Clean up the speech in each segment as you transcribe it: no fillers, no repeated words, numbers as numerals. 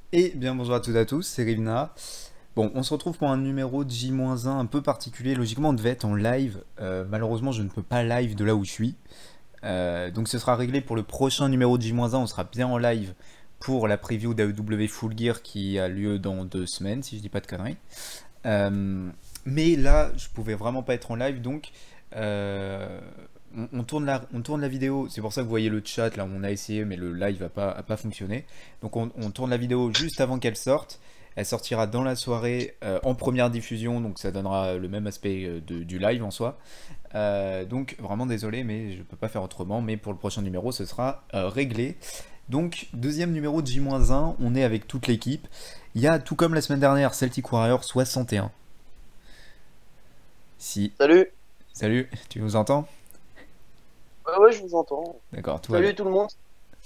Et bien bonjour à toutes et à tous, c'est Rivna. Bon, on se retrouve pour un numéro de J-1 un peu particulier. Logiquement, on devait être en live. Malheureusement, je ne peux pas live de là où je suis. Donc ce sera réglé pour le prochain numéro de J-1. On sera bien en live pour la preview d'AEW Full Gear qui a lieu dans 2 semaines, si je dis pas de conneries. Mais là, je pouvais vraiment pas être en live, donc on tourne la vidéo. C'est pour ça que vous voyez le chat là, on a essayé, mais le live a pas fonctionné. Donc on tourne la vidéo juste avant qu'elle sorte. Elle sortira dans la soirée en première diffusion, donc ça donnera le même aspect du live en soi. Donc vraiment désolé, mais je peux pas faire autrement. Mais pour le prochain numéro, ce sera réglé. Donc deuxième numéro de J-1, on est avec toute l'équipe. Il y a, tout comme la semaine dernière, Celtic Warrior 61. Si. Salut. Salut, tu nous entends? Ouais, je vous entends. D'accord, tout va bien. Salut tout le monde.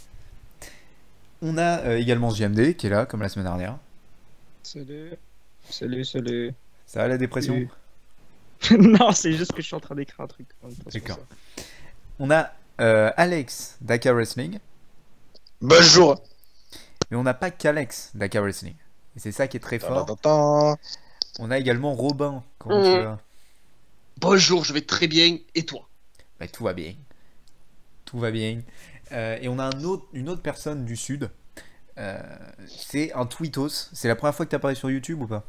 On a également JMD qui est là, comme la semaine dernière. Salut. Salut, salut. Ça va la dépression? Non, c'est juste que je suis en train d'écrire un truc. En même temps, c'est pour D'accord. ça. On a Alex d'Aka Wrestling, Bonjour. mais on n'a pas qu'Alex d'Aka Wrestling. Et c'est ça qui est très fort. Tadadada. On a également Robin. Comment tu vas? Bonjour, je vais très bien, et toi? Bah, tout va bien. Tout va bien. Et on a une autre personne du Sud. C'est un Tweetos. C'est la première fois que tu apparais sur YouTube ou pas?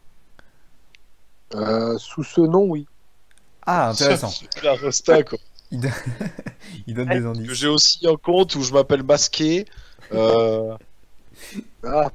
Sous ce nom, oui. Ah, intéressant. La Rosta, quoi. Il, don- il donne des Que indices. j'ai aussi un compte où je m'appelle Masqué. Ah,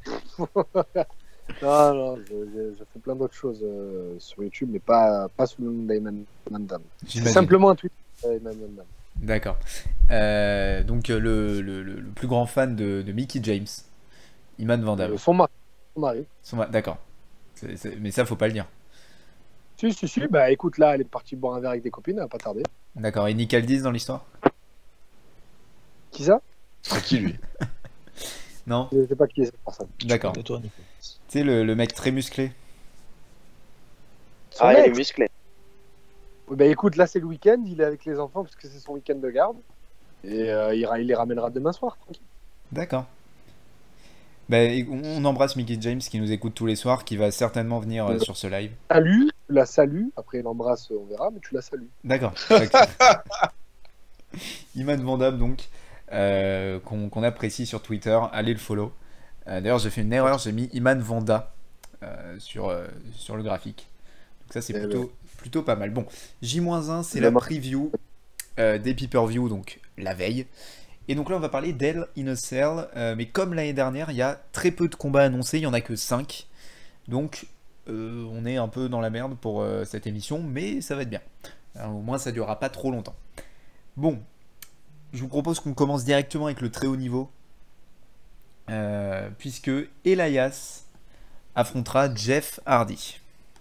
non, je fais plein d'autres choses sur YouTube, mais pas sous le nom d'Ayman Mandam. C'est J'imagine. simplement un tweet d'Ayman Mandam. D'accord. Donc le plus grand fan de Mickey James, Iman Van Damme. Son mari. Son mari. D'accord. Mais ça, faut pas le dire. Si, bah écoute, là, elle est partie boire un verre avec des copines, elle va pas tarder. D'accord. Et Nick Aldis dans l'histoire? Qui ça? C'est qui lui? Non? Je sais pas qui est cette personne. D'accord. Tu sais, le mec très musclé. Son Ah, il est mec. musclé. Ouais, bah écoute, là, c'est le week-end, il est avec les enfants parce que c'est son week-end de garde. Et il les ramènera demain soir, tranquille. D'accord. Ben, on embrasse Mickey James qui nous écoute tous les soirs, qui va certainement venir sur ce live. Salut, tu la salues. Après, il l'embrasse, on verra, mais tu la salues. D'accord. Iman Van Damme, donc, qu'on apprécie sur Twitter. Allez le follow. D'ailleurs, j'ai fait une erreur, j'ai mis Iman Vanda sur le graphique. Donc ça, c'est plutôt pas mal. Bon, J-1, c'est la preview des pay-per-view, donc la veille. Et donc là, on va parler d'Hell in a Cell. Mais comme l'année dernière, il y a très peu de combats annoncés, il n'y en a que 5. Donc, on est un peu dans la merde pour cette émission, mais ça va être bien. Alors, au moins, ça durera pas trop longtemps. Bon, je vous propose qu'on commence directement avec le très haut niveau. Puisque Elias affrontera Jeff Hardy.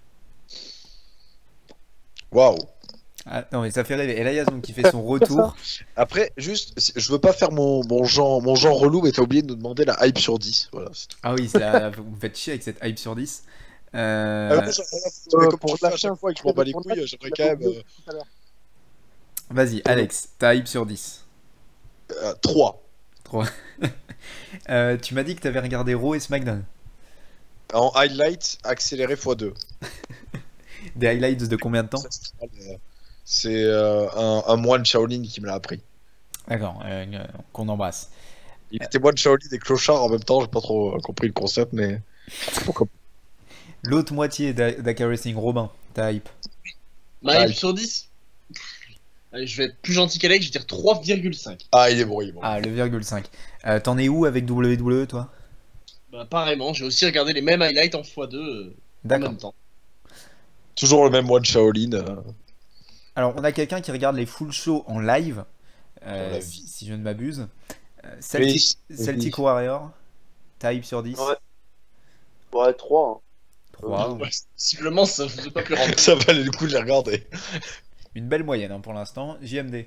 Waouh. Ah, non mais ça fait rêver. Elias donc qui fait son retour. Après, juste, je veux pas faire mon genre relou, mais t'as oublié de nous demander la hype sur 10. Voilà, c'est tout. Ah oui, vous me faites chier avec cette hype sur 10. Alors, comme pour tu fais la à chaque fin, fois et que je m'en bats les couilles, j'aimerais quand même Vas-y, Alex, ta hype sur 10. 3. 3. Tu m'as dit que t'avais regardé Raw et SmackDown. En highlight, accéléré x2. Des highlights de combien de temps? C'est un moine Shaolin qui me l'a appris. D'accord, qu'on embrasse. Il était moine Shaolin et clochard en même temps, j'ai pas trop compris le concept, mais. L'autre moitié d'Aka Wrestling, Robin, ta hype. Ma hype sur 10? Allez, je vais être plus gentil qu'Alex, je vais dire 3,5. Ah, il est bon, il est bon. Ah, le virgule 5. T'en es où avec WWE, toi? Bah, pareillement, j'ai aussi regardé les mêmes highlights en x2 en D'accord. même temps. Toujours le même moine Shaolin. Alors, on a quelqu'un qui regarde les full shows en live, la si je ne m'abuse. Oui. Celtic Warrior, ta hype sur 10. Ouais, 3. 3. Ouais, visiblement, ça faisait pas plus rentrer. Ça valait le coup de les regarder. Une belle moyenne hein, pour l'instant. JMD.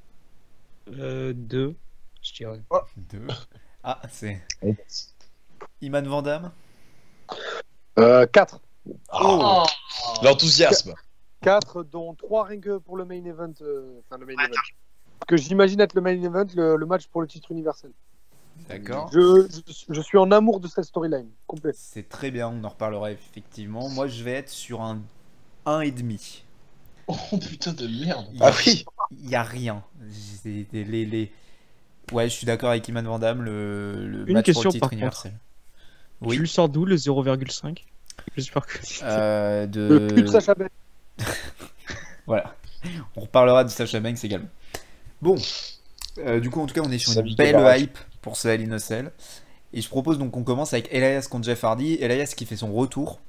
2, je dirais. 2. Ah, c'est. Iman Van Damme. 4. Oh. L'enthousiasme. 4, dont 3 rien que pour le main event. Enfin, le main event. Que j'imagine être le main event, le match pour le titre universel. D'accord. Je suis en amour de cette storyline, complet. C'est très bien, on en reparlera effectivement. Moi, je vais être sur un 1,5. Oh putain de merde. Ah oui. Il y a rien. Ouais, je suis d'accord avec Iman Van Damme, le Une match question, pour le titre par contre. universel. Tu Oui. le sors d'où le 0,5? J'espère que. Le cul de Sacha Banks. Voilà. On reparlera de Sasha Banks également. Bon. Du coup, en tout cas, on est sur Ça une vit belle de baraque. hype pour ce Hell in a Cell. Et je propose donc qu'on commence avec Elias contre Jeff Hardy. Elias qui fait son retour.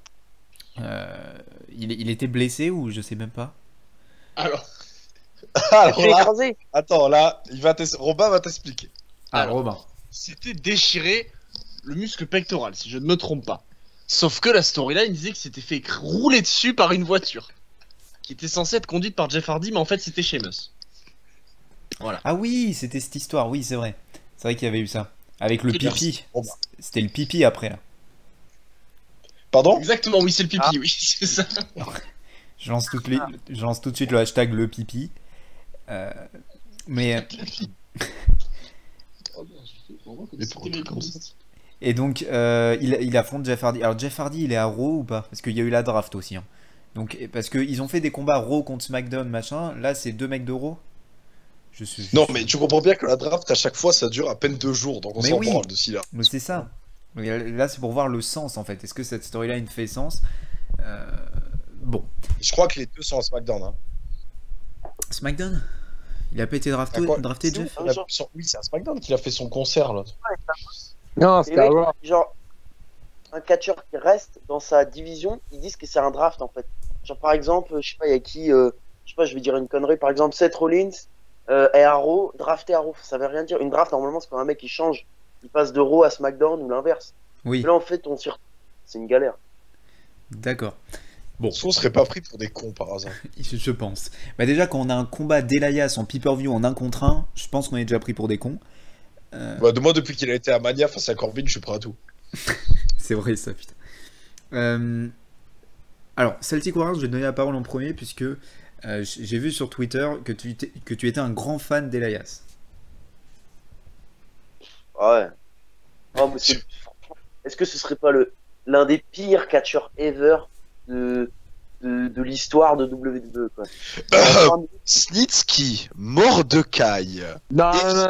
Il était blessé ou je sais même pas. Alors, Alors Je suis là, écrasé. attends, là, Robin va t'expliquer. Ah, Alors. Robin. c'était déchiré le muscle pectoral, si je ne me trompe pas. Sauf que la storyline disait que c'était fait rouler dessus par une voiture. Qui était censée être conduite par Jeff Hardy, mais en fait c'était Sheamus. Voilà. Ah oui, c'était cette histoire. Oui, c'est vrai. C'est vrai qu'il y avait eu ça. Avec le pipi. Robin. C'était le pipi après là. Pardon? Exactement, oui, c'est le pipi, oui, c'est ça. Je lance tout de suite le hashtag le pipi. Mais Mais pour des cons. et donc il affronte Jeff Hardy. Alors Jeff Hardy, il est à Raw ou pas? Parce qu'il y a eu la draft aussi. Hein. Donc parce qu'ils ont fait des combats Raw contre SmackDown machin. Là, c'est 2 mecs de Raw. Non, mais tu comprends bien que la draft, à chaque fois, ça dure à peine 2 jours, donc on Mais s'en oui. branle de là. Mais c'est ça. Mais là, c'est pour voir le sens en fait. Est-ce que cette storyline fait sens? Bon. Je crois que les deux sont à SmackDown. Hein. SmackDown? Il a pas été drafté, Ah, quoi drafté C'est Jeff? où Oui, c'est à SmackDown qu'il a fait son concert là. Non, Les c'était à mecs, Raw. genre, un catcheur qui reste dans sa division, ils disent que c'est un draft en fait. Genre par exemple, je sais pas, il y a qui, je sais pas, je vais dire une connerie, par exemple Seth Rollins est à Raw, drafté à Raw, ça veut rien dire. Une draft normalement c'est quand un mec qui change, il passe de Raw à SmackDown ou l'inverse. Oui, Là en fait c'est une galère. d'accord. Bon, On serait pas pris pour des cons par hasard. je pense. Bah déjà, quand on a un combat d'Elias en pay-per-view en 1 contre 1, je pense qu'on est déjà pris pour des cons. Bah, de moi, depuis qu'il a été à Mania face à Corbin, je suis prêt à tout. C'est vrai ça, putain. Alors, Celtic Warriors, je vais te donner la parole en premier puisque j'ai vu sur Twitter que tu étais un grand fan d'Elias. Ouais. Oh, mais est-ce que ce serait pas l'un des pires catcheurs ever de l'histoire de WWE quoi. Snitsky, Mordecai. Non,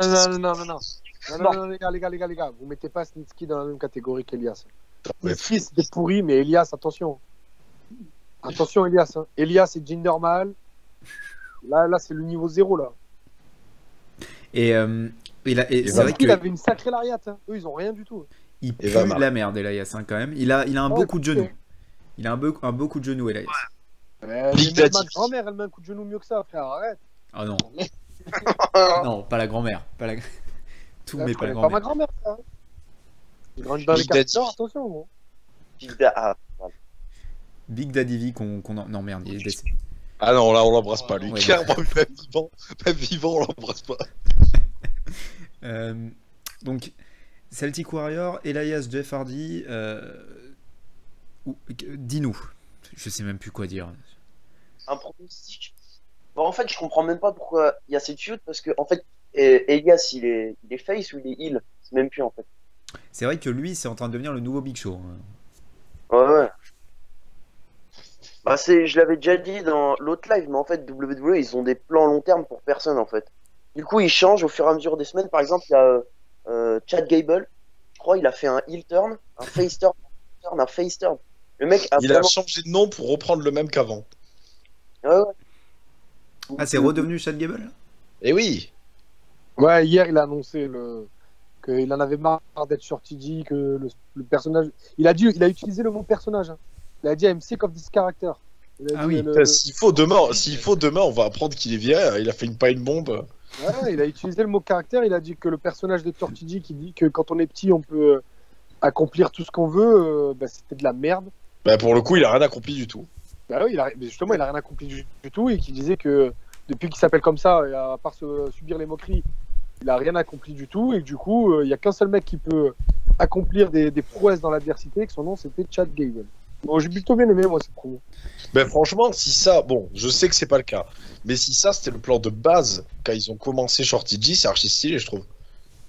les gars, vous mettez pas Snitsky dans la même catégorie qu'Elias. Snitsky, c'était pourri, mais Elias, attention. Attention, Elias. Hein. Elias, c'est Jinder Mahal. Là, c'est le niveau 0, là. Et c'est vrai Il que avait une sacrée lariate. Hein. Eux, ils ont rien du tout. il pue va de mal. la merde, Elias, hein, quand même. Il a un beau Ouais, coup de genou. Il a un beau coup de genou, Elias. Big Ma Daddy. grand-mère, elle met un coup de genou mieux que ça, frère. Arrête. Ah non. Non, pas la grand-mère. Pas la... Tout, Là, mais je pas la connais pas ma grand-mère. grand-mère, ça. Hein. J'ai grandi dans les Big Daddy. quartiers. Attention, gros. Ah, Big Daddy V Non, merde, il est décédé. Ah non, là, on l'embrasse pas, lui. Ouais, Clairement, même vivant, on l'embrasse pas. Donc, Celtic Warrior, Elias, Jeff Hardy. Dis-nous. Je sais même plus quoi dire. un pronostic. Bon, en fait, je comprends même pas pourquoi il y a cette feud parce que en fait, Elias, il est face ou il est heel, c'est même plus en fait. C'est vrai que lui, c'est en train de devenir le nouveau Big Show. Ouais. Bah je l'avais déjà dit dans l'autre live, mais en fait, WWE, ils ont des plans long terme pour personne en fait. Du coup, ils changent au fur et à mesure des semaines. Par exemple, il y a Chad Gable, je crois, il a fait un heel turn, un face turn, un face turn. Le mec a Il a vraiment... changé de nom pour reprendre le même qu'avant. Ouais. Ah, c'est redevenu Chad Gable? Eh oui. Ouais, hier, il a annoncé qu'il en avait marre d'être sur TG, que le personnage. Il a utilisé le mot personnage. Hein. Il a dit I'm sick of this character. Il a Ah dit, oui. S'il faut demain, on va apprendre qu'il est viré. Il a fait une bombe. Ouais, il a utilisé le mot caractère. Il a dit que le personnage de Tortigi qui dit que quand on est petit, on peut accomplir tout ce qu'on veut, c'était de la merde. Bah pour le coup, il a rien accompli du tout. Bah oui, justement, il a rien accompli du tout et qu'il disait que depuis qu'il s'appelle comme ça, et à part subir les moqueries, il a rien accompli du tout et que, du coup, il y a qu'un seul mec qui peut accomplir des prouesses dans l'adversité, que son nom c'était Chad Gable. Bon, j'ai plutôt bien aimé moi cette promo. Ben franchement, si ça, bon, je sais que c'est pas le cas, mais si ça c'était le plan de base quand ils ont commencé Shorty G, c'est archi stylé, je trouve.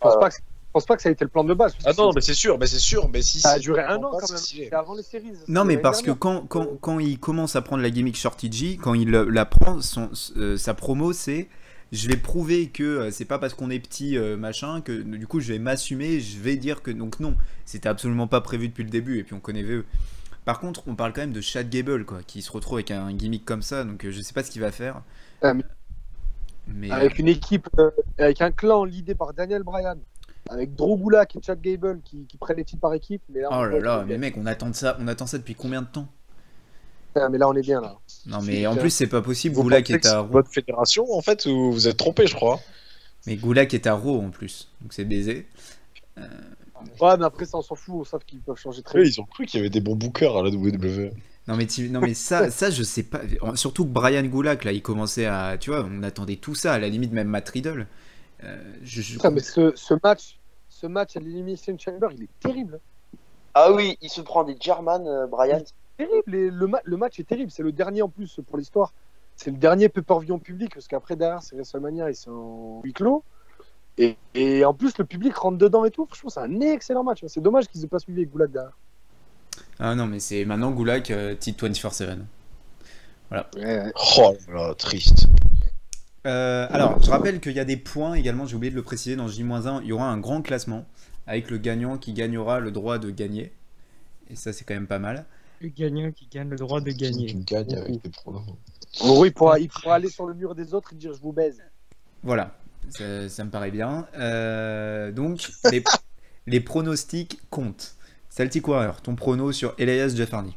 pense pas que ça a été le plan de base. Ah non, mais c'est sûr, mais si. Ça a si- duré un an pas, quand c'est même. stylé. C'est avant les séries. Non, mais parce que quand il commence à prendre la gimmick Shorty G, quand il la prend, sa promo, c'est je vais prouver que c'est pas parce qu'on est petit, machin, que du coup je vais m'assumer, je vais dire que. Donc non, c'était absolument pas prévu depuis le début, et puis on connaît VE. Par contre, on parle quand même de Chad Gable, quoi, qui se retrouve avec un gimmick comme ça, donc je sais pas ce qu'il va faire. Mais Avec une équipe, avec un clan leadé par Daniel Bryan, avec Drew Gulak et Chad Gable qui prennent les titres par équipe. Mais là, oh on là est là, bien. mais mec, on attend ça depuis combien de temps? Mais là, on est bien là. Non, mais en plus, c'est pas possible. Vous Gulak pensez est que c'est à Raw. votre fédération, en fait, ou vous êtes trompé, je crois. Mais Gulak est à Raw en plus, donc c'est baisé. Ouais, mais après, ça, on s'en fout. On sait qu'ils peuvent changer très Eux, vite. ils ont cru qu'il y avait des bons bookers à la WWE. Non mais ça je sais pas. Surtout que Brian Gulak là, il commençait à, tu vois, on attendait tout ça, à la limite même Matt Riddle. Putain, mais ce match à l'Elimination Chamber, il est terrible. Ah oui, il se prend des German, Brian. Terrible. Et le match est terrible. C'est le dernier en plus pour l'histoire. C'est le dernier pay-per-view en public parce qu'après derrière c'est WrestleMania et c'est en huis clos. Et en plus le public rentre dedans et tout. Franchement, c'est un excellent match. C'est dommage qu'ils aient pas suivi avec Gulak derrière. Ah non mais c'est maintenant Gulak titre 24/7. Voilà. Ouais. Oh là là, triste. Alors, je rappelle qu'il y a des points également, j'ai oublié de le préciser, dans J-1, il y aura un grand classement avec le gagnant qui gagnera le droit de gagner. Et ça, c'est quand même pas mal. Le gagnant qui gagne le droit de Tu gagner. gagnes avec tes pronos. En gros, il pourra aller sur le mur des autres et dire je vous baise. Voilà, ça me paraît bien. Donc, les pronostics comptent. Celtic Warrior, ton prono sur Elias Jeff Hardy.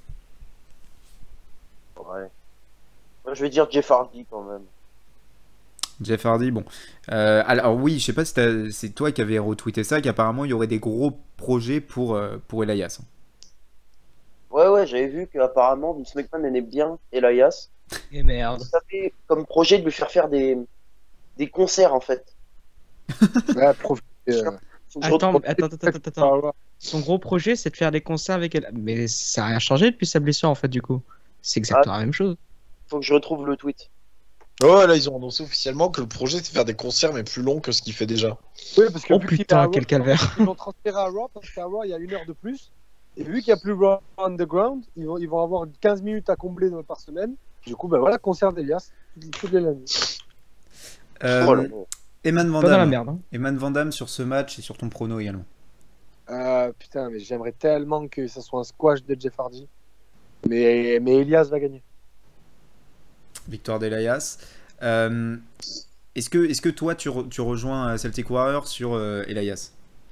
Ouais. Moi, je vais dire Jeff Hardy quand même. Jeff Hardy, bon. Alors oui, je sais pas si c'est toi qui avais retweeté ça, qu'apparemment il y aurait des gros projets pour Elias. Ouais, j'avais vu qu'apparemment Vince McMahon aimait bien Elias. Et merde. Ça avait comme projet de lui faire des concerts en fait. Ouais, profiter. Faut que je retrouve- Attends. Son gros projet, c'est de faire des concerts avec elle. Mais ça n'a rien changé depuis sa blessure, en fait, du coup. C'est exactement la même chose. Faut que je retrouve le tweet. Ouais, là, ils ont annoncé officiellement que le projet, c'est de faire des concerts, mais plus longs que ce qu'il fait déjà. Oui, parce que Oh vu qu'il est putain, à Raw, quel calvaire. ils l'ont transféré à Raw parce qu'à Raw, il y a 1 heure de plus. Et vu qu'il n'y a plus Raw Underground, ils vont avoir 15 minutes à combler par semaine. Du coup, ben voilà, concert d'Elias toutes les lundi. Oh là là. Eman Van Pas dans la Damme. merde. Hein. Eman Van Damme sur ce match et sur ton prono également. Putain, mais j'aimerais tellement que ça soit un squash de Jeff Hardy. Mais Elias va gagner. Victoire d'Elias. Est-ce que toi tu rejoins Celtic Warrior sur Elias?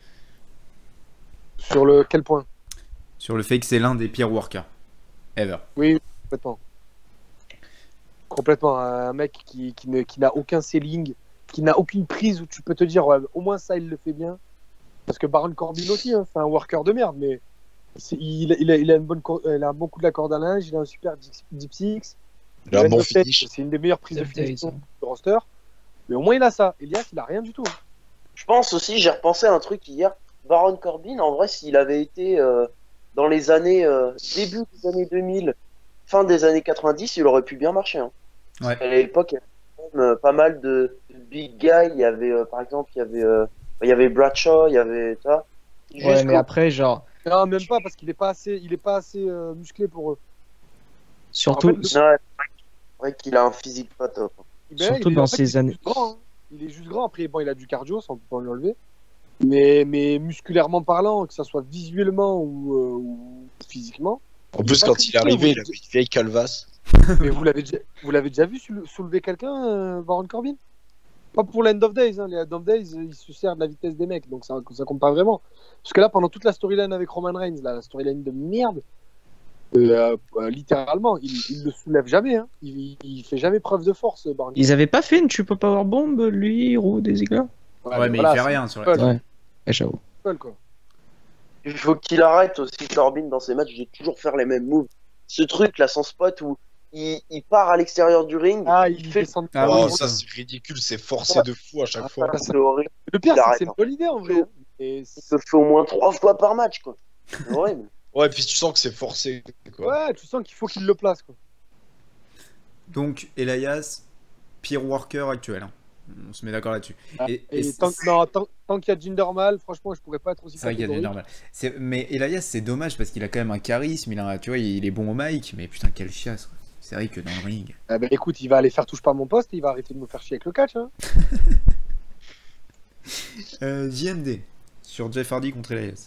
Sur le quel point? Sur le fait que c'est l'un des pires workers ever. Oui, complètement. Complètement. Un mec qui n'a aucun selling, qui n'a aucune prise où tu peux te dire ouais, au moins ça il le fait bien. Parce que Baron Corbin aussi, hein, c'est un worker de merde, mais il a un bon coup de la corde à linge, il a un super deep six. Il a un bon finish. C'est une des meilleures prises de Dave Days, finition hein. du roster. Mais au moins il a ça. Elias, il a rien du tout. Hein. Je pense aussi, j'ai repensé à un truc hier. Baron Corbin, en vrai, s'il avait été dans les années début des années 2000, fin des années 90, il aurait pu bien marcher. Hein. Ouais. À l'époque, il y avait quand même, pas mal de big guys. Il y avait, par exemple, il y avait Bradshaw, il y y ça. Ouais, mais après, genre, Non, même pas parce qu'il est pas assez, musclé pour eux. surtout, En fait, C'est vrai qu'il a un physique pas top. Surtout il est- dans en fait, ces il est années. juste grand, hein. Il est juste grand. Après, bon, il a du cardio, ça on peut pas lui enlever. Mais musculairement parlant, que ça soit visuellement ou physiquement. En plus, pas quand que il est arrivé, vous- il avait une vieille calvasse. Mais vous l'avez déjà vu soulever quelqu'un, Baron Corbin? Pas pour l'End of Days. Hein. Les End of Days, il se sert de la vitesse des mecs, donc ça compte pas vraiment. Parce que là, pendant toute la storyline avec Roman Reigns, la storyline de merde, littéralement, il le soulève jamais. Hein. Il fait jamais preuve de force, Baron. Ils avaient pas fait une Super Power Bomb, lui, Roux, des Ziggler? Ouais, mais voilà, il fait c'est rien sur la. Corbin. Ouais, j'avoue. Cool, quoi. Il faut qu'il arrête aussi, Corbin, dans ses matchs, de toujours faire les mêmes moves. Ce truc là, sans spot où il part à l'extérieur du ring, Ah, il fait descend. Ah Oh, oui, ça, c'est ridicule, c'est forcé de fou à chaque fois. c'est horrible. Le pire, Il c'est que arrête, c'est une hein. bonne idée en vrai. Hein. Et Il se fait au moins 3 fois par match, quoi. C'est horrible. Ouais, puis tu sens que c'est forcé, quoi. ouais, tu sens qu'il faut qu'il le place. Quoi. Donc Elias, pire worker actuel. Hein. On se met d'accord là-dessus. Et Tant qu'il y a Jinder Mahal, franchement, je pourrais pas être aussi c'est vrai qu'il y a du normal. Mais Elias, c'est dommage parce qu'il a quand même un charisme, tu vois, il est bon au mic, mais putain, quelle chiasse. Quoi. C'est vrai que dans le ring. Écoute, il va aller faire touche pas à mon poste et il va arrêter de me faire chier avec le catch. Hein. JMD sur Jeff Hardy contre Elias.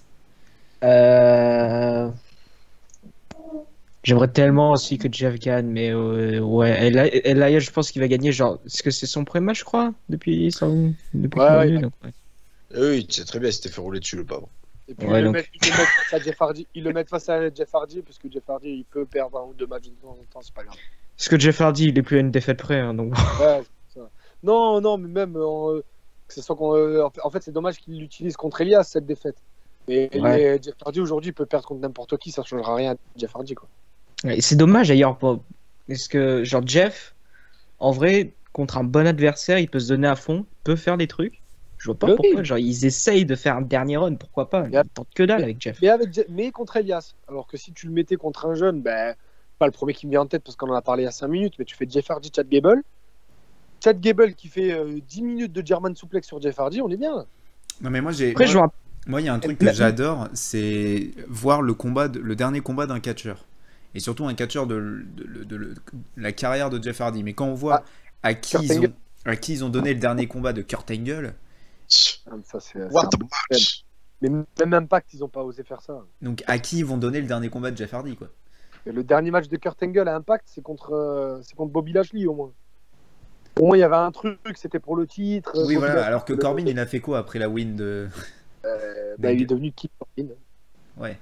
J'aimerais tellement aussi que Jeff gagne, mais ouais, Elias, je pense qu'il va gagner, genre, est-ce que c'est son premier match, je crois, depuis qu'il est revenu, donc, ouais. Oui, tu sais très bien, il s'était fait rouler dessus, le pauvre. Et puis ils le mettent face à Jeff Hardy, parce que Jeff Hardy, il peut perdre 1 ou 2 matchs de temps en temps, c'est pas grave. Parce que Jeff Hardy, il est plus à une défaite près, hein, donc. Ouais, c'est ça. Non, mais même, que ce soit en fait, c'est dommage qu'il l'utilise contre Elias, cette défaite. Mais Jeff Hardy, aujourd'hui, il peut perdre contre n'importe qui, ça ne changera rien à Jeff Hardy, quoi. Et c'est dommage d'ailleurs, parce que genre Jeff, en vrai, contre un bon adversaire, il peut se donner à fond, peut faire des trucs. Je vois pas pourquoi, genre ils essayent de faire un dernier run, pourquoi pas, ils tentent que dalle avec Jeff. Mais contre Elias, alors que si tu le mettais contre un jeune, pas le premier qui me vient en tête parce qu'on en a parlé il y a 5 minutes, mais tu fais Jeff Hardy, Chad Gable qui fait 10 minutes de German suplex sur Jeff Hardy, on est bien. Non mais moi il y a un truc que j'adore, c'est voir le dernier combat d'un catcheur. Et surtout un catcheur de la carrière de Jeff Hardy. Mais quand on voit à qui ils ont donné le dernier combat de Kurt Angle... Ça, What a match. Mais même Impact, ils n'ont pas osé faire ça. Donc à qui ils vont donner le dernier combat de Jeff Hardy, quoi. Et le dernier match de Kurt Angle à Impact, c'est contre Bobby Lashley, au moins. Au moins, il y avait un truc, c'était pour le titre. Oui, voilà, alors que Corbin, il a fait quoi après la win de... il est devenu Keith Corbin. Ouais.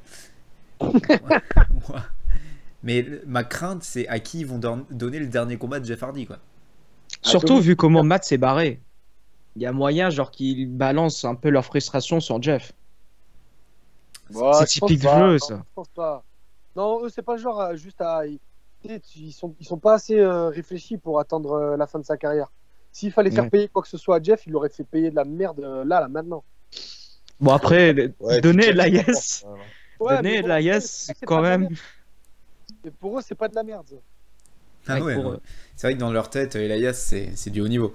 Mais ma crainte, c'est à qui ils vont donner le dernier combat de Jeff Hardy, quoi. Surtout vu comment Matt s'est barré. Il y a moyen, genre, qu'ils balancent un peu leur frustration sur Jeff. C'est typique du jeu, ça. Je pense pas. Non, eux, c'est pas le genre juste à... Ils sont pas assez réfléchis pour attendre la fin de sa carrière. S'il fallait faire payer quoi que ce soit à Jeff, il aurait fait payer de la merde là, maintenant. Bon, après, donner Elias... Donner Elias, quand même... Et pour eux, c'est pas de la merde. Ah ouais, c'est vrai que dans leur tête, Elias, c'est du haut niveau.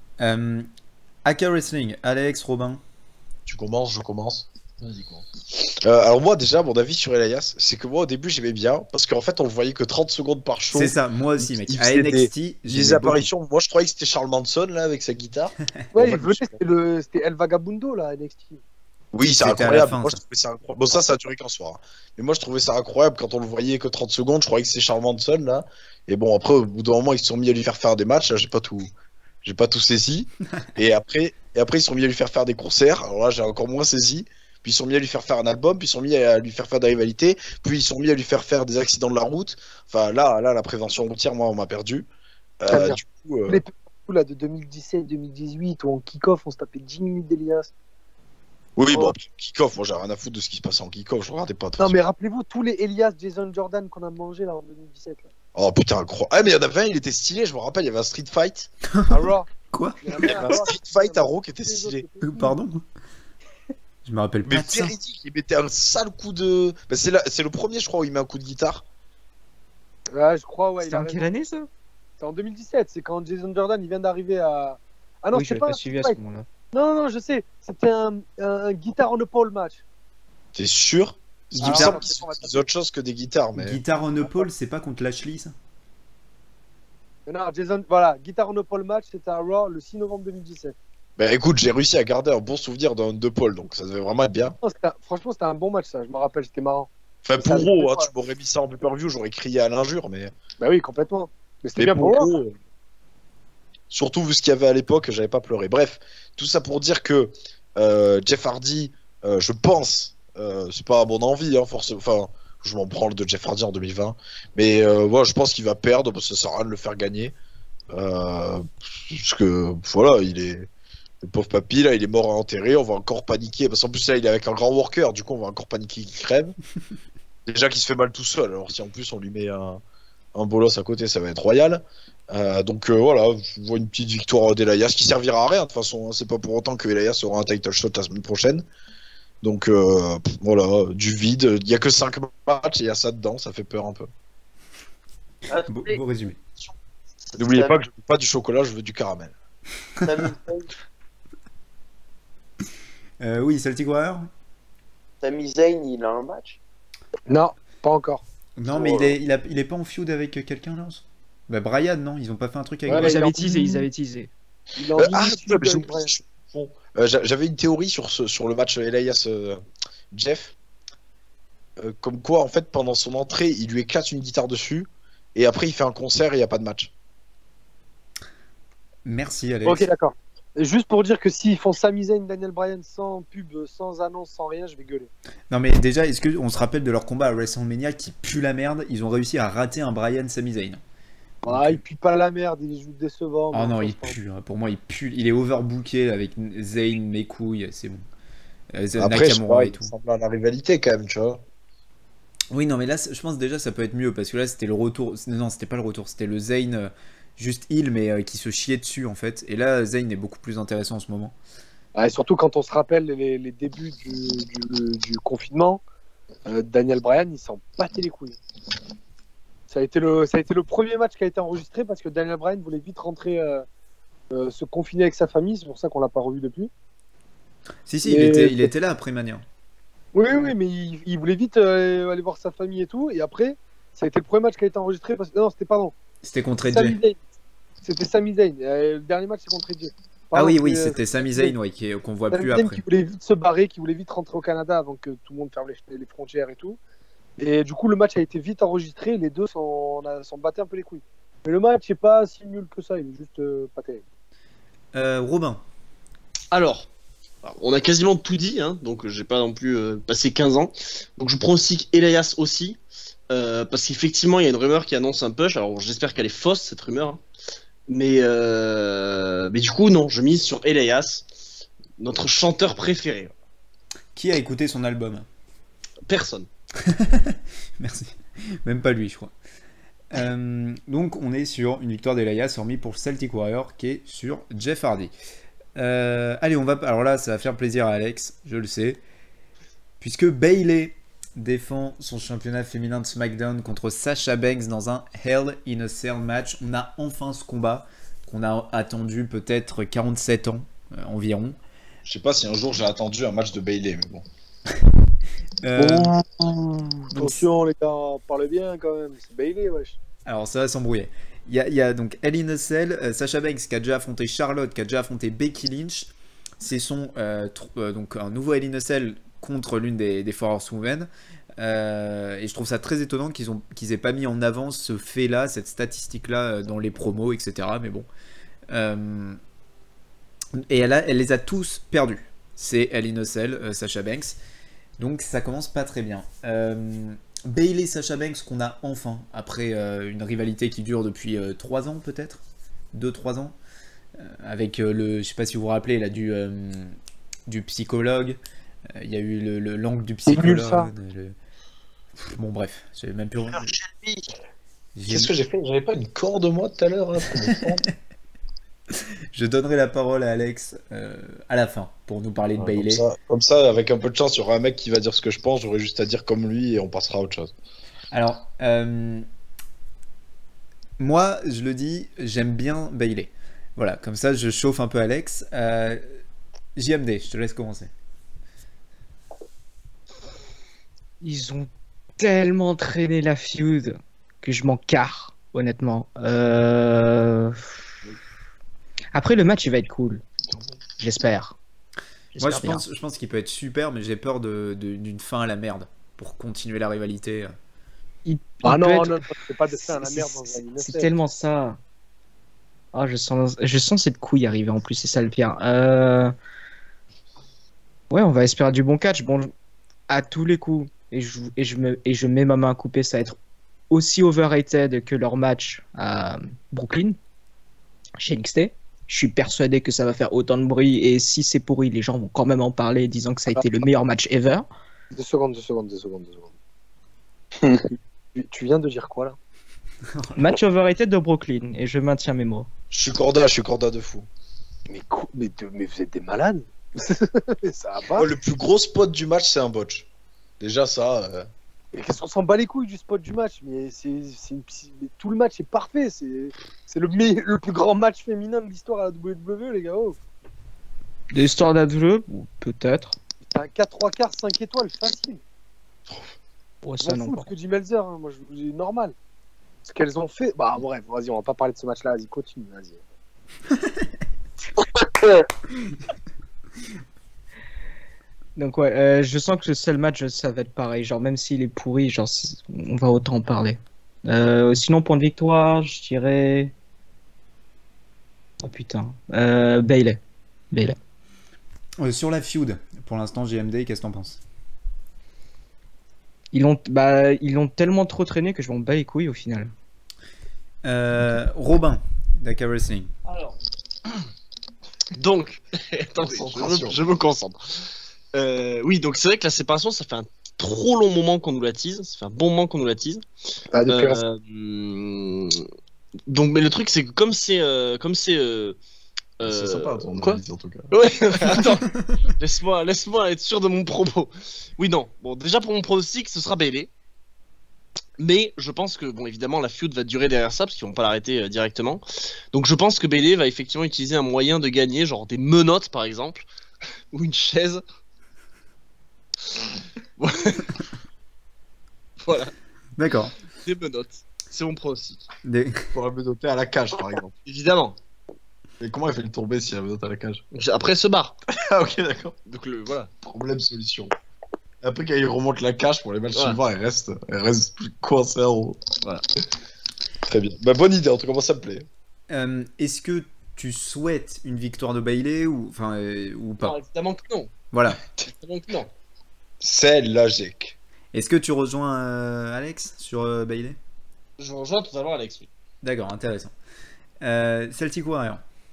AK Wrestling, Alex, Robin. Tu commences, je commence. Vas-y, commence. Alors moi, déjà, mon avis sur Elias, c'est que moi, au début, j'aimais bien, parce qu'en fait, on le voyait que 30 secondes par show. C'est ça, moi aussi, mec. À NXT, des apparitions. Moi, je croyais que c'était Charles Manson, là, avec sa guitare. Ouais, il venait, c'était El Vagabundo, là, à NXT. Oui, c'est incroyable. Moi, je trouvais ça incroyable. Bon, ça a duré qu'un soir. Hein. Mais moi, je trouvais ça incroyable quand on le voyait que 30 secondes. Je croyais que c'était Charles Manson, là. Et bon, après, au bout d'un moment, ils se sont mis à lui faire des matchs. Là, j'ai pas tout saisi. et après, ils se sont mis à lui faire des concerts. Alors là, j'ai encore moins saisi. Puis ils se sont mis à lui faire un album. Puis ils se sont mis à lui faire des rivalités. Puis ils se sont mis à lui faire des accidents de la route. Enfin, là, la prévention routière, moi, on m'a perdu. Du coup, les là, de 2017-2018, où en kick-off, on se tapait 10 minutes d'Elias. Oui, bon, kick-off, moi j'ai rien à foutre de ce qui se passait en kick-off, je regardais pas. Non, mais rappelez-vous tous les Elias, Jason Jordan qu'on a mangé là en 2017. Là. Oh putain, incroyable. Ah, mais il y en avait un, il était stylé, je me rappelle, il y avait un Street Fight. À Raw. Quoi? Il y avait un Street Fight à Raw qui était stylé. Pardon? Je me rappelle pas. Mais véridique, il mettait un sale coup de. Bah, c'est le premier, je crois, où il met un coup de guitare. Ouais, je crois, ouais. C'était en quelle année ça? C'est en 2017, c'est quand Jason Jordan il vient d'arriver à. Ah non, oui, c'est pas suivi à ce moment-là. Non, je sais. C'était un guitare on a pole match. T'es sûr? Il me semble qu'ils utilisent autre chose que des guitares. Mais... Guitare on a pole, c'est pas contre Lashley ça? Non, Jason, voilà, guitare on a pole match, c'était à Raw le 6 novembre 2017. Bah écoute, j'ai réussi à garder un bon souvenir d'un de Paul, donc ça devait vraiment être bien. Franchement, c'était un bon match, ça, je me rappelle, c'était marrant. Enfin, pour Raw, hein, tu m'aurais mis ça en pay-per-view, j'aurais crié à l'injure, mais. Bah oui, complètement. Mais c'était bien pour Raw. Surtout vu ce qu'il y avait à l'époque, j'avais pas pleuré. Bref, tout ça pour dire que Jeff Hardy, je pense, c'est pas à mon envie, hein, forcément. Enfin, je m'en branle de Jeff Hardy en 2020, mais voilà, je pense qu'il va perdre, parce que ça sert à rien de le faire gagner. Parce que voilà, le pauvre papy là, il est mort à enterrer, on va encore paniquer. Parce qu'en plus là, il est avec un grand worker, du coup, on va encore paniquer qu'il crève. Déjà qu'il se fait mal tout seul, alors si en plus on lui met un bolos à côté, ça va être royal. Donc voilà, je vois une petite victoire d'Elias qui servira à rien de toute façon. Hein. C'est pas pour autant que Elias aura un title shot la semaine prochaine. Donc voilà, du vide. Il y a que 5 matchs et il y a ça dedans, ça fait peur un peu. Beau résumé. N'oubliez pas que je veux pas du chocolat, je veux du caramel. Sami Zayn, Oui, Celtic Warrior. Sami Zayn, il a un match. Non, pas encore. Non, mais il est pas en feud avec quelqu'un là. Bah Brian, non, ils ont pas fait un truc avec Ouais, Brian. Ils avaient il a- teasé, ils avaient teasé. Il est en Ah, minute, mais avec Brian. bon, j'avais une théorie sur le match Elias Jeff. Comme quoi, en fait, pendant son entrée, il lui éclate une guitare dessus. Et après, il fait un concert et il n'y a pas de match. Merci Alex. Ok, d'accord. Juste pour dire que s'ils font Sami Zayn, Daniel Bryan sans pub, sans annonce, sans rien, je vais gueuler. Non mais déjà, est-ce qu'on se rappelle de leur combat à WrestleMania qui pue la merde? Ils ont réussi à rater un Brian Sami Zayn. Ah, il pue pas la merde, il joue décevant. Oh donc, non, il franchement. pue. Hein. Pour moi, il pue. Il est overbooké là, avec Zayn, mes couilles, c'est bon. Après, je Nakamura sais et pas, tout. il semble à la rivalité quand même, tu vois. Oui, non, mais là, je pense déjà ça peut être mieux parce que là, c'était le retour. Non, c'était pas le retour, c'était le Zayn juste heal, mais qui se chiait dessus en fait. Et là, Zayn est beaucoup plus intéressant en ce moment. Ah, et surtout quand on se rappelle les débuts du confinement, Daniel Bryan, il s'en battait les couilles. Ça a été le premier match qui a été enregistré parce que Daniel Bryan voulait vite rentrer, se confiner avec sa famille, c'est pour ça qu'on l'a pas revu depuis. Si, Mais- il était là après Mania. Oui, mais il voulait vite aller voir sa famille et tout, et après, ça a été le premier match qui a été enregistré parce que non, c'était pardon, C'était contre AJ. Sami Zayn. C'était Sami Zayn. Le dernier match c'est contre AJ. Ah Pardon, oui, c'est- c'était Sami Zayn, ouais, qu'on voit Sami plus Zayn après. qui voulait vite se barrer, qui voulait vite rentrer au Canada avant que tout le monde ferme les frontières et tout. Et du coup, le match a été vite enregistré, les deux s'en battaient un peu les couilles. Mais le match n'est pas si nul que ça, il est juste pas terrible. Robin. Alors, on a quasiment tout dit, hein, donc j'ai pas non plus passé 15 ans. Donc je pronostique Elias aussi, parce qu'effectivement il y a une rumeur qui annonce un push. Alors j'espère qu'elle est fausse cette rumeur, hein. Mais du coup non, je mise sur Elias, notre chanteur préféré. Qui a écouté son album? Personne. Merci. Même pas lui, je crois. Donc, on est sur une victoire d'Elias, hormis pour Celtic Warrior, qui est sur Jeff Hardy. Allez, on va. Alors là, ça va faire plaisir à Alex, je le sais. Puisque Bayley défend son championnat féminin de SmackDown contre Sasha Banks dans un Hell in a Cell match. On a enfin ce combat qu'on a attendu peut-être 47 ans environ. Je sais pas si un jour j'ai attendu un match de Bayley, mais bon. Attention les gars, parlez bien quand même, c'est Bayley, wesh. Alors ça va s'embrouiller. Il y a donc Hell in a Cell, Sasha Banks qui a déjà affronté Charlotte, qui a déjà affronté Becky Lynch. C'est son donc un nouveau Hell in a Cell contre l'une des Four Horsewomen. Et je trouve ça très étonnant qu'ils aient pas mis en avant ce fait-là, cette statistique-là dans les promos, etc. Mais bon. Et elle les a tous perdus. C'est Hell in a Cell, Sasha Banks. Donc ça commence pas très bien. Bayley Sasha Banks qu'on a enfin, après une rivalité qui dure depuis 3 ans peut-être, 2-3 ans, avec je sais pas si vous vous rappelez là, du psychologue, il y a eu l'angle du C'est nul, psychologue. ça. Bon bref, j'avais même plus... Qu'est-ce que j'ai fait? J'avais pas une corde moi tout à l'heure là, pour me prendre. Je donnerai la parole à Alex à la fin pour nous parler de Ouais, Bayley. comme ça, avec un peu de chance, il y aura un mec qui va dire ce que je pense, j'aurai juste à dire comme lui et on passera à autre chose. Alors, moi, je le dis, j'aime bien Bayley. Voilà, comme ça, je chauffe un peu Alex. JMD, je te laisse commencer. Ils ont tellement traîné la feud que je m'en carre, honnêtement. Après, le match, il va être cool. J'espère. Moi, J'espère bien. je pense qu'il peut être super, mais j'ai peur d'une fin à la merde pour continuer la rivalité. Il Ah peut non, être- non, c'est pas de faire la merde dans un C'est innocent. tellement ça. Ah, je sens cette couille arriver en plus, c'est ça le pire. Ouais, on va espérer du bon catch. Bon, à tous les coups, et je mets ma main à couper, ça va être aussi overrated que leur match à Brooklyn, chez NXT. Je suis persuadé que ça va faire autant de bruit, et si c'est pourri, les gens vont quand même en parler, disant que ça a été le meilleur match ever. 2 secondes. Tu viens de dire quoi là? Match overrated de Brooklyn, et je maintiens mes mots. Je suis corda de fou. Mais vous êtes des malades. Mais ça va pas. Moi, le plus gros spot du match, c'est un botch. Déjà, ça. Et qu'est-ce qu'on s'en bat les couilles du spot du match, mais mais tout le match est parfait. C'est le plus grand match féminin de l'histoire à la WWE, les gars. Oh. De l'histoire d'AW, peut-être. T'as un 4-3 quarts, 5 étoiles, facile. Ouais, Je ça m'en non. fous ce que dit Melzer, hein. Moi je vous dis normal. Ce qu'elles ont fait, bah bref, vas-y, on va pas parler de ce match-là, vas-y, continue, vas-y. Donc ouais, je sens que le seul match, ça va être pareil. Genre même s'il est pourri, genre on va autant en parler. Sinon point de victoire, je dirais. Oh putain, Bayley. Sur la feud, pour l'instant, GMD, qu'est-ce que t'en penses? Ils l'ont tellement trop traîné que je m'en bats les couilles au final. Robin, Daka Wrestling. Alors. Donc, attendez, Concentration. je me concentre. Oui, donc c'est vrai que la séparation, ça fait un trop long moment qu'on nous la tease. Ça fait un bon moment qu'on nous la tease. Ah, depuis Donc, mais le truc, c'est que comme c'est. C'est sympa ton quoi analyse, en tout cas. Ouais, attends, laisse-moi être sûr de mon propos. Oui, non. Bon, déjà pour mon pronostic, ce sera Bayley. Mais je pense que, bon, évidemment, la feud va durer derrière ça, parce qu'ils vont pas l'arrêter directement. Donc je pense que Bayley va effectivement utiliser un moyen de gagner, genre des menottes par exemple, ou une chaise. Voilà, D'accord. des menottes. C'est mon pronostic. Pour la menotter à la cage, par exemple. Évidemment. Et comment elle fait le tomber si elle menotte à la cage? Après, elle se barre. Ah, ok, d'accord. Donc voilà. Problème, solution. Après, quand il remonte la cage pour les matchs Voilà. suivants, elle reste coincée en haut. Voilà. Très bien. Bah, bonne idée, en tout cas, moi ça me plaît. Est-ce que tu souhaites une victoire de Bayley ou pas? Non, évidemment que non. Voilà. Évidemment que non. C'est logique. Est-ce que tu rejoins Alex sur Bayley? Je rejoins totalement Alex, oui. D'accord, intéressant. Celtic Warrior.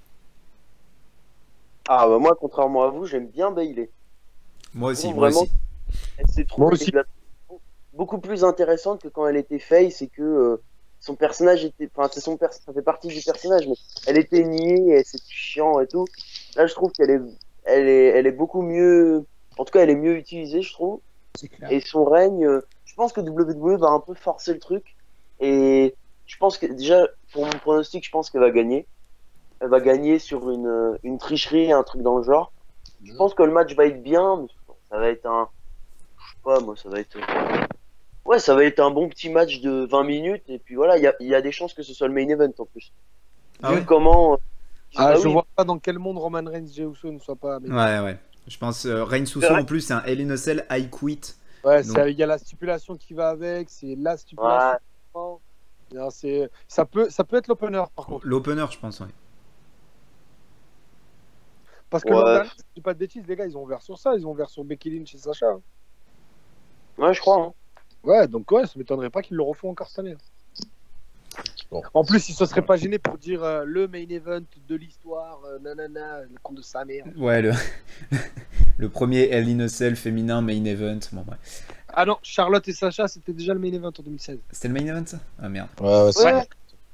Ah bah moi, contrairement à vous, j'aime bien Bayley. Moi aussi, Bon, moi vraiment, aussi. Elle s'est Moi trouvée aussi. beaucoup plus intéressante que quand elle était face et que son personnage était. Enfin, ça fait partie du personnage, mais elle était niée et c'est chiant et tout. Là, je trouve elle est beaucoup mieux. En tout cas, elle est mieux utilisée, je trouve. C'est clair. Et son règne, je pense que WWE va un peu forcer le truc. Et je pense que déjà, pour mon pronostic, je pense qu'elle va gagner. Elle va gagner sur une tricherie, un truc dans le genre. Je pense que le match va être bien, mais ça va être je sais pas, moi, ça va être. Ouais, ça va être un bon petit match de 20 minutes. Et puis voilà, il y a des chances que ce soit le main event en plus. Ah Vu ouais? comment. Ah, je oui. vois pas dans quel monde Roman Reigns, Jey Uso ne soit pas. Ouais. Je pense Reigns Sousso C'est vrai. en plus, c'est un Hell in a Cell I Quit. Ouais, Donc- il y a la stipulation qui va avec, c'est la stipulation. Non, ça peut être l'opener par contre. L'opener, je pense, ouais. Parce que Ouais. l'an dernier, si je dis pas de bêtises, les gars, ils ont ouvert sur ça, ils ont ouvert sur Becky Lynch et Sacha. Hein. Ouais, je crois. Hein. Ouais, donc ouais, ça m'étonnerait pas qu'ils le refont encore cette année. Bon. En plus, ils se seraient pas gênés pour dire le main event de l'histoire, nanana, le compte de sa mère. Ouais, le premier Hell in a Cell féminin main event. Bon, ouais. Ah non, Charlotte et Sacha, c'était déjà le main event en 2016. C'était le main event, ça? Ah merde. Ouais, c'est Ouais.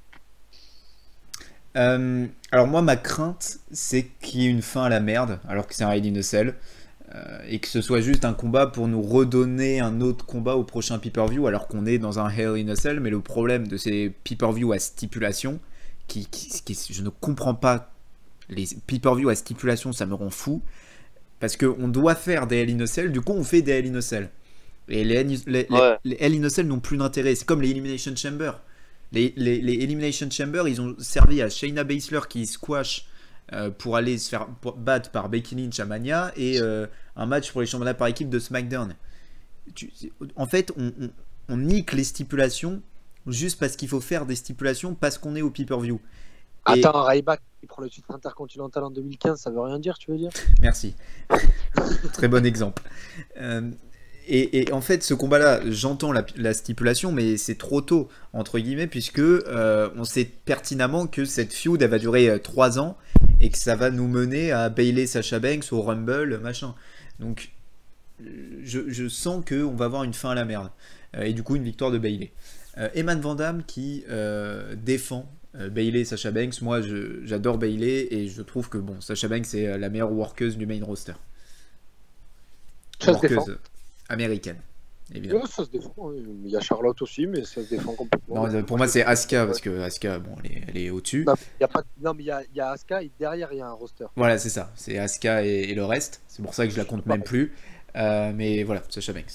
Alors moi, ma crainte, c'est qu'il y ait une fin à la merde, alors que c'est un Hell in a Cell, et que ce soit juste un combat pour nous redonner un autre combat au prochain pay-per-view, alors qu'on est dans un Hell in a Cell. Mais le problème de ces pay-per-view à stipulation, je ne comprends pas les pay-per-view à stipulation, ça me rend fou, parce qu'on doit faire des Hell in a Cell, du coup on fait des Hell in a Cell. Et les Hell in a Cell n'ont plus d'intérêt, c'est comme les Elimination Chamber. Les Elimination Chamber, ils ont servi à Shayna Baszler qui squash pour aller se faire battre par Becky Lynch à Mania, et un match pour les championnats par équipe de SmackDown. En fait, on nique les stipulations juste parce qu'il faut faire des stipulations parce qu'on est au pay-per-view. Et- Attends, Ryback, il prend le titre intercontinental en 2015, ça veut rien dire, tu veux dire? Merci. Très bon exemple. Et en fait, ce combat-là, j'entends la stipulation, mais c'est trop tôt, entre guillemets, puisque on sait pertinemment que cette feud, elle va durer 3 ans, et que ça va nous mener à Bayley Sasha Banks, au Rumble, machin. Donc, je sens qu'on va avoir une fin à la merde. Et du coup, une victoire de Bayley. Eman Van Damme qui défend Bayley et Sasha Banks. Moi, j'adore Bayley, et je trouve que bon, Sasha Banks c'est la meilleure workeuse du main roster. Ça se défend. Workeuse américaine. évidemment. Ouais, ça se défend. Hein. Il y a Charlotte aussi, mais ça se défend complètement. Non, pour moi, c'est Asuka, parce que Asuka, bon, elle est au-dessus. Non, il y a pas... non, mais il y a Asuka et derrière, il y a un roster. Voilà, c'est ça. C'est Asuka et le reste. C'est pour ça que je la compte même plus. Mais voilà, Sasha Banks.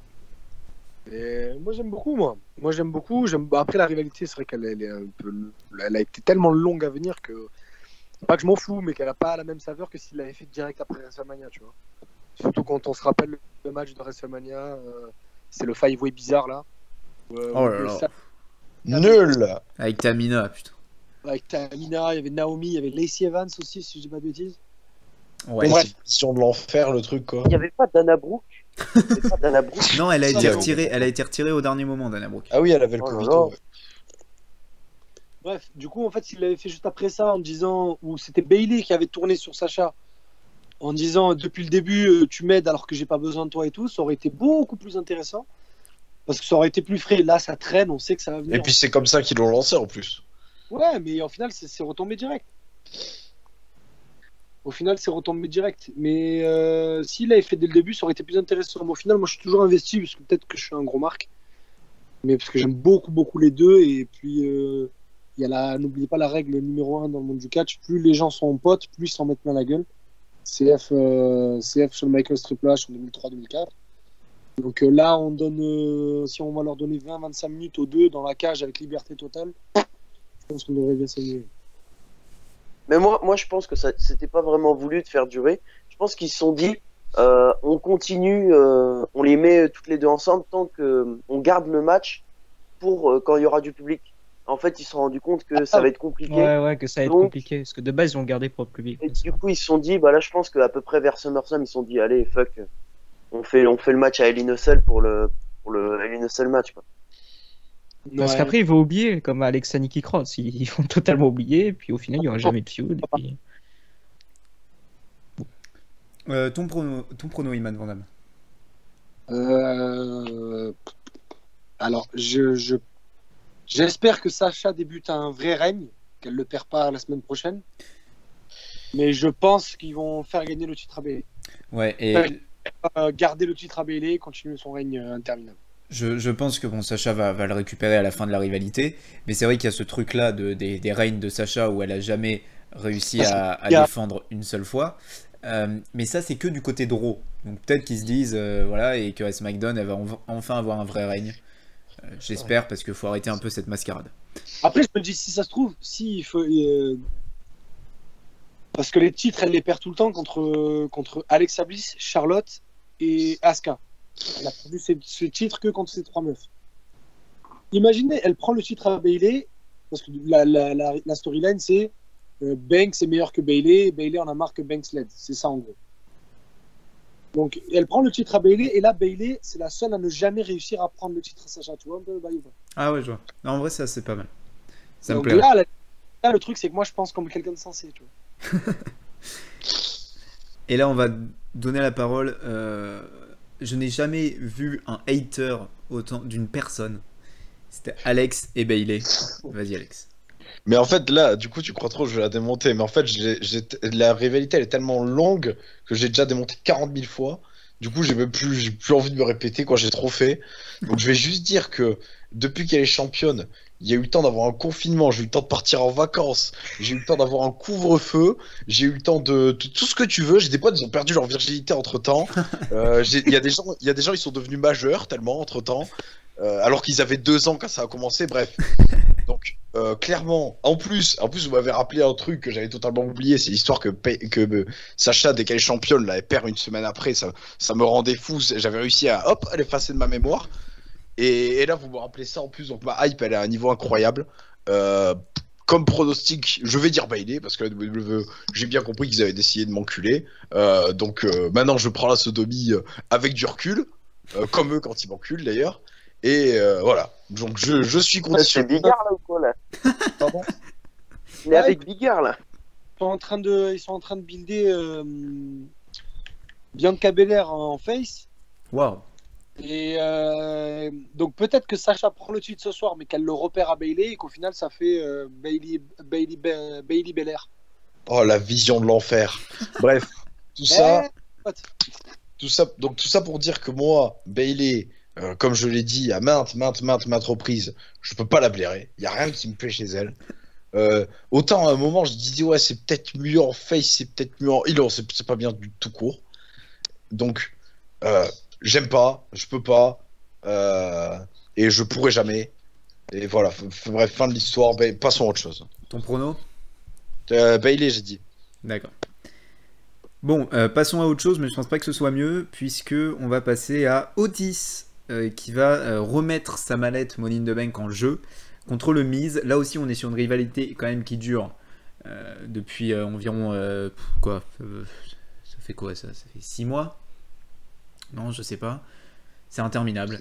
Et moi, j'aime beaucoup, moi. Moi, j'aime beaucoup. Après, la rivalité, c'est vrai qu'elle est un peu... Elle a été tellement longue à venir que... Pas que je m'en fous, mais qu'elle a pas la même saveur que s'il l'avait fait direct après WrestleMania, tu vois. Surtout quand on se rappelle le match de WrestleMania, c'est le five-way bizarre, là. Oh là là. Nul. Avec Tamina, putain. Avec Tamina, il y avait Naomi, il y avait Lacey Evans aussi, si je dis pas de bêtises. Ouais. Ouais, c'est mission de l'enfer, le truc, quoi. Il n'y avait pas Dana Brooke. Il y avait pas Dana Brooke. Non, elle a été Ça, retirée. Elle a été retirée au dernier moment, Dana Brooke. Ah oui, elle avait le Oh là Covid. là. Ouais. Bref, du coup, en fait, s'il l'avait fait juste après ça, en disant, ou c'était Bayley qui avait tourné sur Sacha, en disant depuis le début, tu m'aides alors que j'ai pas besoin de toi et tout, ça aurait été beaucoup plus intéressant. Parce que ça aurait été plus frais. Là, ça traîne, on sait que ça va venir. Et puis c'est comme ça qu'ils l'ont lancé en plus. Ouais, mais au final, c'est retombé direct. Au final, c'est retombé direct. Mais s'il avait fait dès le début, ça aurait été plus intéressant. Mais au final, moi, je suis toujours investi, parce que peut-être que je suis un gros marque. Mais parce que j'aime beaucoup, beaucoup les deux. Et puis, n'oubliez pas la règle numéro 1 dans le monde du catch. Plus les gens sont potes, plus ils s'en mettent plein la gueule. CF sur le Michael Triple H en 2003-2004. Donc là, on donne, si on va leur donner 20-25 minutes aux deux dans la cage avec liberté totale, je pense qu'on devrait bien s'amuser. Mais moi, je pense que c'était pas vraiment voulu de faire durer. Je pense qu'ils se sont dit, on continue, on les met toutes les deux ensemble tant que on garde le match pour quand il y aura du public. En fait, ils se sont rendus compte que ça va être compliqué. Ouais, que ça va être Donc- compliqué. Parce que de base, ils ont gardé pour le public. Et du coup, ils se sont dit, bah là, je pense qu'à peu près vers SummerSlam, ils se sont dit, allez, fuck, on fait le match à Hell in a Cell pour le Hell in a Cell match, quoi. Parce Ouais. qu'après, ils vont oublier, comme Alexa Nikki Cross. Ils vont totalement oublier, et puis au final, il n'y aura jamais de feud. Et puis... Ton prono, Iman Van Damme. Alors, j'espère que Sacha débute un vrai règne, qu'elle le perd pas la semaine prochaine. Mais je pense qu'ils vont faire gagner le titre à Bayley. Ouais, et Ouais. Garder le titre à Bayley et continuer son règne interminable. je pense que bon, Sacha va le récupérer à la fin de la rivalité. Mais c'est vrai qu'il y a ce truc-là des règnes de Sacha où elle a jamais réussi à Il y a- défendre une seule fois. Mais ça, c'est que du côté de Raw. Donc peut-être qu'ils se disent, voilà, et que SmackDown, elle va enfin avoir un vrai règne. J'espère, parce qu'il faut arrêter un peu cette mascarade. Après, je me dis, si ça se trouve, si il faut. Parce que les titres, elle les perd tout le temps contre Alexa Bliss, Charlotte et Asuka. Elle a perdu ces titres que contre ces trois meufs. Imaginez, elle prend le titre à Bayley, parce que la storyline, c'est Banks est meilleur que Bayley, et Bayley en a marre que Banks l'aide. C'est ça, en gros. Donc, elle prend le titre à Bayley, et là, Bayley, c'est la seule à ne jamais réussir à prendre le titre à Sacha. Tu vois un peu le bail ou pas? Ah ouais, je vois. Non, en vrai, ça, c'est pas mal. Ça me Donc plaît. là, le truc, c'est que moi, je pense comme quelqu'un de sensé, tu vois. Et là, on va donner la parole. Je n'ai jamais vu un hater autant d'une personne. C'était Alex et Bayley. Vas-y, Alex. Mais en fait, là, du coup, tu crois trop, je vais la démonter. Mais en fait, la rivalité, elle est tellement longue que j'ai déjà démonté 40 000 fois. Du coup, j'ai plus envie de me répéter, quoi, j'ai trop fait. Donc, je vais juste dire que depuis qu'elle est championne, il y a eu le temps d'avoir un confinement, j'ai eu le temps de partir en vacances, j'ai eu le temps d'avoir un couvre-feu, j'ai eu le temps de tout ce que tu veux. J'ai des potes, ils ont perdu leur virginité entre-temps. Il y a des gens, ils sont devenus majeurs tellement entre-temps, alors qu'ils avaient 2 ans quand ça a commencé. Bref. Donc, clairement, en plus, vous m'avez rappelé un truc que j'avais totalement oublié, c'est l'histoire que Sacha, dès qu'elle est championne, là, elle perd une semaine après, ça me rendait fou. J'avais réussi à, l'effacer de ma mémoire. Et là, vous me rappelez ça en plus, donc ma hype, elle est à un niveau incroyable. Comme pronostic, je vais dire Bayley, parce que la WWE, j'ai bien compris qu'ils avaient décidé de m'enculer. Donc maintenant, je prends la sodomie avec du recul, comme eux quand ils m'enculent d'ailleurs. Et voilà, donc je suis C'est conditionné. Bigard là ou quoi là? Pardon. Il est avec Bigard là. Ils sont en train de builder Bianca Belair en face. Waouh. Et donc peut-être que Sacha prend le titre ce soir, mais qu'elle le repère à Bayley et qu'au final ça fait Bayley Belair. Oh, la vision de l'enfer. Bref, tout ça pour dire que moi, Bayley, comme je l'ai dit à maintes reprises, je peux pas la blairer. Il y a rien qui me plaît chez elle. Autant à un moment je disais ouais c'est peut-être mieux en face, c'est peut-être mieux en heal, c'est pas bien du tout court. Donc j'aime pas, je peux pas, et je pourrai jamais. Et voilà, bref, fin de l'histoire. Passons à autre chose. Ton prono? Bailey, j'ai dit. D'accord. Bon, passons à autre chose, mais je pense pas que ce soit mieux, puisque on va passer à Otis, qui va remettre sa mallette Money in the Bank en jeu contre le Miz. Là aussi, on est sur une rivalité quand même qui dure depuis environ quoi ça fait quoi ça fait 6 mois? Non, je sais pas. C'est interminable.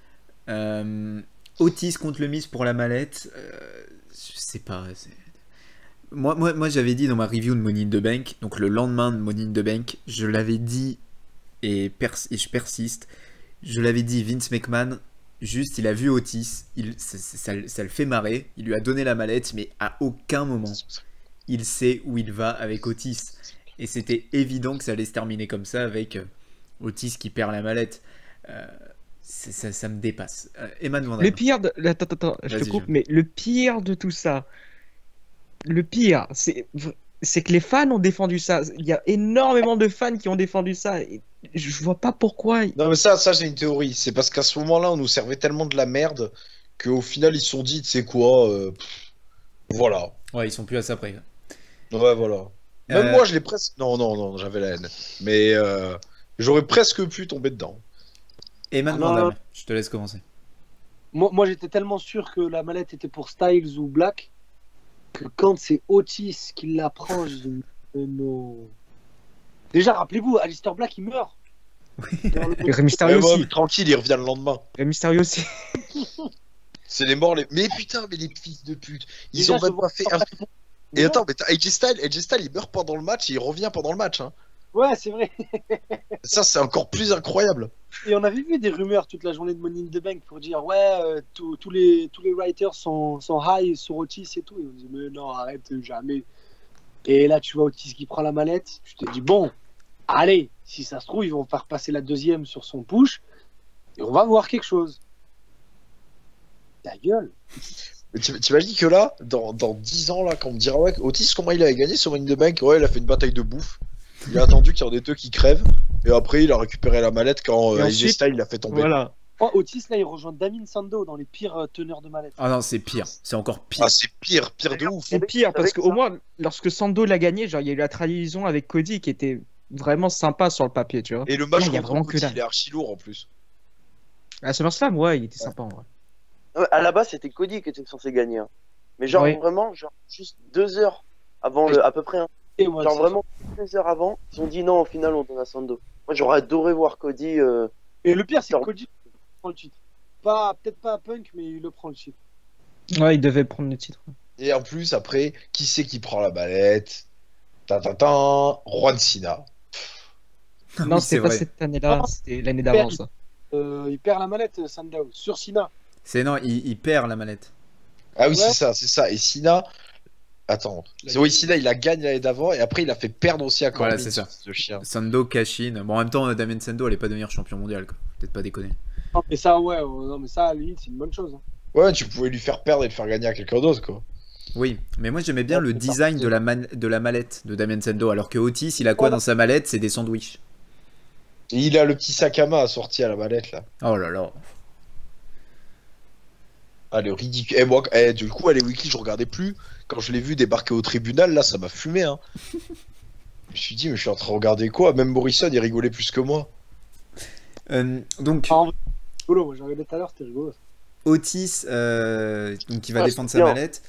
Otis contre le Miz pour la mallette, je sais pas. Moi j'avais dit dans ma review de Money in the Bank, donc le lendemain de Money in the Bank, je l'avais dit et je persiste. Je l'avais dit, Vince McMahon, juste il a vu Otis, ça le fait marrer, il lui a donné la mallette, mais à aucun moment il sait où il va avec Otis. Et c'était évident que ça allait se terminer comme ça avec Otis qui perd la mallette. Ça me dépasse. Eman Van Damme. Le pire de... Attends, je te coupe, mais le pire de tout ça, c'est que les fans ont défendu ça. Il y a énormément de fans qui ont défendu ça. Et je vois pas pourquoi. Non, mais ça j'ai une théorie. C'est parce qu'à ce moment-là, on nous servait tellement de la merde qu'au final, ils se sont dit, tu sais quoi, voilà. Ouais, ils sont plus à ça près. Ouais, voilà. Même moi, je l'ai presque. Non, j'avais la haine. Mais j'aurais presque pu tomber dedans. Eman Van Damme, je te laisse commencer. Moi j'étais tellement sûr que la mallette était pour Styles ou Black que quand c'est Otis qui la prend, je dis non. Déjà, rappelez-vous, Aleister Black il meurt. Rey Mysterio aussi. Tranquille, il revient le lendemain. Rey Mysterio aussi. C'est les morts. Mais putain, mais les fils de pute. Ils ont même pas fait un. Et attends, mais AJ Styles, il meurt pendant le match et il revient pendant le match. Hein. Ouais, c'est vrai. Ça, c'est encore plus incroyable. Et on avait vu des rumeurs toute la journée de Money in the Bank pour dire ouais, tous les writers sont high sur Otis et tout. Et on dit mais non, arrête, jamais. Et là, tu vois Otis qui prend la mallette. Je te dis bon, allez, si ça se trouve, ils vont faire passer la deuxième sur son push et on va voir quelque chose. Ta gueule. T'imagines que là, dans 10 ans, là, quand on me dira ouais, Otis, comment il avait gagné sur Money in the Bank? Ouais, il a fait une bataille de bouffe. Il a attendu qu'il y en ait deux qui crèvent. Et après, il a récupéré la mallette quand AJ Styles l'a fait tomber. Voilà. Oh, Otis, là, il rejoint Damien Sandow dans les pires teneurs de mallette. Ah non, c'est pire. C'est encore pire. Ah, c'est pire de ouf. C'est pire parce qu'au moins, lorsque Sando l'a gagné, genre, il y a eu la trahison avec Cody qui était vraiment sympa sur le papier, tu vois. Et le match il y a vraiment contre Cody, que il est archi lourd en plus. À SummerSlam, ouais, il était sympa en vrai. Ouais, à la base, c'était Cody qui était censé gagner. Hein. Mais genre, Oui. vraiment, genre, juste 2 heures avant à peu près. Hein. Et moi, Genre, vraiment, 2 heures avant, ils ont dit non, au final, on donne à Sando. Moi, j'aurais adoré voir Cody. Et le pire, c'est que Cody prend le titre. Peut-être pas à Punk, mais il le prend le titre. Ouais, il devait prendre le titre. Et en plus, après, qui c'est qui prend la mallette? Juan Cena. Non, Oui, c'était pas vrai. cette année-là, c'était l'année d'avant ça. Il perd la mallette, Sandow, sur Cena. Non, il perd la mallette. Ah oui, Ouais. c'est ça. Et Cena. Attends. Oui, Cena, il a gagné l'année d'avant et après, il a fait perdre aussi à Corbin. Voilà, c'est ça. Ce chien. Sando cash-in. Bon, en même temps, Damien Sando allait pas devenir champion mondial, quoi. Peut-être pas déconner. Non, mais ça, ouais, non, mais ça, à la limite, c'est une bonne chose. Hein. Ouais, tu pouvais lui faire perdre et le faire gagner à quelqu'un d'autre, quoi. Oui, mais moi j'aimais bien Ouais, le c'est design parti. de la mallette de Damien Sando, alors que Otis, il a quoi dans sa mallette? C'est des sandwichs. Et il a le petit sac à main assorti à la mallette, là. Oh là là. Ah, le ridicule. Et moi, du coup, les weekly, je regardais plus. Quand je l'ai vu débarquer au tribunal, là, ça m'a fumé, hein. Je me suis dit, mais je suis en train de regarder quoi? Même Morrison, il rigolait plus que moi. Donc, Ah, en vrai, c'est rigolo, moi j'ai regardé tout à l'heure, c'était rigolo. Otis, donc il va Ouais, défendre c'est sa bien. mallette.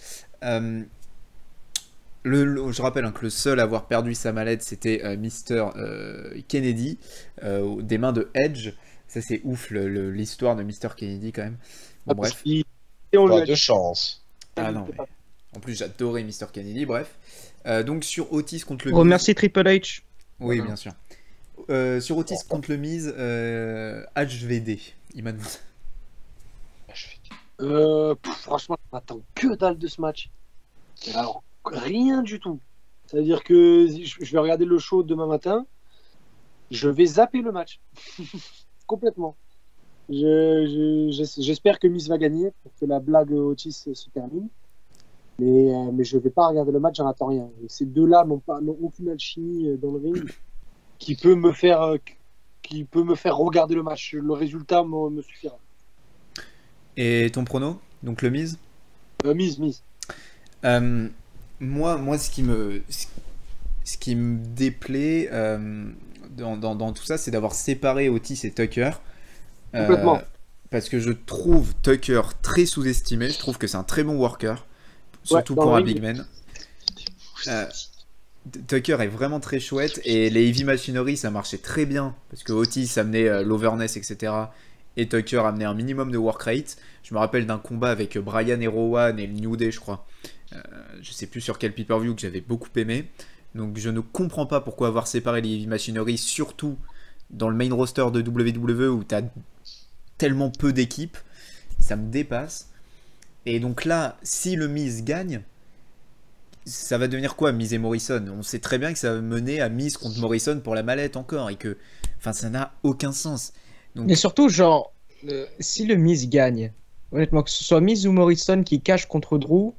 Je rappelle hein, que le seul à avoir perdu sa mallette, c'était Mr. Kennedy, des mains de Edge. Ça, c'est ouf, l'histoire de Mr. Kennedy, quand même. Bon, bref. Et on lui Pas a de dit, chance. Ah non, mais... En plus, j'adorais Mr. Kennedy, bref. Donc, sur Otis contre le Remercie Triple H. Oui, Voilà. bien sûr. Sur Otis contre le Miz, HVD. Iman. franchement, je m'attends que dalle de ce match. Et alors, rien du tout. Ça veut dire que je vais regarder le show demain matin, je vais zapper le match. Complètement. J'espère que Miz va gagner pour que la blague Otis se termine. Mais je vais pas regarder le match, j'en attends rien. Ces deux-là n'ont aucune alchimie dans le ring qui peut me faire regarder le match. Le résultat me suffira. Et ton prono? Donc le Miz? Miz. Moi, ce qui me déplaît dans tout ça, c'est d'avoir séparé Otis et Tucker. Complètement. Parce que je trouve Tucker très sous-estimé. Je trouve que c'est un très bon worker, surtout pour un big man. Tucker est vraiment très chouette, et les Heavy Machinery, ça marchait très bien parce que Otis amenait l'overness, etc. Et Tucker amenait un minimum de work rate. Je me rappelle d'un combat avec Brian et Rowan et le New Day, je crois. Je sais plus sur quel pay-per-view, que j'avais beaucoup aimé. Donc je ne comprends pas pourquoi avoir séparé les Heavy Machinery, surtout dans le main roster de WWE où tu as tellement peu d'équipes. Ça me dépasse. Et donc là, si le Miz gagne, ça va devenir quoi, Miz et Morrison? On sait très bien que ça va mener à Miz contre Morrison pour la mallette encore, et que, enfin, ça n'a aucun sens. Donc... Mais surtout, genre, si le Miz gagne, honnêtement, que ce soit Miz ou Morrison qui cache contre Drew,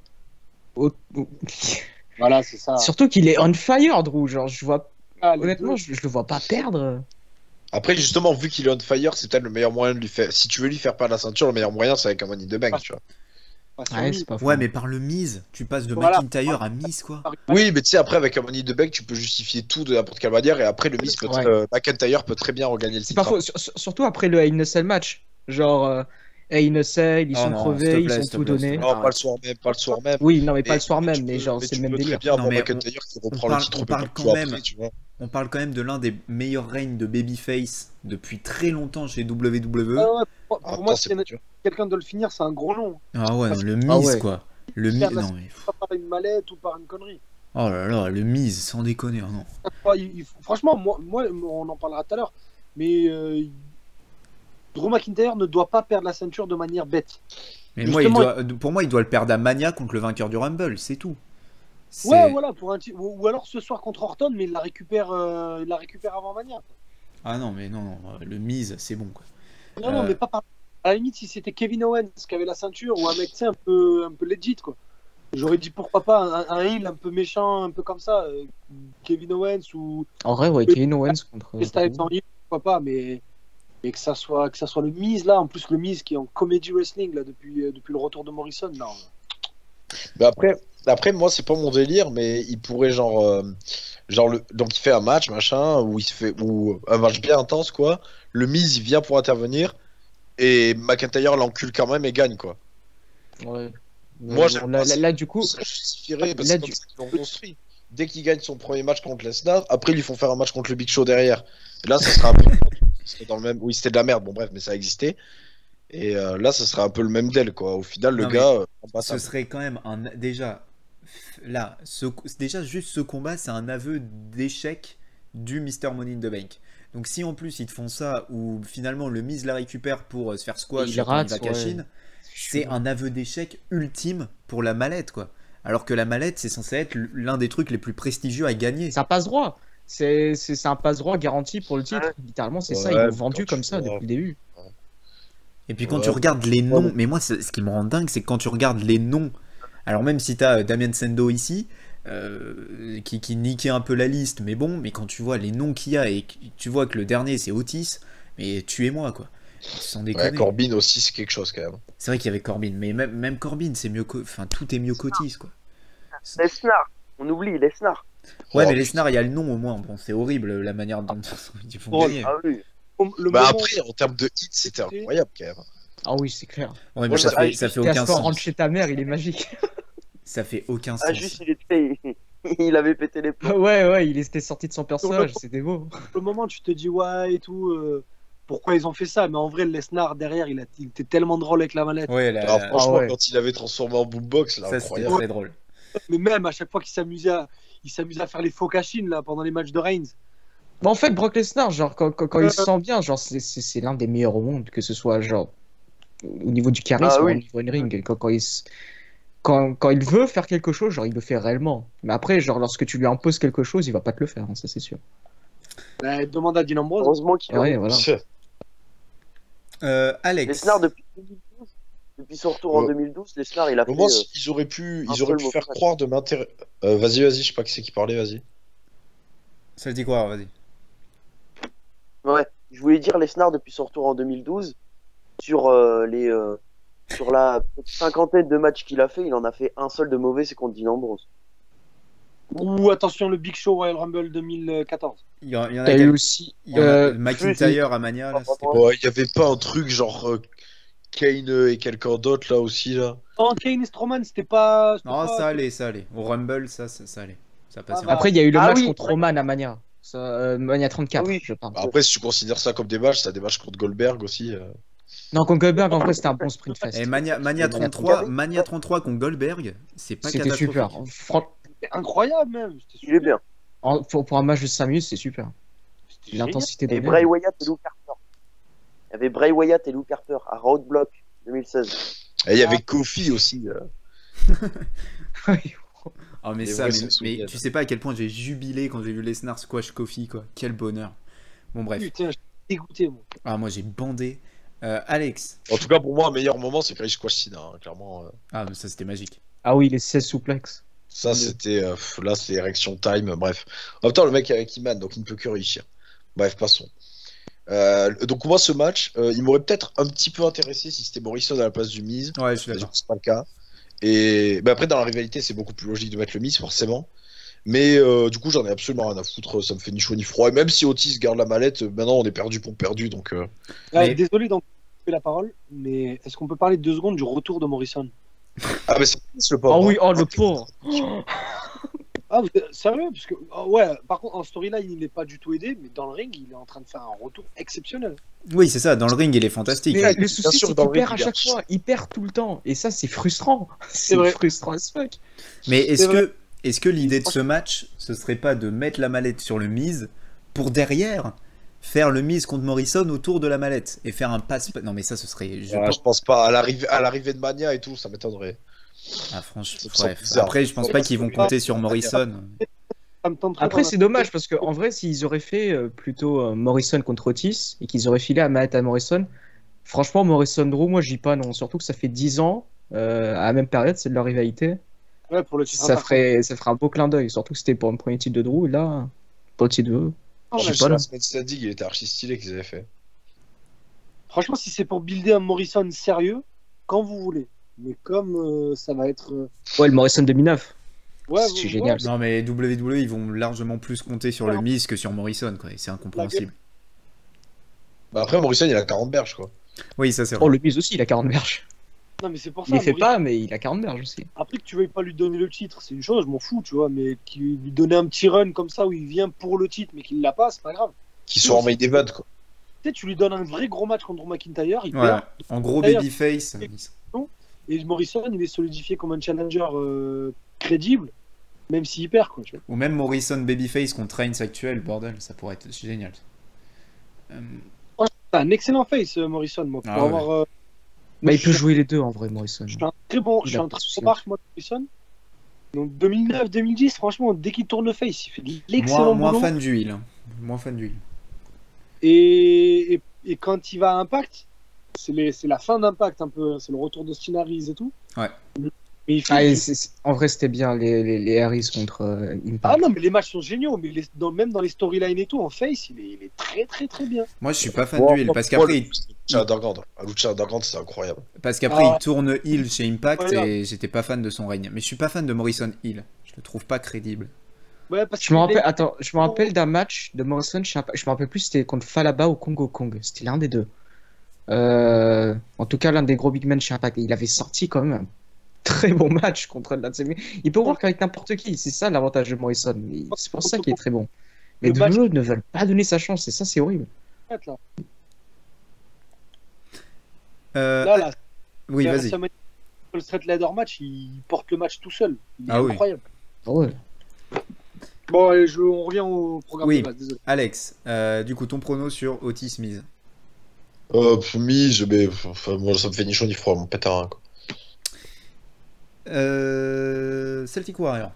Voilà, c'est ça. surtout qu'il est on fire, Drew. Genre, honnêtement, je le vois pas perdre. Après, justement, vu qu'il est on fire, c'est peut-être le meilleur moyen de lui faire. Si tu veux lui faire perdre la ceinture, le meilleur moyen, c'est avec un Money in the Bank, tu vois. Ouais, c'est pas faux. Ouais, mais par le Miz, tu passes de Voilà. McIntyre à Miz, quoi. Oui, mais tu sais, après, avec un Money in the Bank, tu peux justifier tout de n'importe quelle manière, et après, le Miz peut McIntyre peut très bien regagner le C'est titre. pas faux, surtout après le Hell in a Cell match. Genre, Hell in a Cell, ils Oh sont non, crevés, s'il te plaît, ils s'il ont te tout plaît, donné. s'il te plaît. Non, pas le soir même. Oui, non, mais pas Mais- le soir mais même, tu mais peux- genre, mais c'est tu le même peux très délire. bien avoir Non, mais McIntyre qui reprend parle- le titre on peu parle plus quand tôt même- après, tu vois. On parle quand même de l'un des meilleurs reigns de babyface depuis très longtemps chez WWE. Pour Ah, moi, attends, c'est si pas dur. quelqu'un de le finir, c'est un gros nom. Ah ouais, non, le Ah Miz, ouais. quoi. Le Miz, Faire la- non mais... Pas par une mallette ou par une connerie. Oh là là, le Miz, sans déconner, oh non. Franchement, moi, on en parlera tout à l'heure, mais Drew McIntyre ne doit pas perdre la ceinture de manière bête. Mais Justement, pour moi, il doit le perdre à Mania contre le vainqueur du Rumble, c'est tout. C'est- Ouais, voilà, ou alors ce soir contre Orton, mais il la récupère avant Mania. Ah non, mais non, le Miz, c'est bon, quoi. Non, mais pas par. À la limite, si c'était Kevin Owens qui avait la ceinture, ou un mec, tu sais, un peu legit, quoi. J'aurais dit pourquoi pas un heel un peu méchant, un peu comme ça, Kevin Owens ou En vrai, ouais, Kevin Owens contre. Styles en heel, pourquoi pas, mais que ça soit le Miz là, en plus le Miz qui est en comedy wrestling là depuis le retour de Morrison, non. Mais après, moi, c'est pas mon délire, mais il pourrait donc il fait un match, machin, ou un match bien intense, quoi. Le Miz, il vient pour intervenir, et McIntyre l'encule quand même et gagne, quoi. Ouais. Moi, Bon, là, du coup, Ça justifierait, parce là, que c'est comme ça qu'ils l'ont construit. Dès qu'il gagne son premier match contre Lesnar, après, ils lui font faire un match contre le Big Show derrière. Et là, ça sera un peu. Ça serait dans le même. Oui, c'était de la merde, bon, bref, mais ça existait. Et là, ça serait un peu le même deal, quoi. Au final, le Non, gars. Ce serait quand même un... Déjà, là, déjà, juste ce combat, c'est un aveu d'échec du Mr. Money in the Bank. Donc si en plus ils te font ça, ou finalement le Miz la récupère pour se faire squash, il rate, va cash in, c'est un aveu d'échec ultime pour la mallette, quoi. Alors que la mallette, c'est censé être l'un des trucs les plus prestigieux à gagner. c'est un passe-droit. C'est un passe-droit garanti pour le titre. Littéralement, c'est ça. Ils Ouais, l'ont vendu quand comme tu ça vois. depuis le début. Et puis quand Ouais. tu regardes les noms, Ouais. mais moi ce qui me rend dingue, c'est que quand tu regardes les noms, alors même si t'as Damien Sando ici, qui niquait un peu la liste, mais bon, mais quand tu vois les noms qu'il y a et que tu vois que le dernier c'est Otis, mais tuez-moi, quoi. Sans déconner. Ouais, Corbin aussi, c'est quelque chose, quand même. C'est vrai qu'il y avait Corbin, mais même Corbin, c'est mieux enfin tout est mieux qu'Otis, quoi. Lesnar, on oublie Lesnar. Ouais, Oh, mais Lesnar, il y a le nom au moins. Bon, c'est horrible la manière dont ils font Oh, gagner. Ah oui. Le Bah moment- après, en termes de hits, c'était incroyable, quand même. Ah oui, c'est clair. Ouais, mais Ouais, ça bah, fait T'es à aucun sport, rentre sens. chez ta mère, il est magique. Ça fait aucun Ah, sens. juste, il avait pété les plombs. Ouais, il était sorti de son personnage, c'était beau. le moment tu te dis ouais et tout, pourquoi ils ont fait ça, mais en vrai Lesnar derrière il était tellement drôle avec la mallette. Ouais, Alors, franchement, ouais. quand il avait transformé en boombox, là, ça c'était incroyable. très drôle. Mais même à chaque fois qu'il s'amusait à faire les faux cash-in là pendant les matchs de Reigns. Mais en fait, Brock Lesnar, genre, quand il se sent bien, genre, c'est l'un des meilleurs au monde, que ce soit, genre, au niveau du charisme Ah ou oui. au niveau in-ring. Quand il veut faire quelque chose, genre, il le fait réellement. Mais après, genre, lorsque tu lui imposes quelque chose, il va pas te le faire, hein, ça c'est sûr. Demande à Dean Ambrose. Heureusement qu'il Ouais, voilà. Alex. Lesnar, depuis son retour en 2012, Lesnar, il a fait. Moi, ils auraient pu faire croire de m'intéresser. Vas-y, je sais pas qui c'est qui parlait, vas-y. Ça le dit quoi? Vas-y. Ouais, je voulais dire Lesnar, depuis son retour en 2012, sur sur la cinquantaine de matchs qu'il a fait, il en a fait un seul de mauvais, c'est contre Dean Ambrose. Ou attention, le Big Show Royal Rumble 2014. Il y en a T'as eu aussi. McIntyre à Mania, là, c'était pas... Ouais, il y avait pas un truc genre Kane et quelqu'un d'autre là aussi là. Oh, Kane et Strowman, c'était pas. Non, ça allait. Au Rumble, ça allait. Ça passait. Après, il y a eu le match oui, contre Roman à Mania. Mania 34, oui. je parle. Après, si tu considères ça comme des matchs, t'as des matchs contre Goldberg aussi. Non, contre Goldberg, en vrai, c'était un bon sprint fest. Et Mania 33 contre Goldberg, c'est pas C'était super. C'était incroyable même. C'était Il est bien. Pour un match de 5 minutes, c'est super. L'intensité de Et Bray Wyatt et Luke Harper. Il y avait Bray Wyatt et Luke Harper à Roadblock 2016. Et il y avait Kofi aussi. Oh mais Les ça, vrais sont mais souliers, tu sais pas à quel point j'ai jubilé quand j'ai vu Lesnar squash Kofi, quoi. Quel bonheur. Bon bref. Putain, j'étais dégoûté, moi. Ah moi j'ai bandé. Alex. En tout cas, pour moi, un meilleur moment, c'est quand il squash Cena, hein, clairement. Ah mais ça c'était magique. Ah oui, les 16 souplex. Ça, c'était. Là, c'est érection time, bref. En même temps, le mec est avec Iman, donc il ne peut que réussir. Bref, passons. Donc, moi, ce match, il m'aurait peut-être un petit peu intéressé si c'était Morrison à la place du Miz. Ouais, je suis d'accord. C'est pas le cas. Et après, dans la rivalité, c'est beaucoup plus logique de mettre le Miz, forcément. Mais du coup, j'en ai absolument rien à foutre. Ça me fait ni chaud ni froid. Et même si Otis garde la mallette, maintenant, on est perdu pour perdu. Donc, Désolé d'en couper la parole, mais est-ce qu'on peut parler 2 secondes du retour de Morrison? Ah, mais c'est le pauvre. Oh oui, oh le pauvre. Ah, vous êtes sérieux? Parce que, ouais, par contre, en storyline, il n'est pas du tout aidé, mais dans le ring, il est en train de faire un retour exceptionnel. Oui, c'est ça, dans le ring il est fantastique. Mais le souci, sûr, c'est dans qu'il le perd à ring, il chaque fois. Il perd tout le temps. Et ça, c'est frustrant. C'est vrai. frustrant as fuck. Mais C'est vrai. est-ce que l'idée de ce match, ce serait pas de mettre la mallette sur le Miz pour derrière faire le Miz contre Morrison autour de la mallette et faire un passe? Non mais ça ce serait... Je pense pas. À l'arrivée de Mania et tout, ça m'étonnerait. Ah franchement, Ça me semble bref. bizarre. Après je pense pas qu'ils vont compter sur Morrison. Ça me tenterait Après, pas. c'est dommage parce qu'en vrai, s'ils auraient fait plutôt Morrison contre Otis et qu'ils auraient filé la mallette à Morrison, franchement, Morrison Drew, moi, je dis pas non. Surtout que ça fait 10 ans, à la même période, c'est de leur rivalité. Ouais, pour le titre Ça ferait un beau clin d'œil. Surtout que c'était pour un premier titre de Drew. Et là, pas le titre de. Ah, Je ouais, sais pas, La non. semaine standing, il était archi stylé qu'ils avaient fait. Franchement, si c'est pour builder un Morrison sérieux, quand vous voulez. Mais comme ça va être. Ouais, le Morrison 2009. Ouais, C'est génial. Non mais WWE ils vont largement plus compter sur le Miz que sur Morrison, quoi. Et c'est incompréhensible. Bah après, Morrison, il a 40 berges, quoi. Oui, ça c'est vrai. Oh, le Miz aussi, il a 40 berges. Non, mais c'est pour Il ça. les fait Morrison- pas, mais il a 40 berges aussi. Après que tu veuilles pas lui donner le titre, c'est une chose, je m'en fous, tu vois. Mais lui donner un petit run comme ça où il vient pour le titre, mais qu'il l'a pas, c'est pas grave. Qui sont en main event, quoi. Tu sais, tu lui donnes un vrai gros match contre McIntyre, il Ouais. perd. En gros D'ailleurs, babyface. Et Morrison, il est solidifié comme un challenger crédible, même s'il perd, quoi, tu vois. Ou même Morrison babyface contre Reigns actuel, bordel, ça pourrait être génial. C'est un excellent face, Morrison, moi. Pour Ah ouais. avoir, Bah, il je peut suis- jouer les deux en vrai, Morrison. Je suis un très bon, Il je suis a un pas très de souci bon marque, moi, de Morrison. Donc 2009-2010, franchement, dès qu'il tourne le face, il fait de l'excellent Moins boulot. fan d'huile. Hein. Moins fan d'huile. Et quand il va à Impact, c'est la fin d'Impact un peu, c'est le retour d'Austin Harris et tout. Ouais. Mais il fait, Ah, et en vrai, c'était bien les Harris contre Impact. Ah non, mais les matchs sont géniaux, mais même dans les storylines et tout, en face, il est très très très bien. Moi je suis pas fan d'huile parce qu'après Lucha Underground. Lucha Underground, c'est incroyable. Ah. il tourne heel chez Impact Voilà. et j'étais pas fan de son règne. Mais je suis pas fan de Morrison heel. Je le trouve pas crédible. Ouais, parce Je me qu'il rappelle, est- attends, je me rappelle d'un match de Morrison, je me rappelle plus c'était contre Falaba ou Congo Kong, c'était l'un des deux. En tout cas, l'un des gros big men chez Impact. Et il avait sorti quand même un très bon match contre l'un de ses... Il peut work avec n'importe qui, c'est ça l'avantage de Morrison. C'est pour ça qu'il est très bon. Mais Le match- WWE ne veulent pas donner sa chance, et ça c'est horrible. là. Euh, Là, oui, vas-y. Le straight ladder match, il porte le match tout seul. Il est Ah oui. incroyable. Ouais. Bon, allez, on revient au programme Oui. de base, désolé. Alex, du coup ton prono sur Otis Miz. Mise, mais enfin, moi, ça me fait ni chaud ni froid, mon pétard, quoi. Celtic Warrior.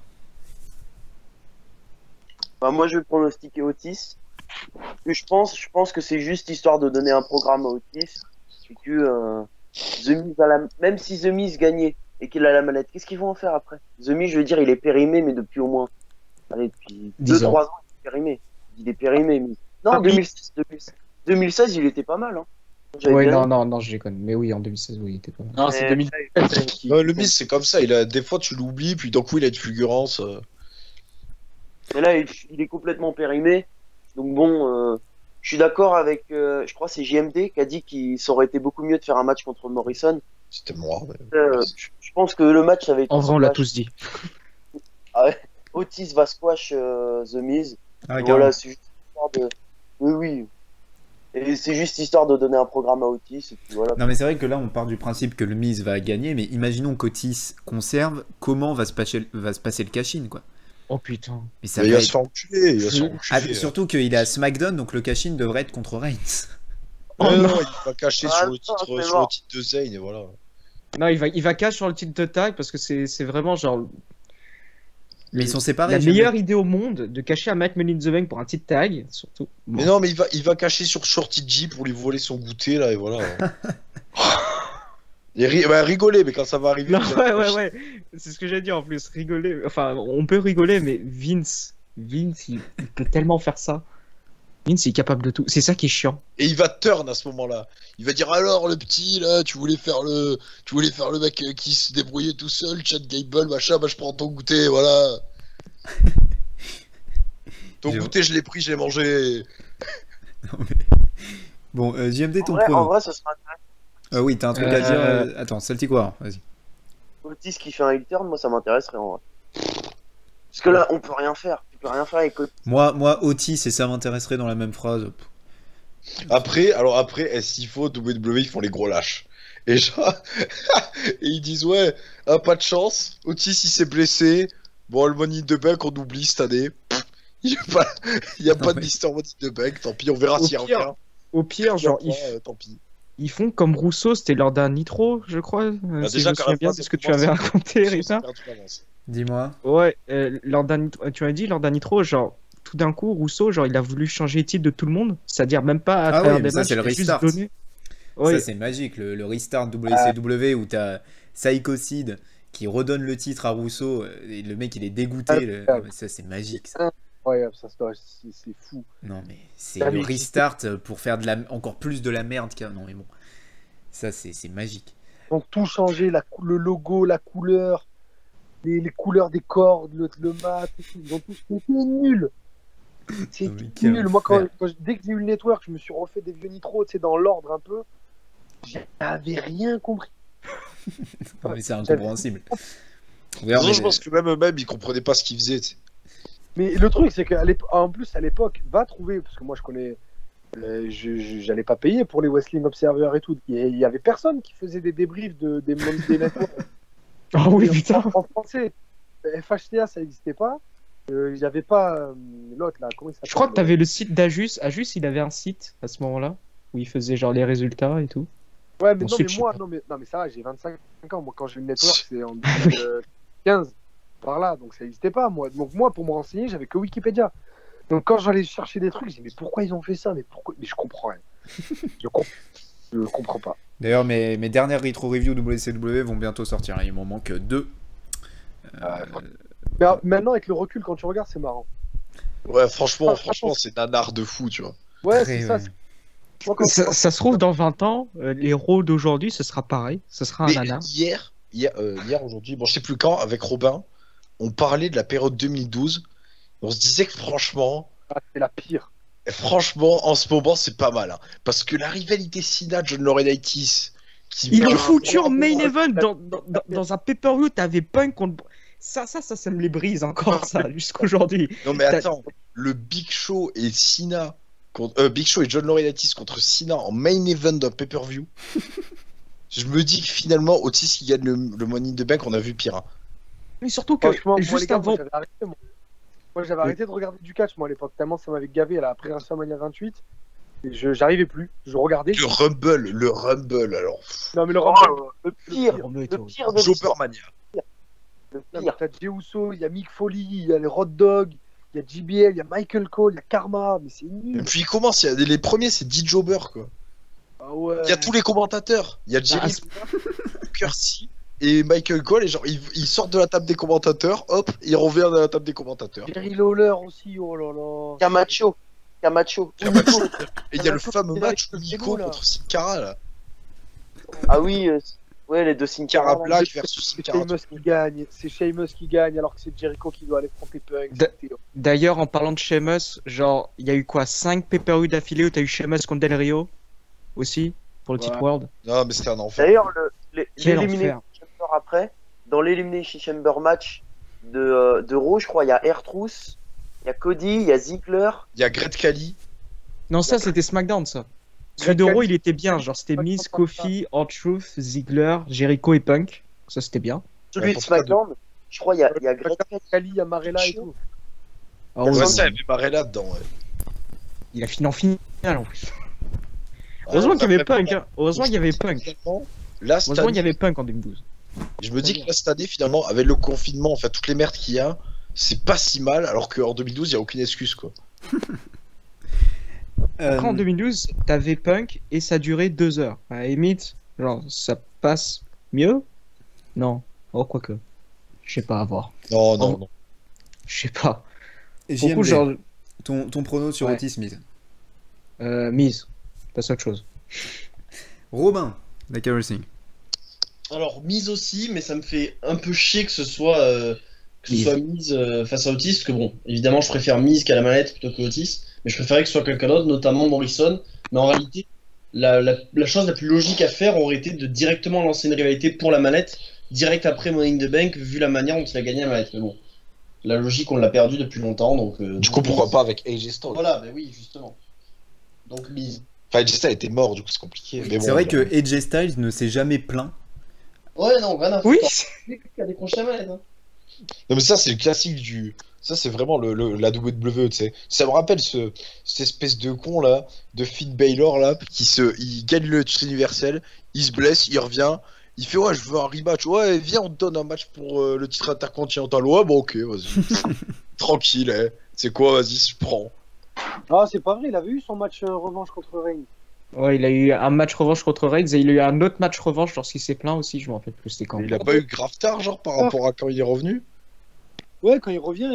Bah, moi, je vais pronostiquer Otis. Je pense que c'est juste histoire de donner un programme à Otis. et que The Miz même si The Miz gagnait et qu'il a la manette, qu'est-ce qu'ils vont en faire après? The Miz, je veux dire, il est périmé, mais depuis au moins, allez, depuis 2-3 ans, il est périmé. Il est périmé. Mais... Non, 2016, il était pas mal. Hein. Oui, non, je déconne. Mais oui, en 2016, oui, il était pas mal. Non, c'est 2017. Le Miz, c'est comme ça. Des fois, tu l'oublies, puis d'un coup, il a une fulgurance. Mais là, il est complètement périmé. Donc bon, je suis d'accord avec, je crois que c'est JMD qui a dit qu'il ça aurait été beaucoup mieux de faire un match contre Morrison. C'était moi. Je pense que le match avait été... En vrai, on l'a tous dit. Ah ouais. Otis va squash The Miz. Ah, voilà, c'est juste histoire de... Oui. Et c'est juste histoire de donner un programme à Otis. Et puis voilà. Non, mais c'est vrai que là, on part du principe que le Miz va gagner, mais imaginons qu'Otis conserve, comment va se passer le cash-in, quoi. Oh putain. Mais ça il va va être... se faire enculer. Surtout qu'il est à SmackDown, donc le cash-in devrait être contre Reigns. Non, il va cacher sur le mort. titre de Zayn, et voilà. Non, il va cash sur le titre de tag parce que c'est vraiment genre. Mais ils sont séparés. La meilleure idée au monde de cacher un Matt Money in the Bank pour un titre tag, surtout. Bon. Mais non, mais il va cacher sur Shorty G pour lui voler son goûter, là, et voilà. Rigoler, mais quand ça va arriver. Non, ouais. C'est ce que j'ai dit en plus. Rigoler. Enfin, on peut rigoler, mais Vince, il peut tellement faire ça. Vince est capable de tout. C'est ça qui est chiant. Et il va turn à ce moment-là. Il va dire alors le petit là, tu voulais faire le mec qui se débrouillait tout seul, Chad Gable, machin, bah je prends ton goûter, voilà. Ton goûter, je l'ai pris, je l'ai mangé. Non, mais... Bon, JMD, ton en vrai, ça sera intéressant. Oui, t'as un truc à dire. Attends, Celtic War, vas-y. Otis qui fait un heel turn, moi ça m'intéresserait en vrai. Parce que là, on peut rien faire. Tu peux rien faire avec Otis. Moi, Otis, et ça m'intéresserait dans la même phrase. Après, s'il faut, WWE, ils font les gros lâches. Et genre, et ils disent, ouais, pas de chance, Otis, il s'est blessé. Bon, le Money in the Bank, on oublie cette année. Il n'y a pas de Mister Money in the Bank, tant pis, on verra s'il revient. Au pire, genre, tant pis. Ils font comme Rousseau, c'était lors d'un Nitro, je crois. Si je me souviens bien, c'est ce que tu avais raconté, Rita. Dis-moi. Ouais, lors d'un Nitro, tu m'as dit, lors d'un Nitro, genre, tout d'un coup, Rousseau, genre, il a voulu changer les titres de tout le monde, c'est-à-dire même pas à travers des ça, matchs, c'est le restart. Ouais. Ça, c'est magique, le restart WCW où t'as Psycho Sid qui redonne le titre à Rousseau et le mec, il est dégoûté. Ça, c'est magique, ça. Ouais, ça c'est fou. Non, mais c'est le restart pour faire encore plus de la merde. Non, mais bon, ça, c'est magique. Donc, tout changer, le logo, la couleur, les couleurs des cordes, le mat, ils ont tout c'était nul. C'est nul. Moi, dès que j'ai eu le network, je me suis refait des vieux nitros, tu sais, dans l'ordre un peu. J'avais rien compris. Non, mais c'est incompréhensible. Non, je pense que même eux-mêmes, ils comprenaient pas ce qu'ils faisaient. T'sais. Mais le truc, c'est qu'en plus, à l'époque, va trouver, parce que moi, je connais. J'allais pas payer pour les Wrestling Observer et tout. Il y avait personne qui faisait des débriefs des Monday Network. Ah oui, putain. En français, FHTA, ça n'existait pas. Il n'y avait pas l'autre là. Comment il s'appelle? Je crois que tu avais le site d'Ajus. Ajus, il avait un site à ce moment-là où il faisait genre les résultats et tout. Ouais, mais ensuite, non, mais ça va, j'ai 25 ans. Moi, quand j'ai eu le network, c'est en 2015 par là, donc ça n'existait pas. Donc moi, pour me renseigner, j'avais que Wikipédia. Donc quand j'allais chercher des trucs, je disais mais pourquoi ils ont fait ça? Mais je comprends rien. Je comprends pas. D'ailleurs, mes dernières retro reviews WCW vont bientôt sortir. Il m'en manque 2. Mais maintenant, avec le recul, quand tu regardes, c'est marrant. Ouais, franchement, c'est nanar de fou, tu vois. Ouais, c'est ça. Ça se trouve, dans 20 ans, les Raw d'aujourd'hui, ce sera pareil. Ce sera un nanar. Hier aujourd'hui, bon, je sais plus quand, avec Robin, on parlait de la période 2012. On se disait que franchement, c'est la pire. Franchement, en ce moment, c'est pas mal. Hein, parce que la rivalité Cena, John Laurinaitis. Ils l'ont foutu en main event dans un pay-per-view. T'avais Punk contre. Ça me les brise encore, ça, jusqu'aujourd'hui. Non, mais attends, le Big Show et Cena. Big Show et John Laurinaitis contre Cena en main event d'un pay-per-view. Je me dis que finalement, Otis qui gagne le Money in the Bank, on a vu pire. Hein. Mais surtout que juste avant. Moi, j'avais arrêté de regarder du catch, moi, à l'époque, tellement ça m'avait gavé là, après WrestleMania 28. Et j'arrivais plus. Je regardais. Le Rumble, alors. Non, mais le Rumble, le pire de Jobbermania. Il y a Jey Uso, il y a Mick Foley, il y a les Road Dogg, il y a JBL, il y a Michael Cole, il y a Karma, mais c'est nul. Et puis il commence, les premiers, c'est D-Jobber, quoi. Ah ouais. Il y a tous les commentateurs. Il y a Jerry Kersey et Michael Cole. Et genre, ils sortent de la table des commentateurs, hop, ils reviennent à la table des commentateurs. Jerry Lawler aussi, oh là là. Camacho. Et il y a le fameux match Nico contre Sin Cara là. Ah oui, ouais, les deux Sin Cara Cara. Black versus Sin C'est Cara. Sheamus qui gagne. C'est Sheamus qui gagne alors que c'est Jericho qui doit aller frapper Punk. D'ailleurs, en parlant de Sheamus, genre, il y a eu quoi 5 pay-per-view d'affilée où t'as eu Sheamus contre Del Rio aussi pour le titre World. Non, mais c'était un enfer. D'ailleurs, Quel l'Elimination Chamber après, dans l'Elimination Chamber match de Raw, je crois, il y a R-Truth, il y a Cody, il y a Ziggler. Il y a Great Khali. Non, ça c'était SmackDown ça. Celui de Raw il était bien, genre c'était Miz, Kofi, R-Truth, Ziggler, Jericho et Punk. Ça c'était bien. Celui de SmackDown, je crois, il y a Great Khali, il y a Marella et tout. Alors, Ouais, ça, il y avait Barrella dedans. Ouais. il a fini en finale en plus. Heureusement qu'il y avait Punk. Hein. Heureusement qu'il y avait Punk. Là, cette Heureusement qu'il y année, avait Punk en 2012. je me dis que là, cette année, finalement, avec le confinement, enfin, toutes les merdes qu'il y a, c'est pas si mal, alors qu'en 2012, il n'y a aucune excuse, quoi. Après en 2012, t'avais Punk et ça durait 2 heures. À la limite, genre ça passe mieux. Non. Oh quoique. Je sais pas à voir. Non, non, non. Je sais pas. JMD, Beaucoup genre ton prono sur Ouais. Otis Miz. Miz. Passe autre chose. Robin, Like Everything. Alors, mise aussi, mais ça me fait un peu chier que ce soit, Miz. mise face à Otis, parce que bon, évidemment, je préfère mise qu'à la manette plutôt que Otis, mais je préférais que ce soit quelqu'un d'autre, notamment Morrison. Mais en réalité, la chose la plus logique à faire aurait été de directement lancer une rivalité pour la manette, direct après Money in the Bank, vu la manière dont il a gagné la manette. Mais bon, la logique, on l'a perdue depuis longtemps, donc. Du coup, pourquoi pas avec AJ Styles? Voilà, bah oui, justement. Donc, mise. Enfin, AJ Styles était mort, du coup, c'est compliqué. Mais bon, C'est vrai voilà. que AJ Styles ne s'est jamais plaint. Ouais, non, rien à Oui. foutre. C'est qui a décroché la manette, hein. Non, mais ça, c'est le classique du. Ça, c'est vraiment la WWE, tu sais. Ça me rappelle cette espèce de con là, de Finn Balor là, il gagne le titre universel, il se blesse, il revient, il fait ouais, je veux un rematch, ouais, viens, on te donne un match pour le titre intercontinental, ouais, bon, ok, vas-y. Tranquille, hein. C'est quoi, vas-y, je prends. Ah, c'est pas vrai, il avait eu son match revanche contre Reigns. Ouais, il a eu un match revanche contre Reigns et il a eu un autre match revanche lorsqu'il s'est plaint aussi. Je me rappelle plus c'était quand. Il a pas eu grave tard, genre, par rapport à quand il est revenu. Ouais, quand il revient,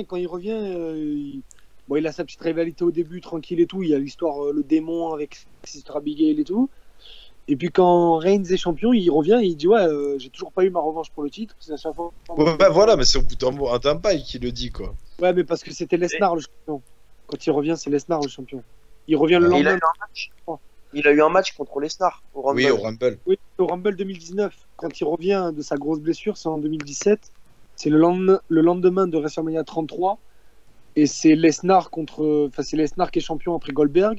bon, il a sa petite rivalité au début, tranquille et tout. Il y a l'histoire, le démon avec Sister Abigail et tout. Et puis quand Reigns est champion, il revient et il dit ouais, j'ai toujours pas eu ma revanche pour le titre. C'est à chaque fois. Ouais, bah voilà, mais c'est au bout d'un bail qu'il le dit, quoi. Ouais, mais parce que c'était Lesnar le champion. Quand il revient, c'est Lesnar le champion. Il revient le Et il a lendemain. eu un match. Il a eu un match contre Lesnar au Rumble. Oui, au Rumble. Oui, au Rumble 2019. Quand il revient de sa grosse blessure, c'est en 2017. C'est le lendemain de WrestleMania 33. Et c'est Lesnar c'est Lesnar qui est champion après Goldberg.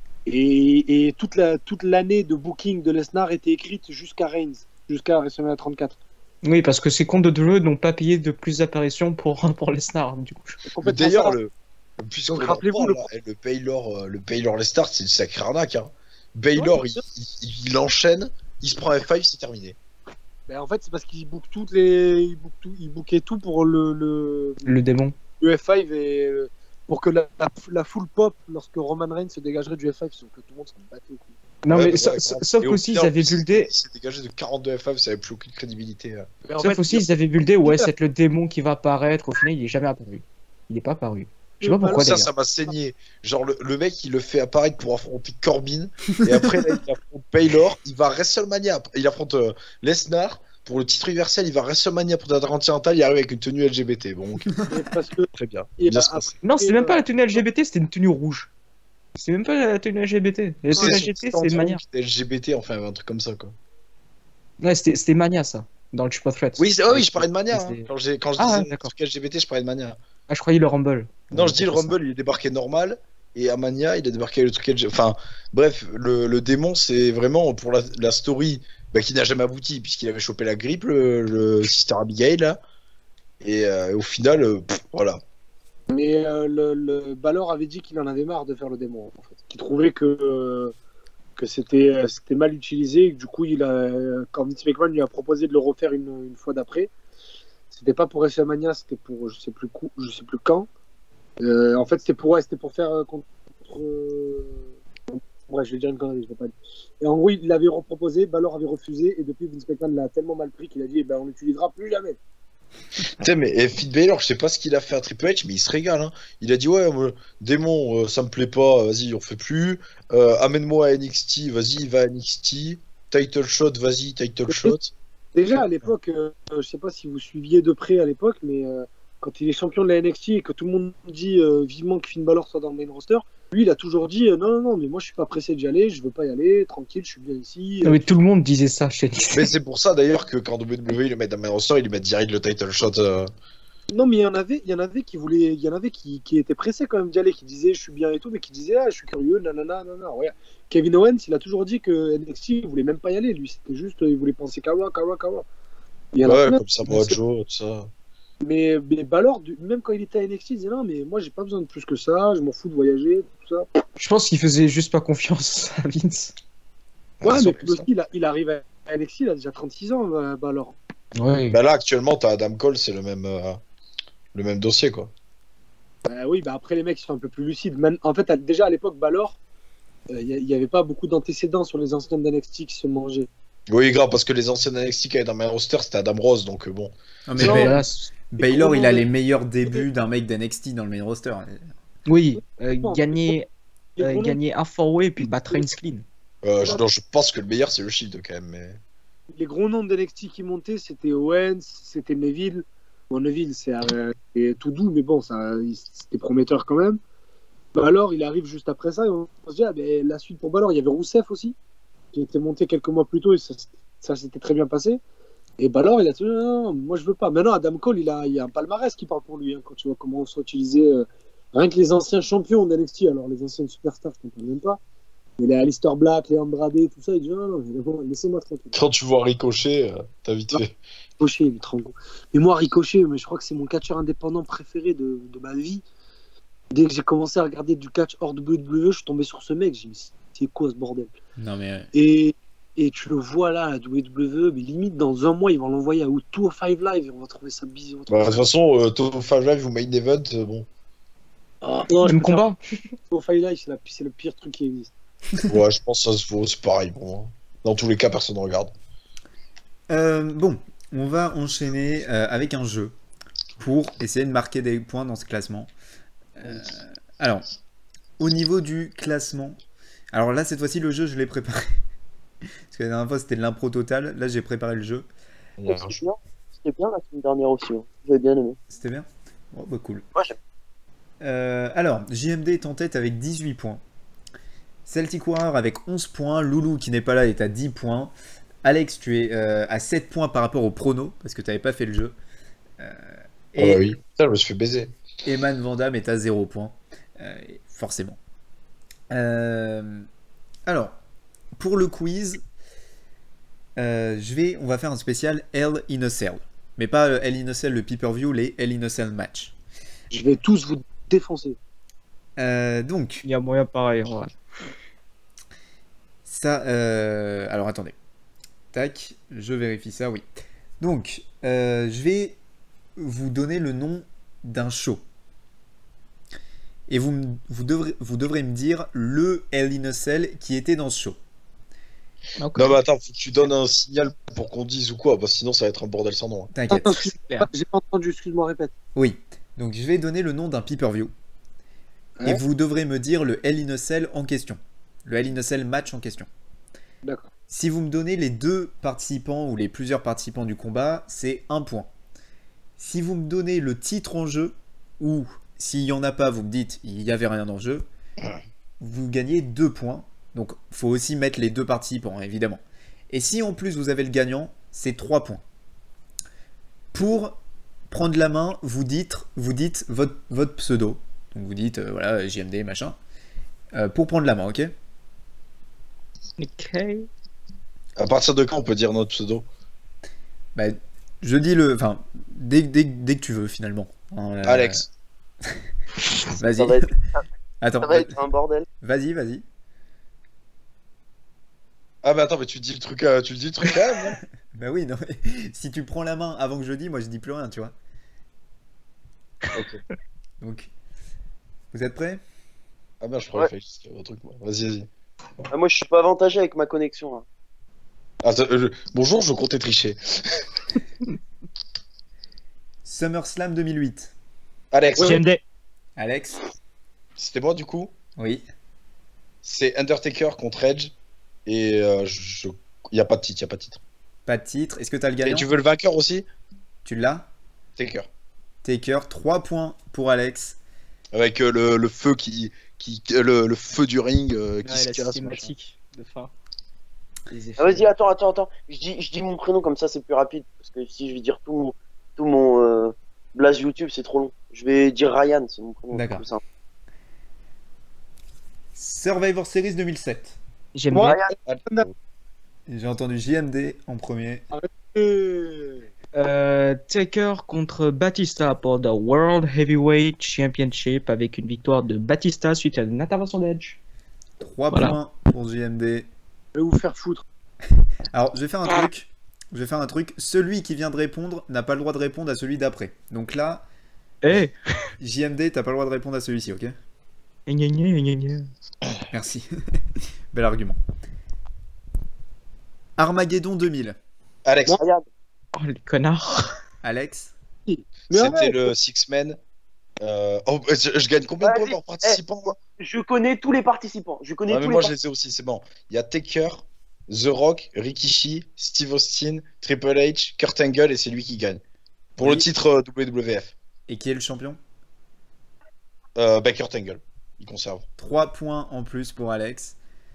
Et toute l'année de booking de Lesnar était écrite jusqu'à Reigns, jusqu'à WrestleMania 34. Oui, parce que ces comptes de Drew n'ont pas payé de plus d'apparitions pour Lesnar, du coup. C'est complètement D'ailleurs, ça. puisqu'on Donc, en rappelez-vous, parle, là, le Baylor Lesnar, c'est une sacrée arnaque. Hein. Baylor, Ouais, il enchaîne, il se prend F5, c'est terminé. Ben, en fait, c'est parce qu'il book il bookait tout pour le Le démon. F5 et pour que la foule pop lorsque Roman Reigns se dégagerait du F5, sauf que tout le monde s'en battait au cou. Non, Ouais, mais bah, sauf Et au qu'aussi, ils final, avaient en plus, buildé. Il s'est dégagé de 42 F5, ça avait plus aucune crédibilité. Mais en Sauf fait, aussi, ils avaient buildé, ouais, c'est le démon qui va apparaître. Au final, il est jamais apparu. Il est pas apparu. Je sais pas pourquoi Ça, d'ailleurs. ça m'a saigné. Genre, le mec, il le fait apparaître pour affronter Corbin. Et après, là, il affronte Baylor. Il va à WrestleMania. Il affronte Lesnar. Pour le titre universel, il va à WrestleMania pour l'Intercontinental. Il arrive avec une tenue LGBT. Bon, ok. parce que Très bien. Et Bien bah, se passer. Non, c'était même pas la tenue LGBT, c'était une tenue rouge. C'est même pas la tenue LGBT. La tenue LGBT, c'est une manière. C'était LGBT, enfin, un truc comme ça, quoi. Ouais, c'était Mania, ça. Dans le Triple Threat. Oui, oui, je parlais de Mania. Hein. C'était- Quand je Ah, disais ouais, d'accord. truc LGBT, je parlais de Mania. Ah, je croyais le Rumble. Non, je dis le Rumble, il est débarqué normal. Et à Mania, il a débarqué le truc LGBT. Enfin, bref, le démon, c'est vraiment pour la story qui n'a jamais abouti, puisqu'il avait chopé la grippe, le Sister Abigail, là. Et au final, voilà. Mais le Balor avait dit qu'il en avait marre de faire le démon, en fait. Qu'il trouvait que c'était mal utilisé et que du coup, quand Vince McMahon lui a proposé de le refaire une fois d'après, c'était pas pour WrestleMania, c'était pour je sais plus quand. En fait, c'était pour faire contre Bref, je vais dire une connerie, je l'ai pas dit. Et en gros, il l'avait reproposé, Balor avait refusé, et depuis, Vince McMahon l'a tellement mal pris qu'il a dit, eh ben, on l'utilisera plus jamais. Tu sais, mais Finn Balor, je sais pas ce qu'il a fait à Triple H, mais il se régale. Hein. Il a dit ouais, démon, ça me plaît pas, vas-y, on fait plus. Amène-moi à NXT, vas-y, va à NXT. Title shot, vas-y, title shot. Déjà, à l'époque, je sais pas si vous suiviez de près à l'époque, mais quand il est champion de la NXT et que tout le monde dit vivement que Finn Balor soit dans le main roster, lui, il a toujours dit non, non, non, mais moi, je suis pas pressé d'y aller, je veux pas y aller, tranquille, je suis bien ici. Non, mais tout le monde disait ça chez NXT. Mais c'est pour ça d'ailleurs que quand WWE le met dans le main roster, il lui met direct le title shot. Non, mais il y en avait qui voulaient, il y en avait qui étaient pressés quand même d'y aller, qui disaient je suis bien et tout, mais qui disaient ah, je suis curieux, nanana, nanana. Ouais. Kevin Owens, il a toujours dit que NXT, il voulait même pas y aller, lui, c'était juste, il voulait penser Kawa. Il y en a Ouais, plein comme Samoa Joe, tout ça. mais Balor, même quand il était à NXT, il disait non, mais moi j'ai pas besoin de plus que ça, je m'en fous de voyager, tout ça. Je pense qu'il faisait juste pas confiance à Vince. Ouais, Ah, mais sans puis aussi, il arrive à NXT, il a déjà 36 ans, Balor. Ouais. Bah là, actuellement, t'as Adam Cole, c'est le même dossier, quoi. Oui, bah après les mecs ils sont un peu plus lucides. En fait, déjà à l'époque, Balor, il y avait pas beaucoup d'antécédents sur les anciens d'NXT qui se mangeaient. Oui, grave, parce que les anciens NXT qui avaient dans le main roster, c'était Adam Rose, donc bon. Non, mais Non, Voilà, Baylor, il a les meilleurs débuts d'un mec d'NXT dans le main roster. oui, Non, gagner les gros noms- un four-way et puis battre Reigns clean. Non, je pense que le meilleur, c'est le Shield, quand même. Mais... Les gros noms de NXT qui montaient, c'était Owens, c'était Neville. Bon, Neville, c'est tout doux, mais bon, c'était prometteur quand même. Balor, il arrive juste après ça, et on se dit, ah, ben, la suite pour Balor, il y avait Rousseff aussi, qui était monté quelques mois plus tôt, et ça s'était très bien passé. Et Balor, il a dit, non, non, moi je veux pas. Maintenant, Adam Cole, il y a un palmarès qui parle pour lui, hein, quand tu vois comment on sont utilisés. Rien que les anciens champions de NXT, alors les anciennes superstars, je ne comprends même pas. Mais les Aleister Black, les Andrade, tout ça, il dit, non, non, bon, laissez-moi tranquille. Quand tu vois Ricochet, t'as vite fait. Ricochet, il est trop gros. Mais moi, Ricochet, mais je crois que c'est mon catcheur indépendant préféré de ma vie. Dès que j'ai commencé à regarder du catch hors de WWE, je suis tombé sur ce mec. J'ai dit, c'est quoi ce bordel? Non, mais. Et tu le vois là, à la WWE, mais limite dans un mois, ils vont l'envoyer à 205 Live et on va trouver ça bizarre. Bah, de toute façon, Top 5 Live ou Main Event, bon. Ah, non, Même combat. 205 Live, c'est le pire truc qui existe. Ouais, je pense que ça se vaut, c'est pareil pour moi. Dans tous les cas, personne ne regarde. Bon, on va enchaîner avec un jeu pour essayer de marquer des points dans ce classement. Alors, au niveau du classement, alors là, cette fois-ci, le jeu, je l'ai préparé. Parce que la dernière fois, c'était de l'impro total. Là, j'ai préparé le jeu. C'était bien la semaine dernière aussi, hein. J'avais bien aimé. C'était bien? Bon, bah cool. Ouais, j'aime. Alors, JMD est en tête avec 18 points. Celtic Warrior avec 11 points. Loulou, qui n'est pas là, est à 10 points. Alex, tu es à 7 points par rapport au prono, parce que tu n'avais pas fait le jeu. Et oui, putain, je me suis fait baiser. Eman Vandam est à 0 points. Forcément. Alors, pour le quiz, on va faire un spécial Hell in a Cell. Mais pas Hell in a Cell, le pay-per-view, les Hell in a Cell match. Je vais tous vous défoncer. Donc, Il y a moyen pareil. Ouais. ça, alors attendez. Tac, je vérifie ça, oui. Donc, je vais vous donner le nom d'un show. Et vous devrez me dire le Hell in a Cell qui était dans ce show. Okay. Non, mais attends, faut que tu donnes un signal pour qu'on dise ou quoi, parce que sinon ça va être un bordel sans nom. Hein. T'inquiète. J'ai pas entendu, excuse-moi, répète. Oui. Donc, je vais donner le nom d'un pay-per-view. Et vous devrez me dire le Hell in a Cell en question. Le Hell in a Cell match en question. D'accord. Si vous me donnez les deux participants ou les plusieurs participants du combat, c'est 1 point. Si vous me donnez le titre en jeu, ou s'il n'y en a pas, vous me dites il n'y avait rien en jeu, vous gagnez 2 points. Donc, il faut aussi mettre les deux participants, évidemment. Et si en plus vous avez le gagnant, c'est 3 points. Pour prendre la main, vous dites votre pseudo. Donc vous dites, voilà, JMD, machin. Pour prendre la main, ok? Ok. À partir de quand on peut dire notre pseudo? Bah, je dis le... Enfin, dès que tu veux, finalement. Hein, Alex. Vas-y. Ça va être, Attends, ça va être un bordel. vas-y. Ah bah attends, mais tu dis le truc, tu le dis le truc quand même, hein. Bah oui, non, mais si tu prends la main avant que je dise, moi je dis plus rien, tu vois. Ok. Donc, vous êtes prêts? Ah bah je croyais qu'il fallait juste un truc, moi. Vas-y. Ah, moi, je suis pas avantagé avec ma connexion. Hein. Ah, bonjour, je comptais tricher. SummerSlam 2008. Alex, GMD. Alex? c'était moi du coup. Oui. C'est Undertaker contre Edge. Et il n'y a pas de titre, il n'y a pas de titre. Pas de titre. Est-ce que t'as le Et gagnant? tu veux le vainqueur aussi? Tu l'as? Taker. Taker, 3 points pour Alex. Avec le feu le feu du ring qui Ouais, se la casse. machin. cinématique de fin. Les effets. Ah, vas-y, attends. Je dis mon prénom comme ça, c'est plus rapide. Parce que si je vais dire tout mon blast YouTube, c'est trop long. Je vais dire Ryan, c'est mon prénom. D'accord. Plus simple. Survivor Series 2007. GMD. Moi, J'ai entendu JMD en premier. Taker contre Batista pour the World Heavyweight Championship avec une victoire de Batista suite à une intervention d'Edge. 3 Voilà. points pour JMD. Je vais vous faire foutre. Alors, je vais faire un truc. Je vais faire un truc. Celui qui vient de répondre n'a pas le droit de répondre à celui d'après. Donc là, Eh JMD, t'as pas le droit de répondre à celui-ci, ok? Gna gna gna gna. Merci. Bel argument. Armageddon 2000. Alex, Ryan, Oh les connards. Alex? Mais c'était arrête. le Six-Man. Je gagne combien de points Vas-y. par participant moi? je connais tous les participants. Je connais Ouais, mais tous moi les je les ai aussi, c'est bon. Il y a Taker, The Rock, Rikishi, Steve Austin, Triple H, Kurt Angle et c'est lui qui gagne. Pour Oui. le titre WWF. Et qui est le champion? Kurt Angle. Il conserve. 3 points en plus pour Alex.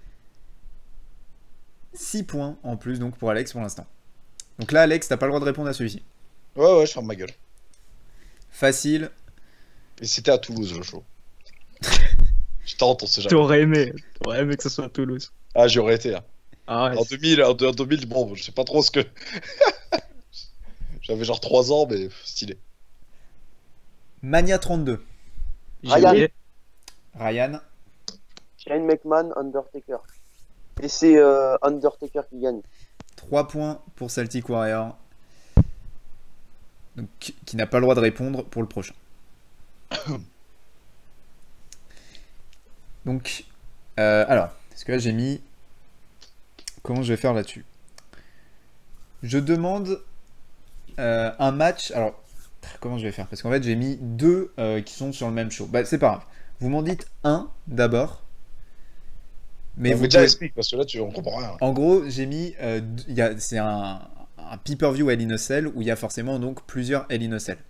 6 points en plus donc pour Alex pour l'instant. Donc là, Alex, t'as pas le droit de répondre à celui-ci. Ouais, je ferme ma gueule. Facile. Et c'était à Toulouse le show. Je tente, on sait jamais. T'aurais aimé que ce soit à Toulouse. Ah, j'y aurais été là. Ah ouais. En 2000, bon, je sais pas trop ce que. J'avais genre 3 ans, mais stylé. Mania 32. Ryan. GMD. Ryan. Shane McMahon, Undertaker. Et c'est Undertaker qui gagne. 3 points pour Celtic Warrior. Donc, qui n'a pas le droit de répondre pour le prochain. Donc, alors, parce que là j'ai mis. Comment je vais faire là-dessus? Je demande un match. Alors, comment je vais faire? Parce qu'en fait, j'ai mis 2 qui sont sur le même show. Bah, c'est pas grave. Vous m'en dites un d'abord. Mais Mais vous déjà pouvez- explique, parce que là, on comprend rien. En gros, j'ai mis. C'est un pay-per-view Hell in a Cell où il y a forcément donc plusieurs Hell in a Cell.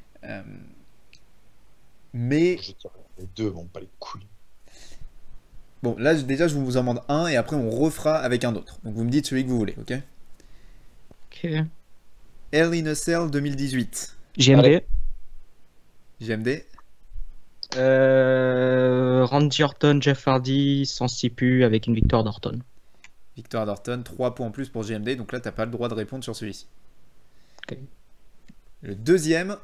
Mais Je tire les deux, bon, pas les couilles. bon, là déjà, je vous en demande un et après on refera avec un autre. Donc vous me dites celui que vous voulez, ok? Ok. Hell in a Cell 2018. GMD. JMD. Randy Orton, Jeff Hardy sans stipu avec une victoire d'Orton. Victoire d'Orton, 3 points en plus pour JMD. Donc là, t'as pas le droit de répondre sur celui-ci. Ok. Le deuxième.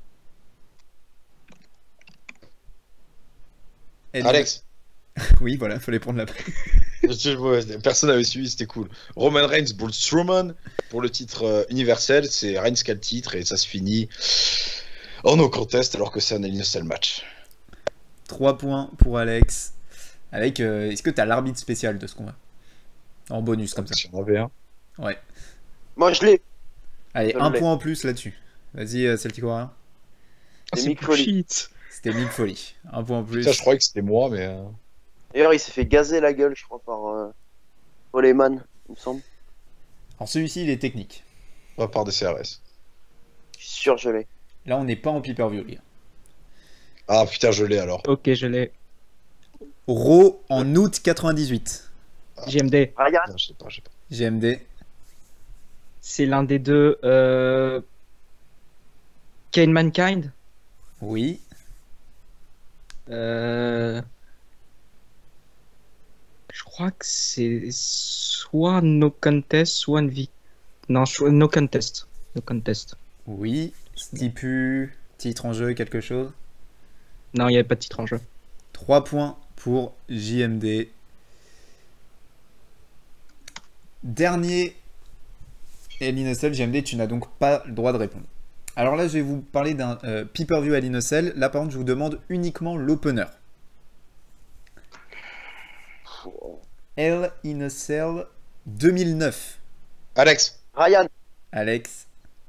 Hell in a- Alex, Oui, voilà, fallait prendre la. personne n'avait suivi, c'était cool. Roman Reigns, Braun Strowman, pour le titre universel, c'est Reigns qui a le titre et ça se finit en no contest alors que c'est un Hell in a Cell match. 3 points pour Alex. Avec. Est-ce que t'as l'arbitre spécial de ce qu'on a? En bonus, comme ça. Si on avait un. Ouais. Moi, je l'ai. Allez, Je un l'ai. point en plus là-dessus. Vas-y, Celtic Warrior. C'est Mick Foley. bullshit. C'était Mick Foley. Un point en plus. Putain, je croyais que c'était moi, mais. D'ailleurs, il s'est fait gazer la gueule, je crois, par Coleman, il me semble. Alors celui-ci, il est technique. Pas par des CRS. Je suis sûr, je l'ai. Là, on n'est pas en pay-per-view, les gars. Ah putain, je l'ai alors. Ok, je l'ai. Raw en août 98. GMD. Ryan, Non, je sais pas. GMD. C'est l'un des deux. Kane Mankind. Oui. Je crois que c'est soit no contest, soit une non, no contest. No contest. Oui. Stipu. Titre en jeu, quelque chose. Non, il n'y avait pas de titre en jeu. 3 points pour JMD. Dernier Hell in a Cell, JMD, tu n'as donc pas le droit de répondre. Alors là, je vais vous parler d'un pay-per-view Hell in a Cell. Là, par contre, je vous demande uniquement l'opener. Hell in a Cell 2009. Alex. Ryan. Alex.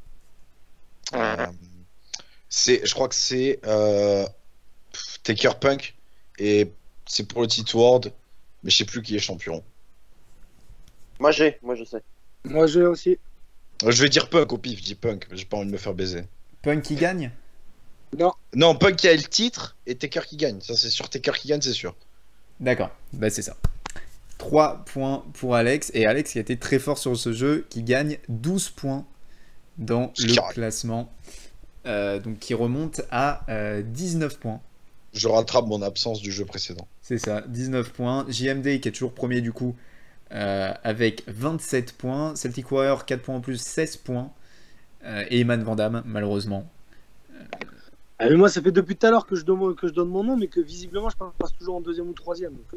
Je crois que c'est Taker Punk et c'est pour le titre World, mais je sais plus qui est champion. Moi je sais. Moi, j'ai aussi. Je vais dire Punk au pif, je dis Punk, mais j'ai pas envie de me faire baiser. Punk qui gagne? Non, Punk qui a le titre et Taker qui gagne. Ça, c'est sûr, Taker qui gagne, c'est sûr. D'accord, bah c'est ça. 3 points pour Alex. Et Alex qui a été très fort sur ce jeu, qui gagne 12 points dans le classement. Donc qui remonte à 19 points. Je rattrape mon absence du jeu précédent. C'est ça, 19 points. JMD qui est toujours premier du coup, avec 27 points. Celtic Warrior 4 points en plus, 16 points. Et Eman Van Damme, malheureusement. Mais moi, ça fait depuis tout à l'heure que je donne mon nom, mais que visiblement, je passe toujours en deuxième ou troisième. Donc,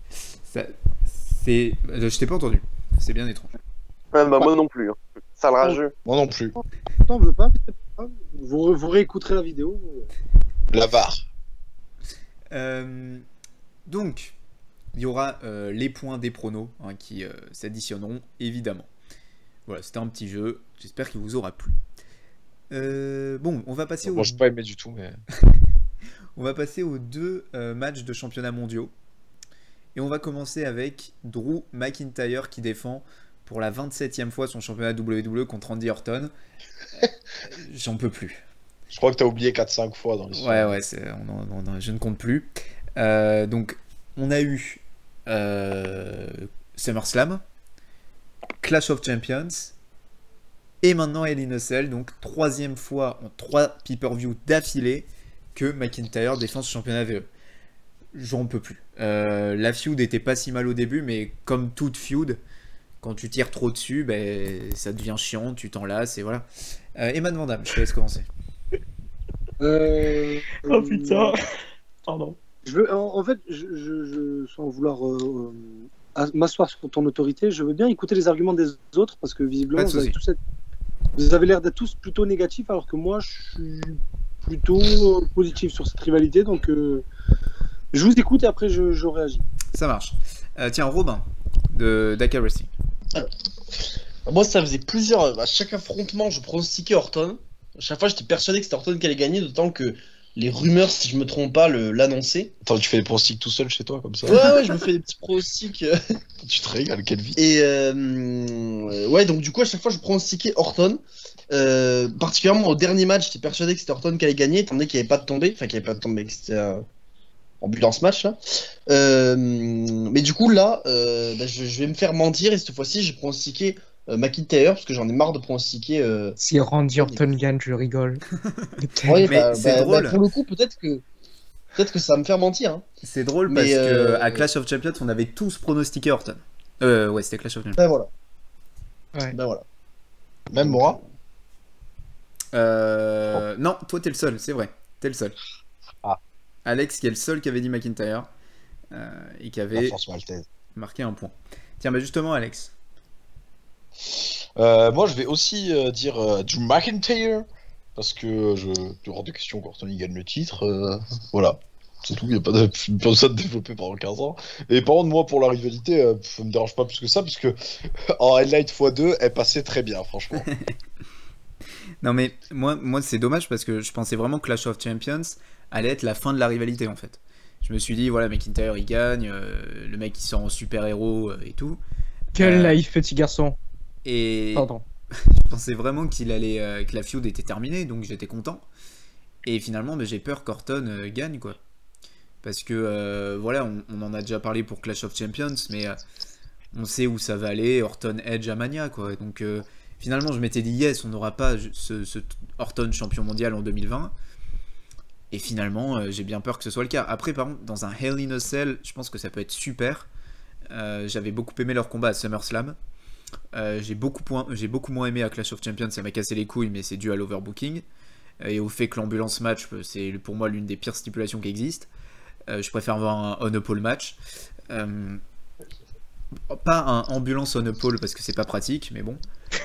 Je t'ai pas entendu. C'est bien étrange. Ouais, bah, moi non plus. Hein. Sale rageux. Moi non plus. T'en veux pas, mais c'est pas grave. Vous réécouterez la vidéo. La VAR. Donc, il y aura les points des pronos hein, qui s'additionneront, évidemment. Voilà, c'était un petit jeu. J'espère qu'il vous aura plu. Bon, on va passer Moi, je n'ai pas aimé du tout, mais... on va passer aux 2 matchs de championnat mondiaux. Et on va commencer avec Drew McIntyre qui défend pour la 27e fois son championnat WWE contre Randy Orton. J'en peux plus. Je crois que tu as oublié 4-5 fois dans l'histoire. Ouais, je ne compte plus. Donc, on a eu SummerSlam, Clash of Champions, et maintenant Hell in a Cell, donc 3e fois en 3 pay-per-view d'affilée que McIntyre défend ce championnat VE. J'en peux plus. La feud était pas si mal au début, mais comme toute feud, quand tu tires trop dessus, ça devient chiant, tu t'en lasses, et voilà. Eman Van Damme, je te laisse commencer. Oh putain. Pardon. En fait, sans vouloir m'asseoir sur ton autorité, je veux bien écouter les arguments des autres parce que visiblement vous avez l'air d'être tous plutôt négatifs alors que moi je suis plutôt positif sur cette rivalité, donc je vous écoute et après je réagis. Ça marche. Tiens, Robin de Dakar Wrestling. Alors, moi ça faisait plusieurs... À chaque affrontement je pronostiquais Orton. À chaque fois j'étais persuadé que c'était Orton qui allait gagner, d'autant que les rumeurs, si je me trompe pas, l'annonçaient. Attends, tu fais des pronostics tout seul chez toi comme ça? Ouais, je me fais des petits pronostics. Tu te régales, quelle vie. Et ouais, donc du coup, à chaque fois, je pronostiquais Orton. Particulièrement au dernier match, j'étais persuadé que c'était Orton qui allait gagner, étant donné qu'il n'y avait pas de tombée. Enfin, qu'il n'y avait pas de tombée, que c'était en but dans ce match là. Mais du coup, là, je vais me faire mentir et cette fois-ci, j'ai pronostiqué McIntyre parce que j'en ai marre de pronostiquer. Si Randy Orton gagne, je rigole. Ouais, mais c'est drôle. pour le coup, peut-être que ça va me faire mentir. Hein. C'est drôle parce que à Clash of Champions, on avait tous pronostiqué Orton. Ouais, c'était Clash of Champions. Ben voilà. Ouais. Ben voilà. Même moi. Non, toi t'es le seul, c'est vrai. T'es le seul. Ah. Alex qui est le seul qui avait dit McIntyre et qui avait marqué un point. Tiens, justement, Alex. Moi, je vais aussi dire Drew McIntyre parce que hors de question qu'Orton gagne le titre. Voilà, c'est tout. Il n'y a pas besoin de développer pendant 15 ans. Et par contre, moi, pour la rivalité, ça me dérange pas plus que ça, puisque en highlight x2, elle passait très bien, franchement. Non, mais moi, c'est dommage parce que je pensais vraiment que Clash of Champions allait être la fin de la rivalité en fait. Je me suis dit, voilà, McIntyre il gagne, le mec il sort en super-héros et tout. Quel naïf petit garçon. Et Pardon. je pensais vraiment que la feud était terminée, donc j'étais content. Et finalement, j'ai peur qu'Orton gagne, quoi. Parce que, voilà, on en a déjà parlé pour Clash of Champions, mais on sait où ça va aller, Orton Edge à Mania, quoi. Donc, finalement, je m'étais dit, yes, on n'aura pas ce Orton champion mondial en 2020. Et finalement, j'ai bien peur que ce soit le cas. Après, par contre, dans un Hell in a Cell, je pense que ça peut être super. J'avais beaucoup aimé leur combat à SummerSlam. J'ai beaucoup moins aimé à Clash of Champions, ça m'a cassé les couilles, mais c'est dû à l'overbooking et au fait que l'ambulance match, c'est pour moi l'une des pires stipulations qui existent. Je préfère avoir un on a pole match, pas un ambulance on a pole parce que c'est pas pratique, mais bon.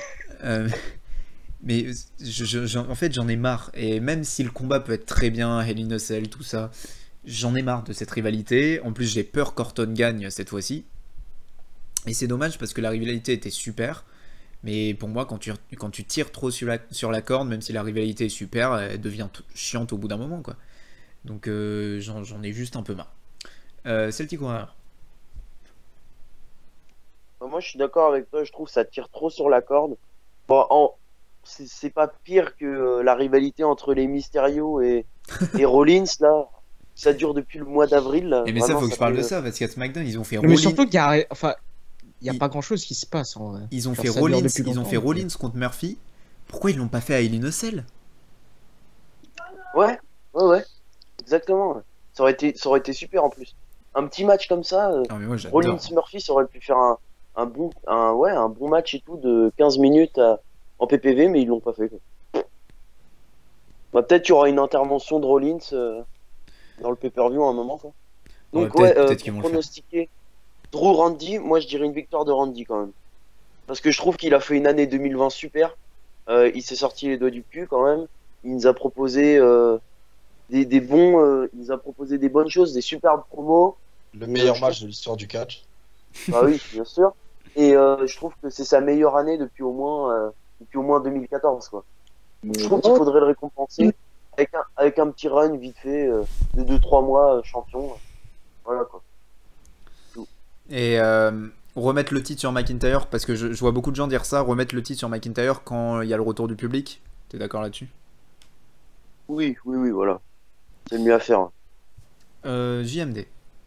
Mais en fait j'en ai marre, et même si le combat peut être très bien, Hell in a Cell, tout ça, j'en ai marre de cette rivalité. En plus j'ai peur qu'Orton gagne cette fois-ci. Et c'est dommage parce que la rivalité était super. Mais pour moi, quand tu tires trop sur la corde, même si la rivalité est super, elle devient chiante au bout d'un moment, quoi. Donc j'en ai juste un peu marre. Celtic Warrior. Moi, je suis d'accord avec toi. Je trouve que ça tire trop sur la corde. Bon, c'est pas pire que la rivalité entre les Mysterio et Rollins, là. Ça dure depuis le mois d'avril. Là. Et mais ça, Vraiment, faut que je parle de fait- ça, parce qu'à SmackDown, ils ont fait Mais Rollins. surtout qu'il y a, enfin, il y a Ils- pas grand chose qui se passe en vrai. Ils ont Genre, fait ça dure Rollins, depuis ils ont longtemps, fait donc. Rollins contre Murphy. Pourquoi ils l'ont pas fait à Hell in a Cell? Ouais, exactement. Ouais. Ça aurait été super en plus. Un petit match comme ça, Ah mais moi j'adore. Rollins Murphy, ça aurait pu faire un bon match et tout de 15 minutes en PPV, mais ils l'ont pas fait. Quoi. Bah, peut-être qu'il y aura une intervention de Rollins dans le pay-per-view à un moment. Quoi. Donc Ouais, peut-être pour qu'ils vont le faire. pronostiquer Drew Randy, moi je dirais une victoire de Randy quand même. Parce que je trouve qu'il a fait une année 2020 super. Il s'est sorti les doigts du cul quand même. Il nous a proposé des bons, il nous a proposé des bonnes choses, des superbes promos. Le meilleur match de l'histoire du catch. Bah oui, bien sûr. Et je trouve que c'est sa meilleure année depuis au moins 2014 quoi. Je trouve qu'il faudrait le récompenser avec un petit run vite fait de 2-3 mois champion. Voilà quoi. Et remettre le titre sur McIntyre, parce que je vois beaucoup de gens dire ça, remettre le titre sur McIntyre quand il y a le retour du public. T'es d'accord là-dessus? Oui, voilà. C'est le mieux à faire. Hein. JMD.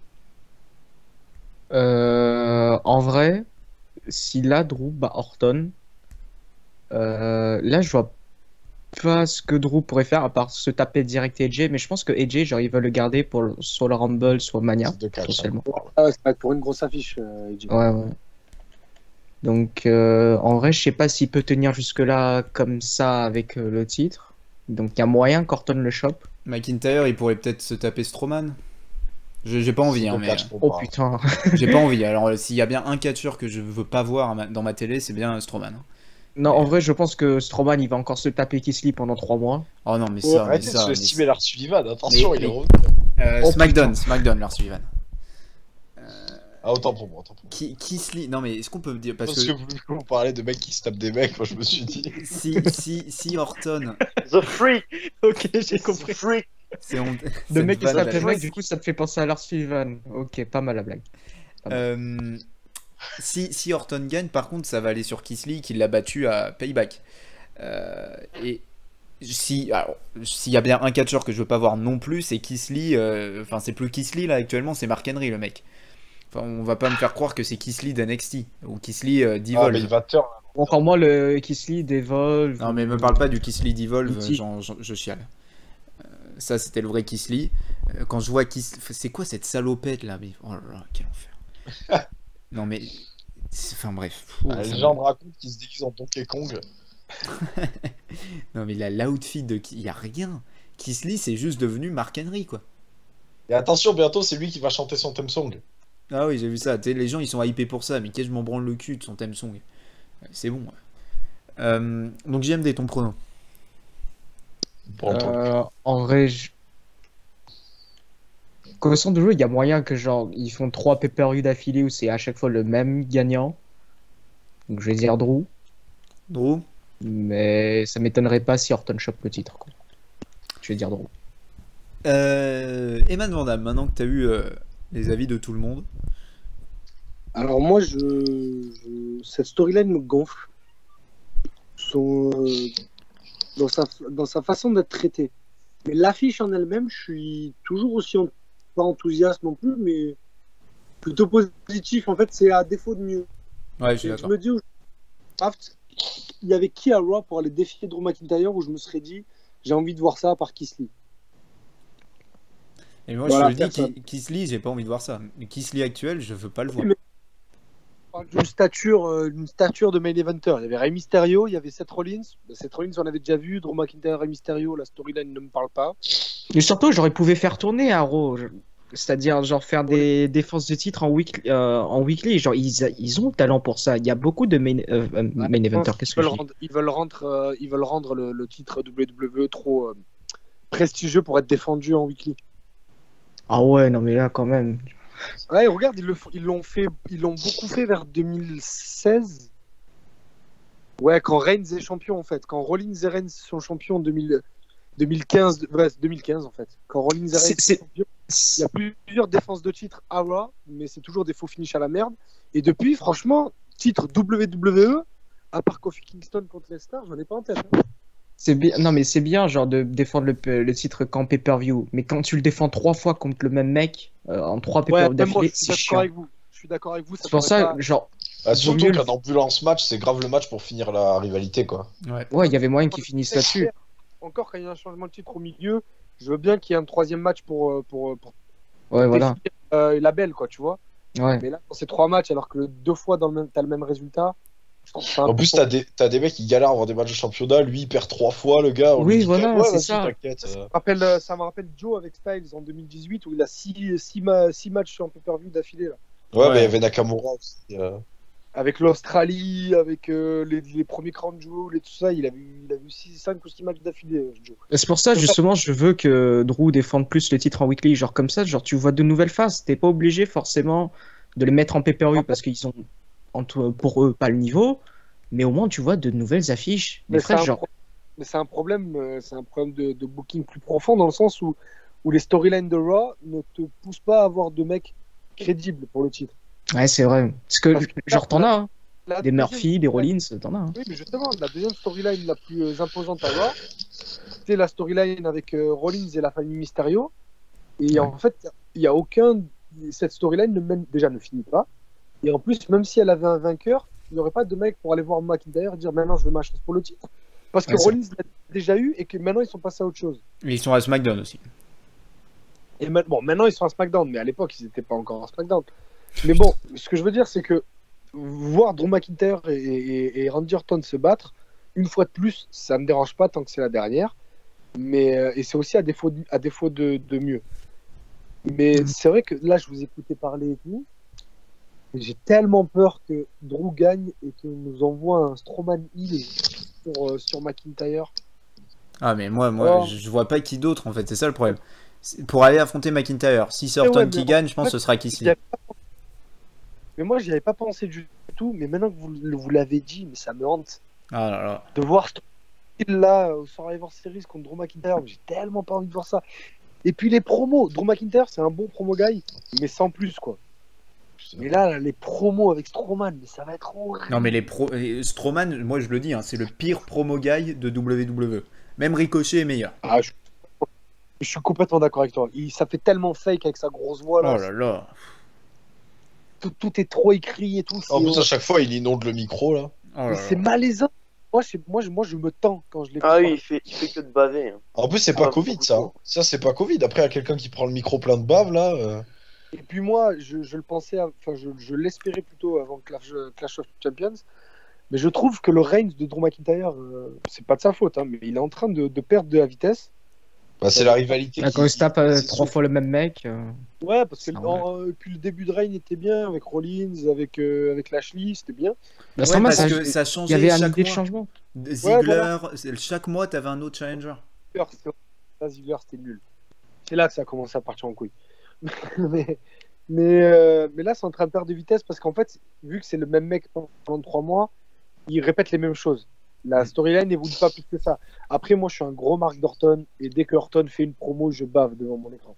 En vrai, si là Drew bat Orton, là je vois pas ce que Drew pourrait faire à part se taper direct AJ, mais je pense que AJ, genre, il va le garder pour soit le Rumble, soit Mania, De catch. potentiellement. Ah ouais, ça va être pour une grosse affiche. AJ. Ouais. Donc, en vrai, je sais pas s'il peut tenir jusque-là comme ça avec le titre. Donc, il y a moyen qu'Orton le chope. McIntyre, il pourrait peut-être se taper Strowman. J'ai pas envie, hein, mais Oh putain. j'ai pas envie. Alors, s'il y a bien un catcheur que je veux pas voir dans ma télé, c'est bien Strowman. Hein. Non, en vrai, je pense que Strowman, il va encore se taper Keith Lee pendant 3 mois. Oh non, mais Ouais, ça, mais arrêtez de ça. sous-estimer Lars Sullivan, attention, Mais- il est mais- revenu. SmackDown, Lars Sullivan. Ah, autant pour moi. Keith Lee, non mais est-ce qu'on peut dire parce Parce que que vous parlez de mecs qui se tapent des mecs, moi je me suis dit. si Orton, The Freak. Ok, j'ai The Freak. c'est on... Le cette mec qui se vanne, tape elle- le mec, du coup, ça te fait penser à Lars Sullivan. Ok, pas mal la blague. Si Orton gagne, par contre, ça va aller sur Keith Lee qui l'a battu à Payback. Et s'il y a bien un catcheur que je veux pas voir non plus, c'est Keith Lee. Enfin, c'est plus Keith Lee là actuellement, c'est Mark Henry le mec. Enfin, on va pas me faire croire que c'est Keith Lee d'NXT ou Keith Lee Ah, d'Evolve. mais il va turn. Encore moi, le Keith Lee d'Evolve. Non, mais me parle pas du Keith Lee d'Evolve, Petit. je chiale. Ça, c'était le vrai Keith Lee. Quand je vois Keith... C'est quoi cette salopette là? Mais... Oh là là, quel enfer. Non, mais... Enfin, bref. La légende raconte qu'il se déguise en Donkey Kong. Non, mais l'outfit de... Il y a rien. Keith Lee, c'est juste devenu Mark Henry, quoi. Et attention, bientôt c'est lui qui va chanter son theme song. Ah oui, j'ai vu ça. Tu sais, les gens, ils sont hypés pour ça. Mais qu'est-ce que je m'en branle le cul de son theme song. C'est bon. Donc, JMD, ton pronom. En vrai, connaissant de jeu, il y a moyen que genre ils font 3 pay-per-view d'affilée où c'est à chaque fois le même gagnant. Donc je vais dire Drew, Drew. mais ça m'étonnerait pas si Orton chope le titre, quoi. Je vais dire Drew. Eman Van Damme, maintenant que tu as eu les avis de tout le monde. Alors moi, cette storyline me gonfle. Dans sa façon d'être traitée. Mais l'affiche en elle-même, je suis toujours aussi pas enthousiaste non plus, mais plutôt positif. En fait, c'est à défaut de mieux. Ouais, je suis Et je d'accord. me dis, il y avait qui à Raw pour aller défier Drew McIntyre où je me serais dit, j'ai envie de voir ça par Keith Lee. Et moi, Voilà, je te le dis, personne. Keith Lee, j'ai pas envie de voir ça. Mais Keith Lee actuel, je veux pas le voir. Mais- D'une stature de main eventer. Il y avait Rey Mysterio, il y avait Seth Rollins. Seth Rollins, on avait déjà vu. Drew McIntyre, Rey Mysterio, la storyline ne me parle pas. Et surtout, j'aurais pu faire tourner à Raw. C'est-à-dire, genre, faire des défenses de titre en weekly. Genre, ils ont le talent pour ça. Il y a beaucoup de main eventers. Qu'est-ce que je dis? Ils veulent rendre le titre WWE trop prestigieux pour être défendu en weekly. Ah ouais, non, mais là, quand même. Ouais, regarde, ils l'ont beaucoup fait vers 2016. Ouais, quand Reigns est champion en fait. Quand Rollins et Reigns sont champions en 2015, ouais, 2015 en fait. Quand Rollins et Reigns sont champions, il y a plusieurs défenses de titres à Raw, mais c'est toujours des faux finishes à la merde. Et depuis, franchement, titre WWE, à part Kofi Kingston contre les stars, j'en ai pas en tête. Hein. C'est bien, non mais c'est bien genre de défendre le titre qu'en pay-per-view, mais quand tu le défends 3 fois contre le même mec en 3 pay-per-view d'affilée, c'est chiant. Je suis d'accord avec vous. C'est pour ça, genre. Surtout qu'un ambulance match, c'est grave le match pour finir la rivalité, quoi. Ouais, il y avait moyen qu'ils finissent là-dessus. Encore quand il y a un changement de titre au milieu, je veux bien qu'il y ait un 3e match pour ouais, voilà. La belle, quoi, tu vois. Ouais. Mais là, quand c'est 3 matchs, alors que 2 fois t'as le même résultat. En plus, t'as des mecs qui galèrent à avoir des matchs de championnat. Lui, il perd 3 fois, le gars. Oui, voilà, ouais, c'est ça. Ça me rappelle Joe avec Styles en 2018 où il a 6 matchs en pay-per-view d'affilée. Là. Ouais, mais il y avait Nakamura aussi. Avec l'Australie, avec les premiers Crown Jewel et tout ça, il a vu 5 ou 6 matchs d'affilée, Joe. C'est pour ça, justement, je veux que Drew défende plus les titres en weekly. Genre comme ça, genre tu vois de nouvelles faces. T'es pas obligé forcément de les mettre en pay-per-view parce qu'ils ont pour eux pas le niveau, mais au moins tu vois de nouvelles affiches. Mais c'est un problème de booking plus profond dans le sens où les storylines de Raw ne te poussent pas à avoir de mecs crédibles pour le titre. Ouais, c'est vrai. Parce que genre t'en as, hein. Des Murphy, des Rollins, t'en as. Hein. Oui, mais justement, la deuxième storyline la plus imposante à Raw, c'est la storyline avec Rollins et la famille Mysterio. Et en fait, il y a aucun. Cette storyline ne finit pas. Et en plus, même si elle avait un vainqueur, il n'y aurait pas de mec pour aller voir McIntyre et dire maintenant je veux ma chance pour le titre. Parce que Rollins l'a déjà eu et que maintenant ils sont passés à autre chose. Et ils sont à SmackDown aussi. Et maintenant ils sont à SmackDown, mais à l'époque ils n'étaient pas encore à SmackDown. Mais bon, ce que je veux dire, c'est que voir Drew McIntyre et Randy Orton se battre, une fois de plus, ça ne me dérange pas tant que c'est la dernière. Et c'est aussi à défaut de mieux. Mais c'est vrai que là, je vous écoutais parler et tout. J'ai tellement peur que Drew gagne et qu'il nous envoie un Strowman Hill sur McIntyre. Ah mais moi je vois pas qui d'autre en fait, c'est ça le problème. Pour aller affronter McIntyre, si c'est Orton qui gagne, je pense que ce sera Kissy. Mais moi j'y avais pas pensé du tout, mais maintenant que vous l'avez dit, mais ça me hante. Ah là là. De voir ce là au Survivor Series contre Drew McIntyre, j'ai tellement pas envie de voir ça. Et puis les promos, Drew McIntyre c'est un bon promo guy, mais sans plus quoi. Mais là, les promos avec Strowman, mais ça va être horrible. Non, mais Strowman, moi je le dis, hein, c'est le pire promo guy de WWE. Même Ricochet est meilleur. Ah, je suis complètement d'accord avec toi. Ça fait tellement fake avec sa grosse voix là. Oh là là. Tout est trop écrit et tout. En plus, à chaque fois, il inonde le micro là. Oh là là. C'est malaisant. Moi, je me tends quand je l'écoute. Ah oui, il fait que de baver. Hein. En plus, c'est pas Covid ça. Hein. Ça, c'est pas Covid. Après, il y a quelqu'un qui prend le micro plein de bave là. Et puis moi, je le pensais, enfin je l'espérais plutôt avant Clash of Champions, mais je trouve que le Reigns de Drew McIntyre, c'est pas de sa faute, hein, mais il est en train de perdre de la vitesse. Bah, c'est la rivalité. Quand il se tape 3 fois le même mec. Ouais, parce que puis le début de Reigns était bien avec Rollins, avec Lashley, c'était bien. Bah, ouais, parce que ça changeait. Il y avait un idée de changement. Ziggler, chaque mois t'avais un autre challenger. Ziggler, c'était nul. C'est là que ça a commencé à partir en couille. mais là c'est en train de perdre de vitesse parce qu'en fait vu que c'est le même mec pendant 3 mois il répète les mêmes choses, la storyline n'évolue pas plus que ça. Après moi je suis un gros Mark d'Orton et dès que Orton fait une promo je bave devant mon écran.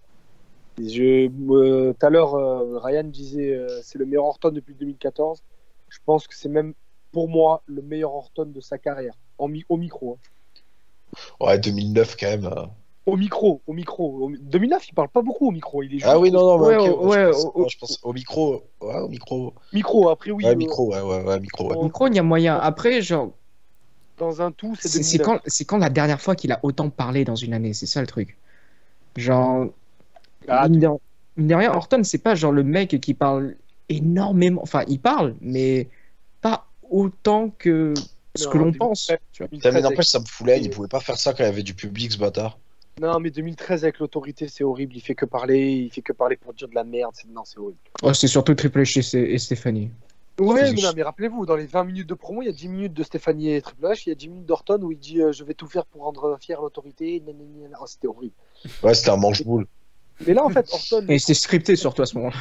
Tout à l'heure Ryan disait c'est le meilleur Orton depuis 2014, je pense que c'est même pour moi le meilleur Orton de sa carrière au micro hein. Ouais 2009 quand même Au micro. 2009, il parle pas beaucoup au micro. Il est ah oui, non, ouais, je pense au micro. Ouais, au micro. Micro, après, oui. Ouais, micro, micro. Ouais. Micro, il y a moyen. Après, genre. Dans un tout, c'est quand la dernière fois qu'il a autant parlé dans une année, c'est ça le truc. Genre. Ah, mine de rien, Orton, c'est pas genre le mec qui parle énormément. Enfin, il parle, mais pas autant que ce que l'on pense. Mais n'empêche, ça me foulait. Il pouvait pas faire ça quand il y avait du public, ce bâtard. Non, mais 2013 avec l'autorité, c'est horrible. Il fait que parler pour dire de la merde. Non, c'est horrible. Oh, c'est surtout Triple H et Stéphanie. Ouais, mais rappelez-vous, dans les 20 minutes de promo, il y a 10 minutes de Stéphanie et Triple H, il y a 10 minutes d'Orton où il dit je vais tout faire pour rendre fière l'autorité. Oh, c'était horrible. Ouais, c'était un manche-boule. Mais là, en fait, Orton. Et c'était scripté surtout à ce moment-là.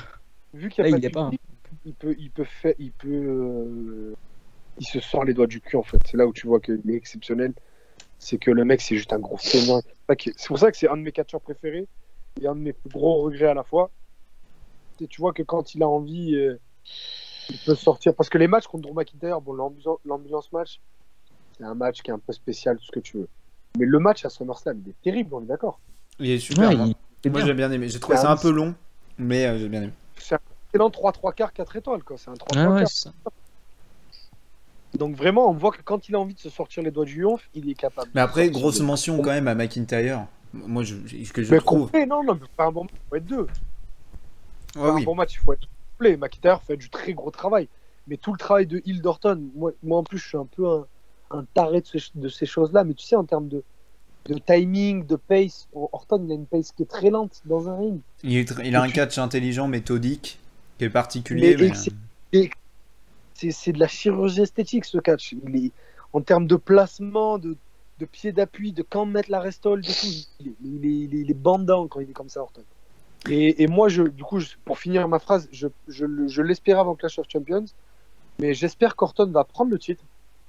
vu qu'il Là, n'y a il pas est de pas. public, il se sort les doigts du cul en fait. C'est là où tu vois qu'il est exceptionnel. C'est que le mec, c'est juste un gros fainéant. C'est pour ça que c'est un de mes catcheurs préférés et un de mes plus gros regrets à la fois. Et tu vois que quand il a envie, il peut sortir. Parce que les matchs contre Drew McIntyre, bon, l'ambulance match, c'est un match qui est un peu spécial, tout ce que tu veux. Mais le match à SummerSlam, il est terrible, on est d'accord. Il est super. Ouais, moi, il est moi bien. j'ai bien aimé. J'ai trouvé ça un peu long, mais j'ai bien aimé. C'est un excellent 3/4, 4 étoiles, quoi. C'est un 3/4. Ah ouais, c'est ça. Donc vraiment, on voit que quand il a envie de se sortir les doigts du yonf, il est capable. Mais après, de sortir grosse des- mention quand même à McIntyre. Moi, ce que je Mais trouve. complet, non, mais pas un bon match, il faut être deux. Ouais, Pas oui. un bon match, il faut être complet. McIntyre fait du très gros travail. Mais tout le travail de Hill d'Orton, moi en plus, je suis un peu un taré de ces choses-là. Mais tu sais, en termes de timing, de pace, Orton, il a une pace qui est très lente dans un ring. Il a un catch intelligent, méthodique, qui est particulier. Mais- Mais, C'est de la chirurgie esthétique, ce catch. En termes de placement, de pied d'appui, de quand mettre la restole, de tout. Il est bandant quand il est comme ça, Orton. Et moi, pour finir ma phrase, je l'espérais avant Clash of Champions, mais j'espère qu'Orton va prendre le titre.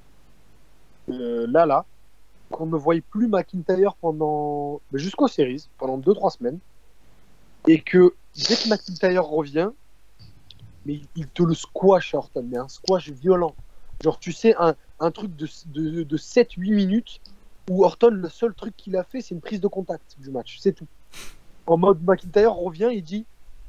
Là, qu'on ne voie plus McIntyre jusqu'aux séries, pendant 2-3 semaines, et que dès que McIntyre revient, mais il te le squash, Orton, mais un squash violent. Genre, tu sais, un truc de 7-8 minutes où Orton, le seul truc qu'il a fait, c'est une prise de contact du match, c'est tout. En mode McIntyre revient et dit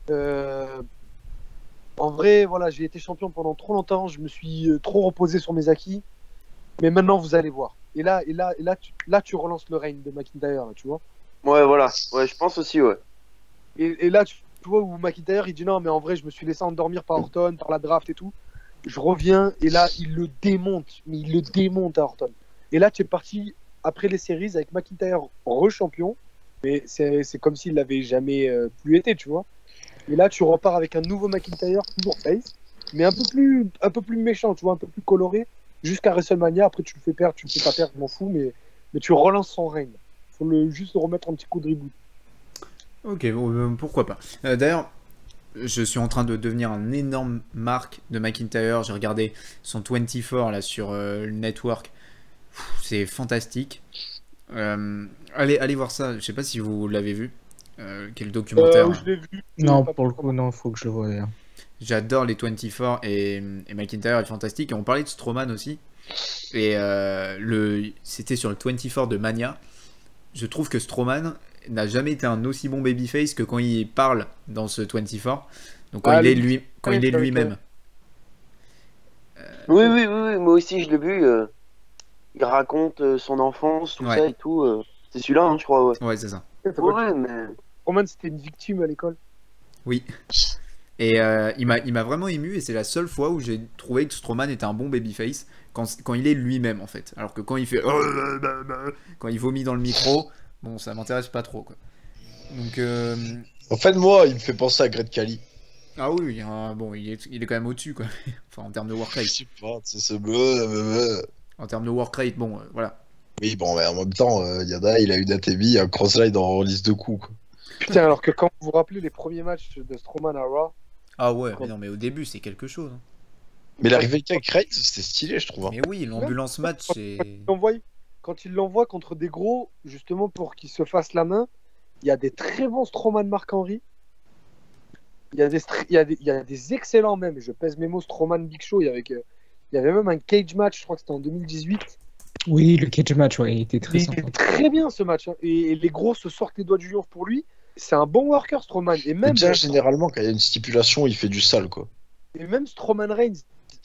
en vrai, voilà, j'ai été champion pendant trop longtemps, je me suis trop reposé sur mes acquis, mais maintenant vous allez voir. Et là, tu relances le règne de McIntyre, là, tu vois. Ouais, voilà. Ouais, je pense aussi, ouais. Et là, tu vois où McIntyre, il dit non, mais en vrai, je me suis laissé endormir par Orton, par la draft et tout. Je reviens, et là, il le démonte. Mais il le démonte à Orton. Et là, tu es parti après les séries avec McIntyre re-champion. Mais c'est comme s'il l'avait jamais plus été, tu vois. Et là, tu repars avec un nouveau McIntyre, toujours face, mais un peu plus méchant, tu vois, un peu plus coloré, jusqu'à WrestleMania. Après, tu le fais perdre, tu le fais pas perdre, je m'en fous, mais tu relances son règne. Faut juste remettre un petit coup de reboot. ok, bon, pourquoi pas. D'ailleurs, je suis en train de devenir un énorme marque de McIntyre. J'ai regardé son 24 là sur le network. C'est fantastique. Allez voir ça. Je sais pas si vous l'avez vu. Quel documentaire. Je l'ai vu. Non, pour le coup, non, faut que je le voie d'ailleurs. J'adore les 24 et McIntyre est fantastique. Et on parlait de Strowman aussi. Et c'était sur le 24 de Mania. Je trouve que Strowman n'a jamais été un aussi bon babyface que quand il parle dans ce 24. Donc quand il est lui-même. Oui, moi aussi, je l'ai vu. Il raconte son enfance, tout Ouais. ça et tout. C'est celui-là, hein, je crois, ouais. Ouais, c'est ça. Ouais, mais. Roman, c'était une victime à l'école. Oui. Et il m'a vraiment ému et c'est la seule fois où j'ai trouvé que Strowman était un bon babyface quand il est lui-même en fait. Alors que quand il fait quand il vomit dans le micro, bon ça m'intéresse pas trop quoi. Donc En fait, moi, il me fait penser à Great Khali. ah oui, bon il est quand même au-dessus quoi. Enfin en termes de work Je rate. sais pas, c'est ce. En termes de work rate, bon voilà. Oui, bon, mais en même temps, Yada, il a eu d'ATB, un cross-slide en release de coups, quoi. Putain, alors que quand vous vous rappelez les premiers matchs de Strowman à Raw, Ah ouais, mais non mais au début c'est quelque chose. Hein. Mais la rivalité avec Reigns, c'était stylé, je trouve. Hein. Mais oui, l'ambulance match c'est. quand il l'envoie contre des gros, justement pour qu'il se fasse la main, il y a des très bons Strowman Mark Henry. Il y a des excellents même, je pèse mes mots, Strowman Big Show. Il y avait même un cage match, je crois que c'était en 2018. Oui, le cage match, ouais, il était très Il sympa. était très bien ce match. Hein. Et les gros se sortent les doigts du lion pour lui. C'est un bon worker, Strowman. Et Mais même, déjà, généralement, quand il y a une stipulation, il fait du sale, quoi. Strowman Reigns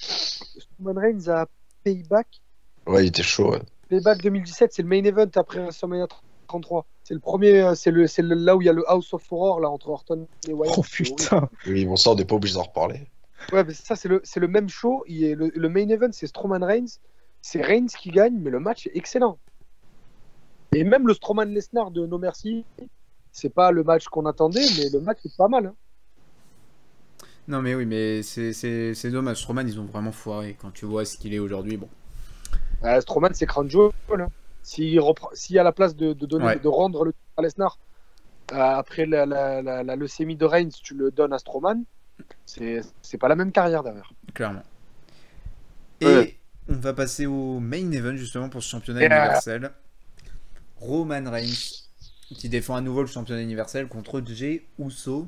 a Payback. Ouais, il était chaud, ouais. Payback 2017, c'est le main event après WrestleMania 33. C'est le premier, là où il y a le House of Horror là entre Orton et Wyatt. Oh putain. Oui, bon, ça, on n'est pas obligé d'en reparler. Ouais, mais ça c'est le même show. Le main event c'est Strowman Reigns. C'est Reigns qui gagne, mais le match est excellent. Et même le Strowman Lesnar de No Mercy, c'est pas le match qu'on attendait, mais le match est pas mal. Hein. Non mais oui, mais c'est dommage. Strowman ils ont vraiment foiré quand tu vois ce qu'il est aujourd'hui. Bon. Strowman c'est Crown Jewel. Hein. S'il y a la place de rendre le titre à Lesnar après la leucémie de Reigns, tu le donnes à Strowman. C'est pas la même carrière derrière. Clairement. Et Ouais. on va passer au main event justement pour ce championnat Yeah. universel. Roman Reigns qui défend à nouveau le championnat universel contre Jey Uso.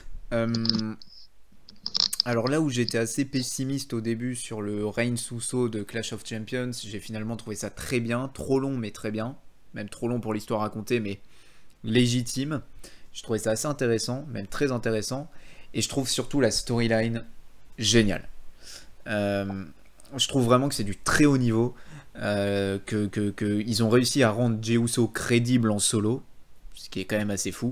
Alors là où j'étais assez pessimiste au début sur le Reigns Uso de Clash of Champions, j'ai finalement trouvé ça très bien, trop long mais très bien, même trop long pour l'histoire racontée mais légitime. Je trouvais ça assez intéressant, même très intéressant, et je trouve surtout la storyline géniale. Je trouve vraiment que c'est du très haut niveau, que ils ont réussi à rendre Jey Uso crédible en solo, ce qui est quand même assez fou.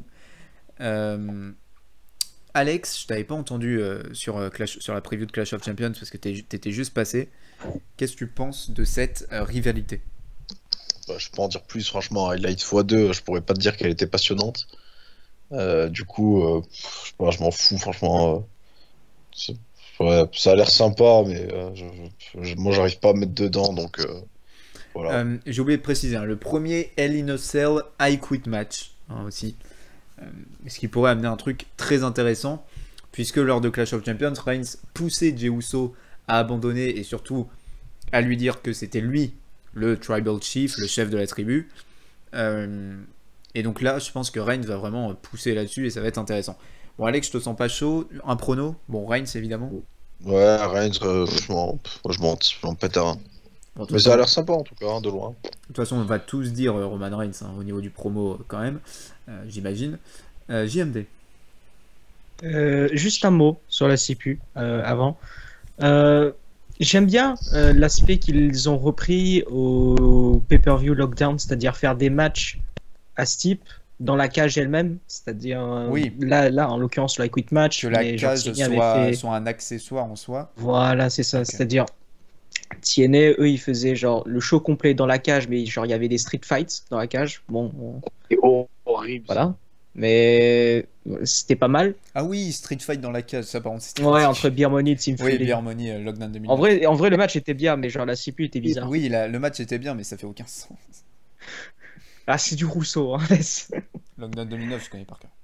Alex, je t'avais pas entendu sur la preview de Clash of Champions parce que t'étais juste passé. Qu'est-ce que tu penses de cette rivalité? Bah, je peux en dire plus, franchement. Highlight x2, je pourrais pas te dire qu'elle était passionnante. Du coup, je sais pas, je m'en fous, franchement. Ouais, ça a l'air sympa, mais moi, j'arrive pas à me mettre dedans, donc voilà. J'ai oublié de préciser, hein, le premier Hell in a Cell I Quit match hein, aussi. Ce qui pourrait amener un truc très intéressant, puisque lors de Clash of Champions, Reigns poussait Jey Uso à abandonner et surtout à lui dire que c'était lui le Tribal Chief, le chef de la tribu. Et donc là, je pense que Reigns va vraiment pousser là-dessus et ça va être intéressant. Bon, Alex, je te sens pas chaud. Un prono? Bon, Reigns évidemment. Ouais, Reigns, je m'en pète un. Bon, de Mais toute ça a façon- l'air sympa, en tout cas, hein, de loin. de toute façon, on va tous dire Roman Reigns hein, au niveau du promo quand même, j'imagine. JMD. Juste un mot sur la CPU avant. J'aime bien l'aspect qu'ils ont repris au pay-per-view lockdown, c'est-à-dire faire des matchs à ce type dans la cage elle-même, c'est-à-dire Oui. là en l'occurrence le Quick Match, Que la mais genre, cage TNA avait fait- soit un accessoire en soi. Voilà, c'est ça, Ok. c'est-à-dire TNA, eux ils faisaient genre le show complet dans la cage, mais genre il y avait des street fights dans la cage, bon C'est horrible. voilà, mais c'était pas mal. Ah oui, Street Fight dans la cage, ça par contre c'était... Ouais, entre Beer Money et Team Oui, Fury. Beer Money, Lockdown 2000. En vrai, le match était bien, mais genre la CPU était bizarre. Oui, le match était bien, mais ça fait aucun sens. Ah, c'est du Rousseau. Hein. Lockdown 2009, je connais par cœur.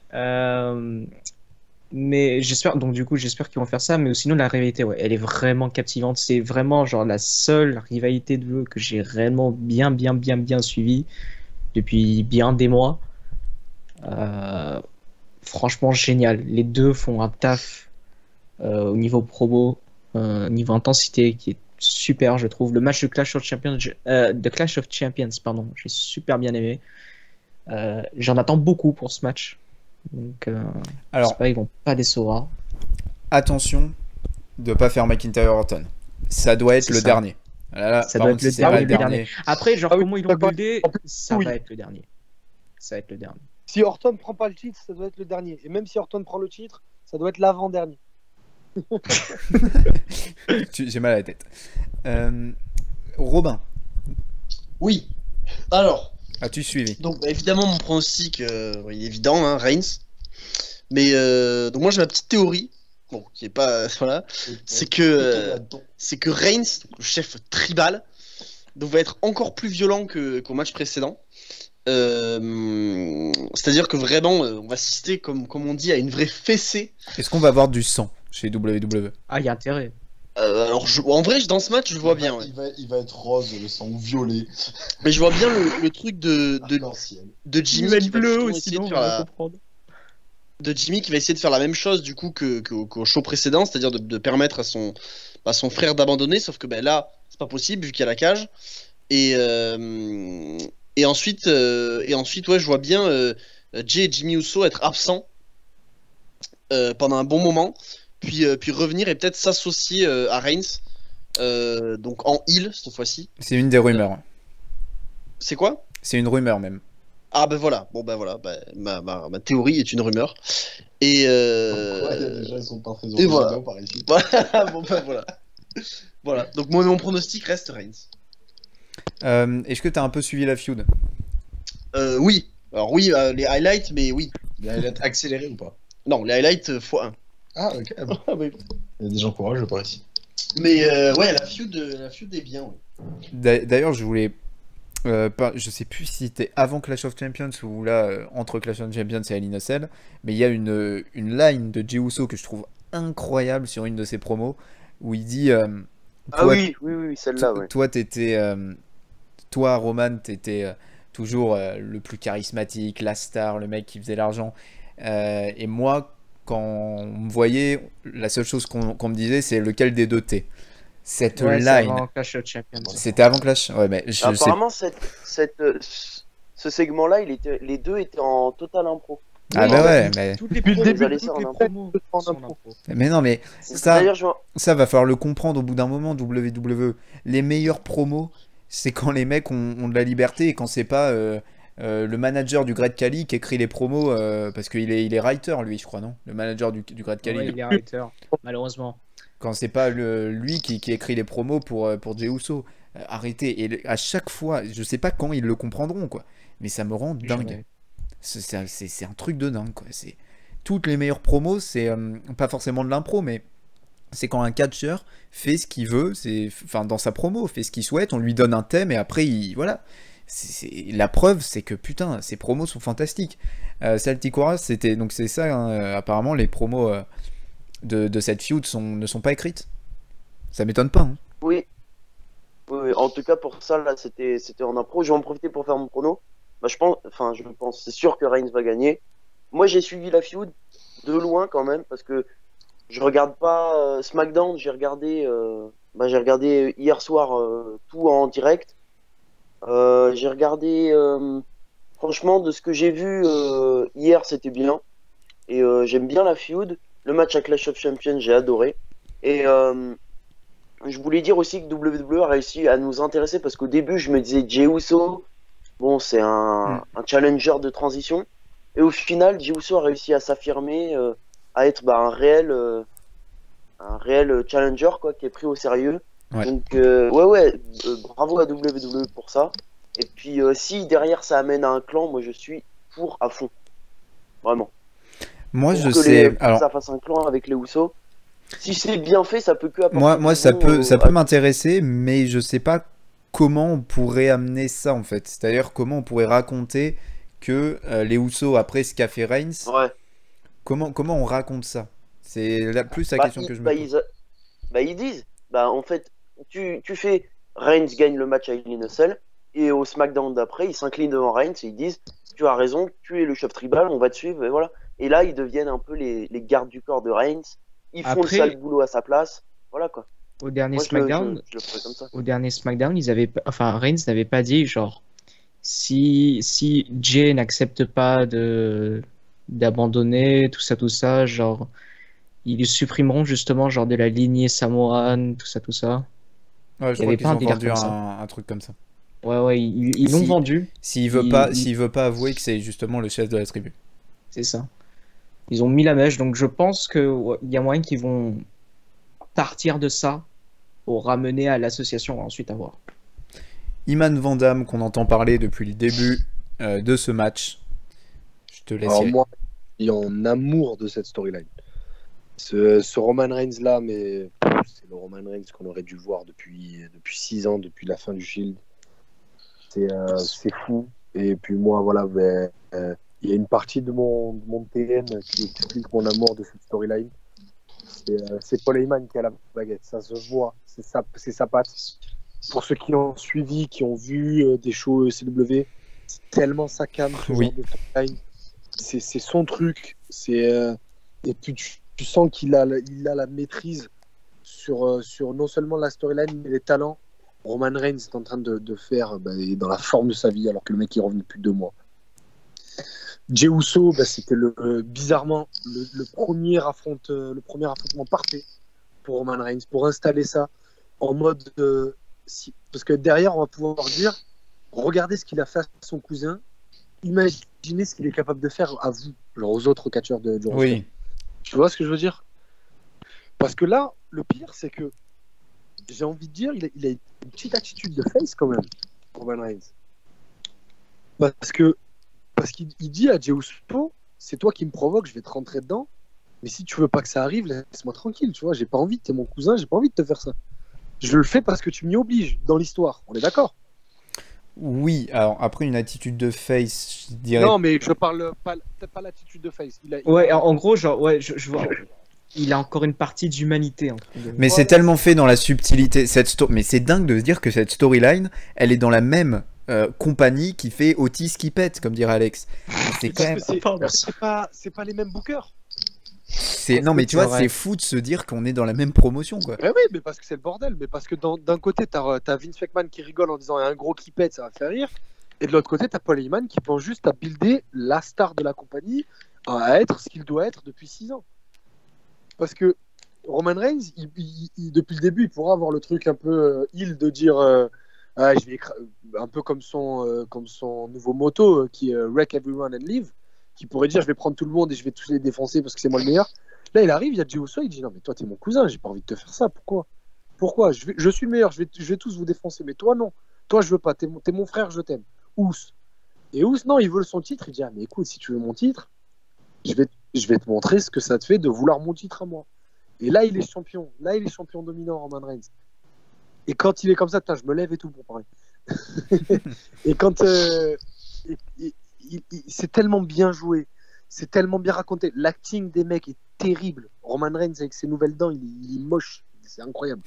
Mais j'espère, donc du coup, j'espère qu'ils vont faire ça. Mais sinon, la rivalité, ouais, elle est vraiment captivante. C'est vraiment genre la seule rivalité de jeu que j'ai réellement bien suivie depuis bien des mois. Franchement, génial. Les deux font un taf au niveau promo, niveau intensité qui est super, je trouve. Le match de Clash of Champions, pardon, j'ai super bien aimé. J'en attends beaucoup pour ce match. Donc, Alors, j'espère qu'ils vont pas décevoir. attention de pas faire McIntyre Orton. Ça doit être C'est le ça. dernier. Là, Ça par doit contre, être le si c'est pas dernier. Après, genre, Ah oui, comment ils l'ont d'accord. buildé, ça Oui. va être le dernier. Ça va être le dernier. Si Orton prend pas le titre, ça doit être le dernier. Et même si Orton prend le titre, ça doit être l'avant-dernier. J'ai mal à la tête. Robin, Oui. Alors, as-tu suivi? donc bah, évidemment mon pronostic il est évident, hein, Reigns. Mais donc moi j'ai ma petite théorie, bon qui est pas voilà, c'est que Reigns, donc, le chef tribal, donc, va être encore plus violent qu'au match précédent. C'est-à-dire que vraiment on va assister comme on dit à une vraie fessée. Est-ce qu'on va avoir du sang chez WWE? Ah, il y a intérêt. Alors en vrai dans ce match je le vois bien, ouais. Il va être rose, le sang violet. Mais je vois bien le truc de Jimmy qui va toujours essayer de faire de Jimmy qui va essayer de faire la même chose du coup qu'au show précédent, c'est-à-dire de permettre à son frère d'abandonner, sauf que ben, là c'est pas possible vu qu'il y a la cage. Et ensuite ouais, je vois bien Jey et Jimmy Uso être absents pendant un bon moment, puis revenir et peut-être s'associer à Reigns, donc en heel cette fois-ci. C'est une des rumeurs. C'est quoi? C'est une rumeur même. Ah ben voilà, bon ben voilà, ma théorie est une rumeur. Et Ils sont pas très et voilà. originaux par ici. bon ben voilà. Voilà, donc mon pronostic reste Reigns. Est-ce que tu as un peu suivi la feud? Oui, alors oui, les highlights, mais oui. Il va être accéléré ou pas? Non, les highlights x1. Ah, ok. Ah, oui. Il y a des gens courageux par ici. Mais ouais, la feud est bien. Ouais. D'ailleurs, je voulais... je sais plus si c'était avant Clash of Champions ou là, entre Clash of Champions et Hell in a Cell, mais il y a une line de Jey Uso que je trouve incroyable sur une de ses promos où il dit Ah oui, celle-là, ouais. Toi, Roman, t'étais toujours le plus charismatique, la star, le mec qui faisait l'argent. Et moi, quand on me voyait, la seule chose qu'on me disait, c'est lequel des deux t'es. Cette Ouais, c'est line. avant Clash of Champions. C'était avant Clash. Ouais, mais Apparemment, ce segment-là, les deux étaient en total impro. Ah bah ouais, mais... Toutes les Depuis le promos, début, ils allaient toutes faire les un promos impro. sont en impro. mais non, mais D'ailleurs, ça va falloir le comprendre au bout d'un moment, WWE. Les meilleurs promos, c'est quand les mecs ont de la liberté et quand c'est pas le manager du Great Khali qui écrit les promos parce qu'il est writer, lui, je crois, non? Le manager du Great Khali. Ouais, il est writer, malheureusement. Quand c'est pas lui qui écrit les promos pour Jey Uso. Arrêtez. Et à chaque fois, je sais pas quand ils le comprendront, quoi. Mais ça me rend dingue. Jamais. C'est un truc de dingue, quoi. Toutes les meilleures promos, c'est pas forcément de l'impro, mais c'est quand un catcheur fait ce qu'il veut, enfin dans sa promo, fait ce qu'il souhaite, on lui donne un thème et après, voilà. La preuve, c'est que putain, ces promos sont fantastiques. Salticora, donc c'est ça, hein, apparemment, les promos de cette feud ne sont pas écrites. Ça m'étonne pas. Hein. Oui, en tout cas pour ça là c'était en impro. Je vais en profiter pour faire mon prono. Bah, je pense, c'est sûr que Reigns va gagner. Moi j'ai suivi la feud de loin quand même parce que je regarde pas SmackDown. J'ai regardé hier soir tout en direct. J'ai regardé franchement de ce que j'ai vu hier c'était bien et j'aime bien la feud. Le match à Clash of Champions j'ai adoré et je voulais dire aussi que WWE a réussi à nous intéresser parce qu'au début, je me disais Jey Uso, bon, c'est un challenger de transition. Et au final, Jey Uso a réussi à s'affirmer, à être un réel challenger quoi, qui est pris au sérieux. Ouais. Donc, bravo à WWE pour ça. Et puis, si derrière ça amène à un clan, moi je suis pour à fond. Vraiment. Moi, pour je que sais. que ça fasse un clan avec les Usos. Si c'est bien fait, ça peut que apporter. Moi, ça peut m'intéresser, mais je sais pas comment on pourrait amener ça en fait. C'est-à-dire comment on pourrait raconter que les Usos après ce qu'a fait Reigns. Ouais. Comment on raconte ça? C'est plus la question que je me pose. Ils disent, en fait, tu fais Reigns gagne le match à Hell in a Cell et au SmackDown d'après, ils s'inclinent devant Reigns et ils disent, tu as raison, tu es le chef tribal, on va te suivre et voilà. Et là, ils deviennent un peu les gardes du corps de Reigns. Ils font le sale boulot à sa place. Voilà quoi. Au dernier Moi, SmackDown, je le ferais comme ça. au dernier SmackDown, Reigns n'avait pas dit genre si Jey n'accepte pas d'abandonner tout ça, genre ils supprimeront justement genre de la lignée Samoan, tout ça. Ouais, je Il y crois avait qu'ils pas ont un délire vendu comme ça. un truc comme ça. Ouais, ils l'ont vendu. S'il veut pas avouer que c'est justement le chef de la tribu. C'est ça. Ils ont mis la mèche, donc je pense que il y a moyen qu'ils vont partir de ça pour ramener à l'association ensuite à voir. Iman Van Damme, qu'on entend parler depuis le début de ce match. Je te laisse. Alors moi, je suis en amour de cette storyline. Ce Roman Reigns là, mais c'est le Roman Reigns qu'on aurait dû voir depuis 6 ans, depuis la fin du Shield. C'est fou. Et puis moi, voilà, il y a une partie de mon TN qui explique mon amour de cette storyline. C'est Paul Heyman qui a la baguette, ça se voit, c'est sa patte. Pour ceux qui ont suivi, qui ont vu des shows CW, c'est tellement sa cam, ce genre de storyline. C'est son truc. Et puis tu sens qu'il a la maîtrise sur non seulement la storyline, mais les talents. Roman Reigns est en train de faire dans la forme de sa vie, alors que le mec est revenu depuis 2 mois. Jey Uso, c'était bizarrement le premier affrontement parfait pour Roman Reigns, pour installer ça en mode parce que derrière on va pouvoir dire regardez ce qu'il a fait à son cousin, imaginez ce qu'il est capable de faire à vous, genre aux autres catcheurs du roster. Oui. Tu vois ce que je veux dire? Parce que là, le pire c'est que j'ai envie de dire il a une petite attitude de face quand même, Roman Reigns. Parce qu'il dit à Jey Uso, c'est toi qui me provoque, je vais te rentrer dedans. Mais si tu veux pas que ça arrive, laisse-moi tranquille, tu vois. J'ai pas envie, t'es mon cousin, j'ai pas envie de te faire ça. Je le fais parce que tu m'y obliges dans l'histoire. On est d'accord? Oui, alors après une attitude de face, je dirais. Non, mais je parle peut-être pas l'attitude de face. Ouais, en gros, genre, ouais, je vois. il a encore une partie d'humanité. Mais c'est tellement fait dans la subtilité. Mais c'est dingue de se dire que cette storyline, elle est dans la même compagnie qui fait Otis qui pète, comme dirait Alex. C'est quand même. C'est pas les mêmes bookers. Non, mais tu vois, c'est fou de se dire qu'on est dans la même promotion, quoi. Mais oui, mais parce que c'est le bordel. Mais parce que d'un côté, t'as Vince McMahon qui rigole en disant il y a un gros qui pète, ça va faire rire. Et de l'autre côté, t'as Paul Heyman qui pense juste à builder la star de la compagnie, à être ce qu'il doit être depuis 6 ans. Parce que Roman Reigns, depuis le début, il pourra avoir le truc un peu de dire je vais un peu comme son nouveau motto qui est Wreck Everyone and Leave, qui pourrait dire je vais prendre tout le monde et je vais tous les défoncer parce que c'est moi le meilleur. Là, il arrive, il y a Jey Uso, il dit non, mais toi, t'es mon cousin, j'ai pas envie de te faire ça. Pourquoi je suis le meilleur, je vais tous vous défoncer, mais toi, non. Toi, je veux pas, t'es mon frère, je t'aime. Ous. Et Ous, non, il veut son titre, il dit ah, mais écoute, si tu veux mon titre, je vais te montrer ce que ça te fait de vouloir mon titre à moi. Et là, il est champion. Là, il est champion dominant, Roman Reigns. Et quand il est comme ça, je me lève et tout pour parler. Et quand c'est tellement bien joué, c'est tellement bien raconté. L'acting des mecs est terrible. Roman Reigns avec ses nouvelles dents, il est moche. C'est incroyable.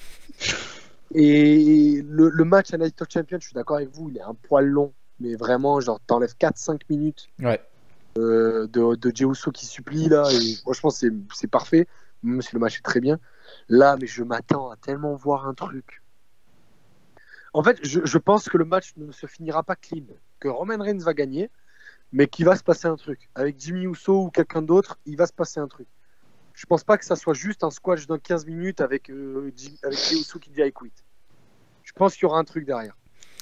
Et le match à Night of Champions, je suis d'accord avec vous, il est un poil long. Mais vraiment, genre, t'enlèves 4-5 minutes de Jey Uso qui supplie, là. Et franchement, c'est parfait. Même si le match est très bien. Là, mais je m'attends à tellement voir un truc. En fait, je pense que le match ne se finira pas clean. Que Roman Reigns va gagner, mais qu'il va se passer un truc. Avec Jimmy Uso ou quelqu'un d'autre, il va se passer un truc. Je pense pas que ça soit juste un squash dans 15 minutes avec Jey Uso qui dit I quit. Je pense qu'il y aura un truc derrière.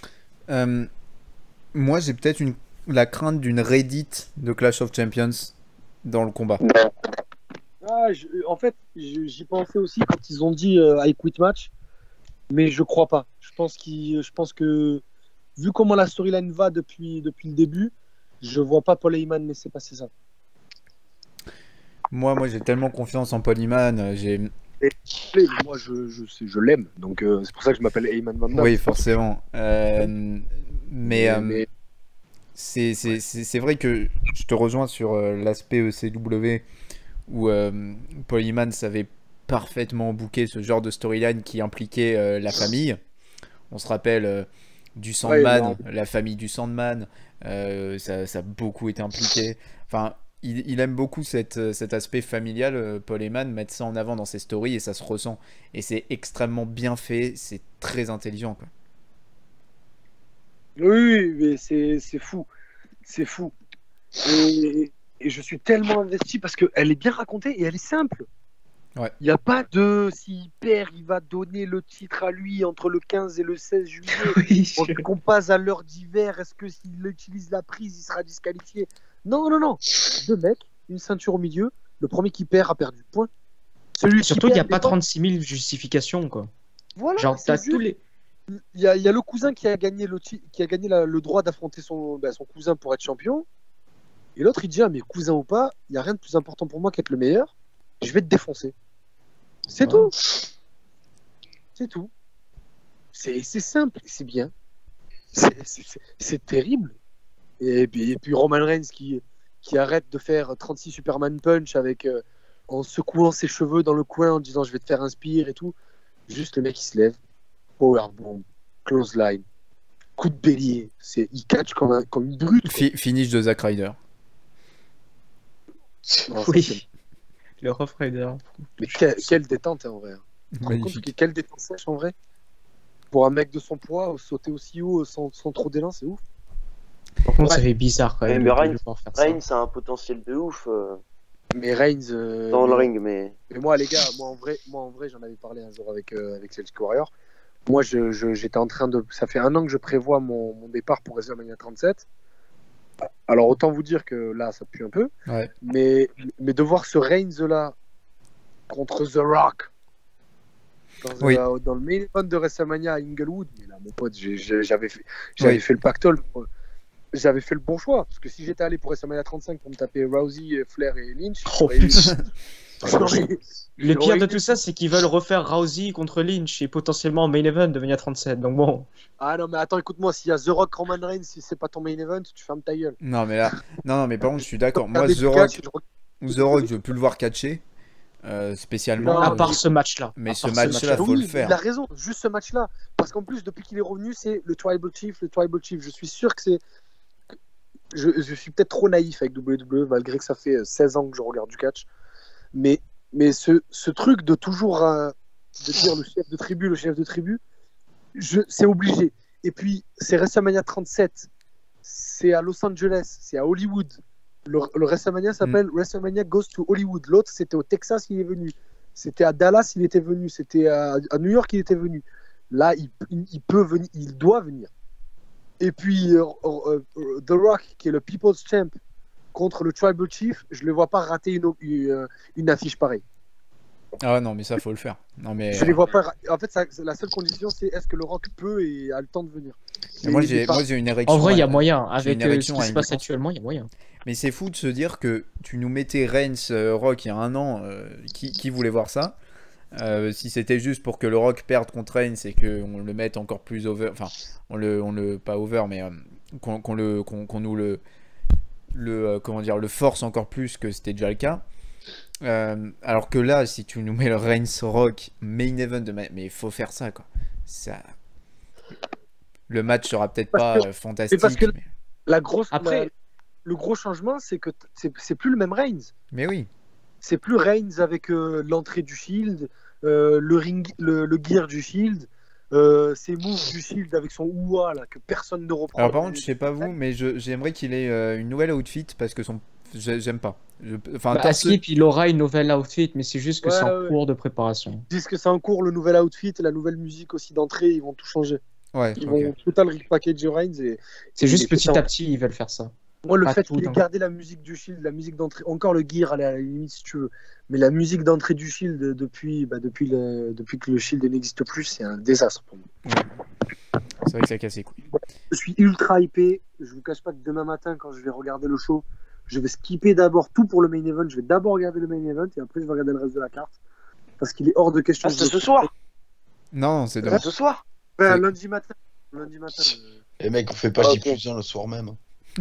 Moi, j'ai peut-être la crainte d'une Reddit de Clash of Champions dans le combat. En fait, j'y pensais aussi quand ils ont dit I quit match, mais je crois pas. Je pense que vu comment la storyline va depuis le début, je vois pas Paul Heyman laisser passer ça. Moi, j'ai tellement confiance en Paul Heyman. Moi, je l'aime, donc c'est pour ça que je m'appelle Heyman Vanda. Oui, forcément. Mais c'est vrai que je te rejoins sur l'aspect ECW où Paul Heyman savait parfaitement booker ce genre de storyline qui impliquait la famille. On se rappelle du Sandman, la famille du Sandman, ça a beaucoup été impliqué. Enfin, il aime beaucoup cet aspect familial, Paul Heyman, mettre ça en avant dans ses stories et ça se ressent. Et c'est extrêmement bien fait, c'est très intelligent, quoi. Oui, mais c'est fou. C'est fou. Et je suis tellement investi parce qu'elle est bien racontée et elle est simple. Il n'y a pas de s'il perd, il va donner le titre à lui entre le 15 et le 16 juillet. Qu'on passe à l'heure d'hiver, est-ce que s'il utilise la prise, il sera disqualifié? Non. 2 mecs, une ceinture au milieu, le premier qui perd a perdu. Point. Surtout, il n'y a pas 36 000 justifications, quoi. Voilà, genre, t'as tous les... Il y a le cousin qui a gagné le droit d'affronter son cousin pour être champion. Et l'autre, il dit, mais cousin ou pas, il n'y a rien de plus important pour moi qu'être le meilleur. Je vais te défoncer. C'est tout. C'est tout. C'est simple, c'est bien. C'est terrible. Et puis Roman Reigns qui arrête de faire 36 Superman Punch en secouant ses cheveux dans le coin en disant je vais te faire un spear et tout. Juste le mec qui se lève. Powerbomb, clothesline, coup de bélier. Il catch comme une brute. Finish de Zack Ryder. Oui. Le Rough Rider. Mais quelle détente, hein, en vrai. Magnifique. Quelle détente sèche, en vrai. Pour un mec de son poids, sauter aussi haut sans trop d'élan, c'est ouf. Par contre, ça fait bizarre quand même. Mais Reigns, a un potentiel de ouf. Mais Reigns. Dans le ring, mais moi, les gars, moi en vrai, j'en avais parlé un jour avec Celtic Warrior. Moi, j'étais en train de. Ça fait 1 an que je prévois mon départ pour WrestleMania 37. Alors, autant vous dire que là, ça pue un peu. Ouais. Mais de voir ce Reigns-là contre The Rock dans le main event de WrestleMania à Inglewood, mais là, mon pote, j'avais fait le pactole. J'avais fait le bon choix. Parce que si j'étais allé pour WrestleMania 35 pour me taper Rousey, Flair et Lynch, le pire de tout ça, c'est qu'ils veulent refaire Rousey contre Lynch et potentiellement main event de Mania 37. Donc bon. Ah non, mais attends, écoute-moi, s'il y a The Rock, Roman Reigns, si c'est pas ton main event, tu fermes ta gueule. Non, mais là, non, mais par contre, je suis d'accord. Moi, The Rock, je veux plus le voir catcher. spécialement. À part ce match-là. Mais À ce part match-là, faut Oui, le faire. il a raison, juste ce match-là. Parce qu'en plus, depuis qu'il est revenu, c'est le Tribal Chief, le Tribal Chief. Je suis sûr que c'est. Je suis peut-être trop naïf avec WWE, malgré que ça fait 16 ans que je regarde du catch. Mais ce truc de toujours de dire le chef de tribu, c'est obligé. Et puis, c'est WrestleMania 37. C'est à Los Angeles, c'est à Hollywood. Le WrestleMania s'appelle WrestleMania Goes to Hollywood. L'autre, c'était au Texas, il est venu. C'était à Dallas, il était venu. C'était à New York, il était venu. Là, il peut venir, il doit venir. Et puis, The Rock, qui est le People's Champ, contre le Tribal Chief, je ne le vois pas rater une affiche pareille. Ah non, mais ça, faut le faire. Non, mais, Je les vois pas. En fait, la seule condition, c'est est-ce que le Rock peut et a le temps de venir. moi, j'ai une érection. En vrai, il y a moyen. j'ai Avec une ce érection qui à se une passe défense. actuellement, il y a moyen. Mais c'est fou de se dire que tu nous mettais Reigns, Rock il y a un an, qui voulait voir ça? Si c'était juste pour que le Rock perde contre Reigns et qu'on le mette encore plus over, enfin, on le pas over, mais qu'on nous comment dire, le force encore plus que c'était déjà le cas. Alors que là, si tu nous mets le Reigns Rock main event mais il faut faire ça, quoi. Ça... Le match sera peut-être pas fantastique. parce que- mais... Après- le gros changement, c'est que c'est plus le même Reigns. mais oui. C'est plus Reigns avec l'entrée du Shield, le gear du Shield, ses moves du Shield avec son ouah là que personne ne reprend. Alors par contre, je sais pas vous, mais j'aimerais qu'il ait une nouvelle outfit parce que j'aime pas. Enfin, Bah, Skip, il aura une nouvelle outfit, mais c'est juste que Ouais, c'est en ouais. cours de préparation. Ils disent que c'est en cours, le nouvel outfit, la nouvelle musique aussi d'entrée, ils vont tout changer. ouais, Ils ok. vont total repackage Reigns et C'est juste il est petit fait à petit, ils veulent faire ça. moi le Pas fait tout qu'il ait d'un gardé la musique du Shield, la musique d'entrée, encore le gear à la limite si tu veux, mais la musique d'entrée du Shield depuis que le Shield n'existe plus, c'est un désastre pour moi. C'est vrai que ça casse les couilles. Je suis ultra hypé. Je vous cache pas que demain matin, quand je vais regarder le show, je vais skipper d'abord tout pour le main event. Je vais d'abord regarder le main event et après je vais regarder le reste de la carte. Parce qu'il est hors de question. Ah, c'est ce soir. Non, c'est C'est dommage. ce soir. Ouais, C'est- lundi matin. Lundi matin. Les mecs, on fait pas Ok. J+1 le soir même.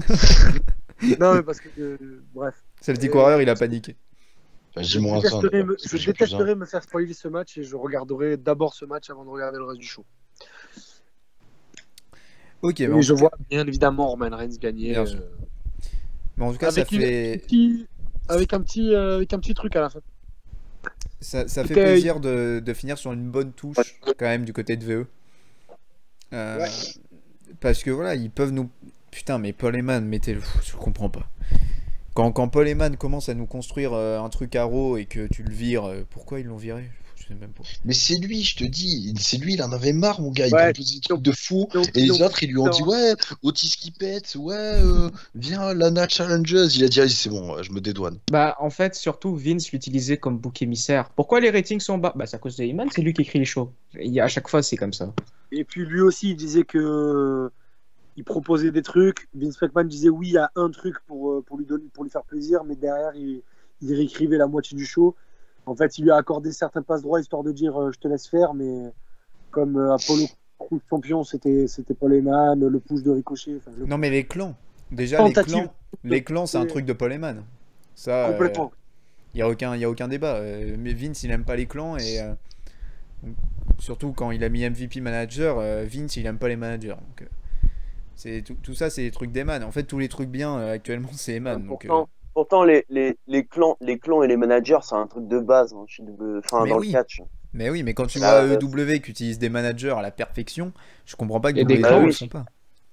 Non, mais parce que. Bref. Celtic Warrior, il a paniqué. Enfin, Je J-1. détesterais, me, parce je que J+1. détesterais me faire spoiler ce match et je regarderai d'abord ce match avant de regarder le reste du show. Ok, Et mais je vois bien évidemment Roman Reigns gagner. Bien sûr. en tout cas, ça Avec une- fait, avec un petit truc à la fin. ça fait Ok. plaisir de finir sur une bonne touche quand même du côté de VE. Parce que voilà, ils peuvent nous. Putain, mais Paul Heyman, mettez-le. Je comprends pas. Quand Paul Heyman commence à nous construire un truc à Raw et que tu le vires, pourquoi ils l'ont viré? Je sais même pas. Mais c'est lui, je te dis, c'est lui, il en avait marre, mon gars. Il Ouais. proposait des trucs de fou. Donc, Et les donc, autres, ils lui ont dit, ouais, Otis qui pète, ouais, viens, Lana Challengers. Il a dit, allez, c'est bon, je me dédouane. Bah, en fait, surtout, Vince l'utilisait comme bouc émissaire. Pourquoi les ratings sont bas? Bah, c'est à cause de Heyman, c'est lui qui écrit les shows. À chaque fois, c'est comme ça. Et puis lui aussi, il disait que il proposait des trucs. Vince McMahon disait oui, il y a un truc pour lui faire plaisir, mais derrière, il réécrivait la moitié du show. En fait, il lui a accordé certains passe droits histoire de dire je te laisse faire, mais comme Apollo Crews champion, c'était Paul Heyman, le push de Ricochet. Enfin, Non, mais les clans. Déjà, Tentative. les clans, c'est un truc de Paul Heyman. Ça, complètement. il y a aucun débat. Mais Vince, il aime pas les clans et surtout quand il a mis MVP manager, Vince, il aime pas les managers. Donc, c'est tout ça, c'est des trucs d'Heyman. En fait, tous les trucs bien actuellement, c'est Heyman. Donc, Pourtant, les clans et les managers, c'est un truc de base hein, Mais dans oui. le catch. mais oui, mais quand tu Ah, vois ouais. EW qui utilise des managers à la perfection, je comprends pas que Et des WWE clans ne le aussi. font pas.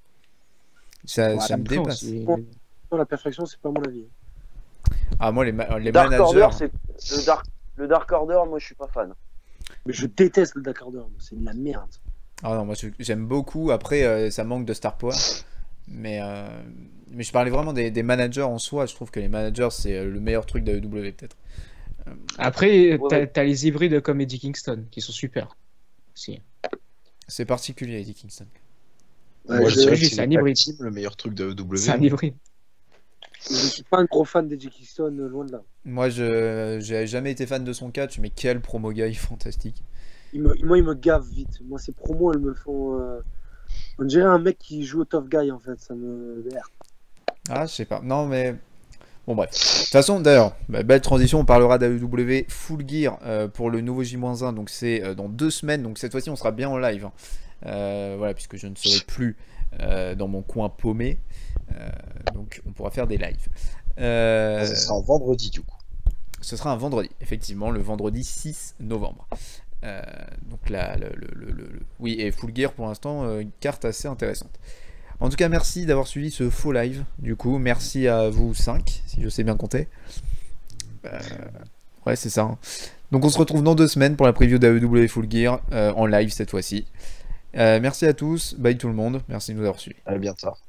Ça Voilà, me Adam Cole, dépasse. c'est- La perfection, c'est pas mon avis. Ah, moi, les Dark managers. Order, c'est le Dark Order. Moi, je suis pas fan. Mais je déteste le Dark Order. C'est de la merde. Ah non, moi j'aime beaucoup. Après, ça manque de star power. Mais je parlais vraiment des managers en soi. Je trouve que les managers, c'est le meilleur truc de WWE, peut-être. Après, Ouais. t'as les hybrides comme Eddie Kingston, qui sont super. Si. C'est particulier, Eddie Kingston. Ouais, Moi, je- je dirais oui, que c'est c'est un le hybride. team, le meilleur truc de WWE. C'est un hybride. Je suis pas un gros fan d'Eddie Kingston, loin de là. Moi, j'ai jamais été fan de son catch, mais quel promo guy fantastique. Moi, il me gave vite. Moi, ces promos, elles me font. On dirait un mec qui joue au tough guy, en fait. Ça me. Ah, je sais pas. Non, mais Bon bref. De toute façon, d'ailleurs, belle transition, on parlera d'AEW Full Gear pour le nouveau J-1, donc c'est dans 2 semaines, donc cette fois-ci on sera bien en live. Voilà, puisque je ne serai plus dans mon coin paumé, donc on pourra faire des lives. Ça sera en vendredi du coup. Ce sera un vendredi, effectivement, le vendredi 6 novembre. Donc là, oui, et Full Gear pour l'instant, une carte assez intéressante. En tout cas, merci d'avoir suivi ce faux live. Du coup, merci à vous 5, si je sais bien compter. Ouais, c'est ça. Hein. Donc, on se retrouve dans 2 semaines pour la preview d'AEW Full Gear en live cette fois-ci. Merci à tous. Bye tout le monde. Merci de nous avoir suivis. À bientôt.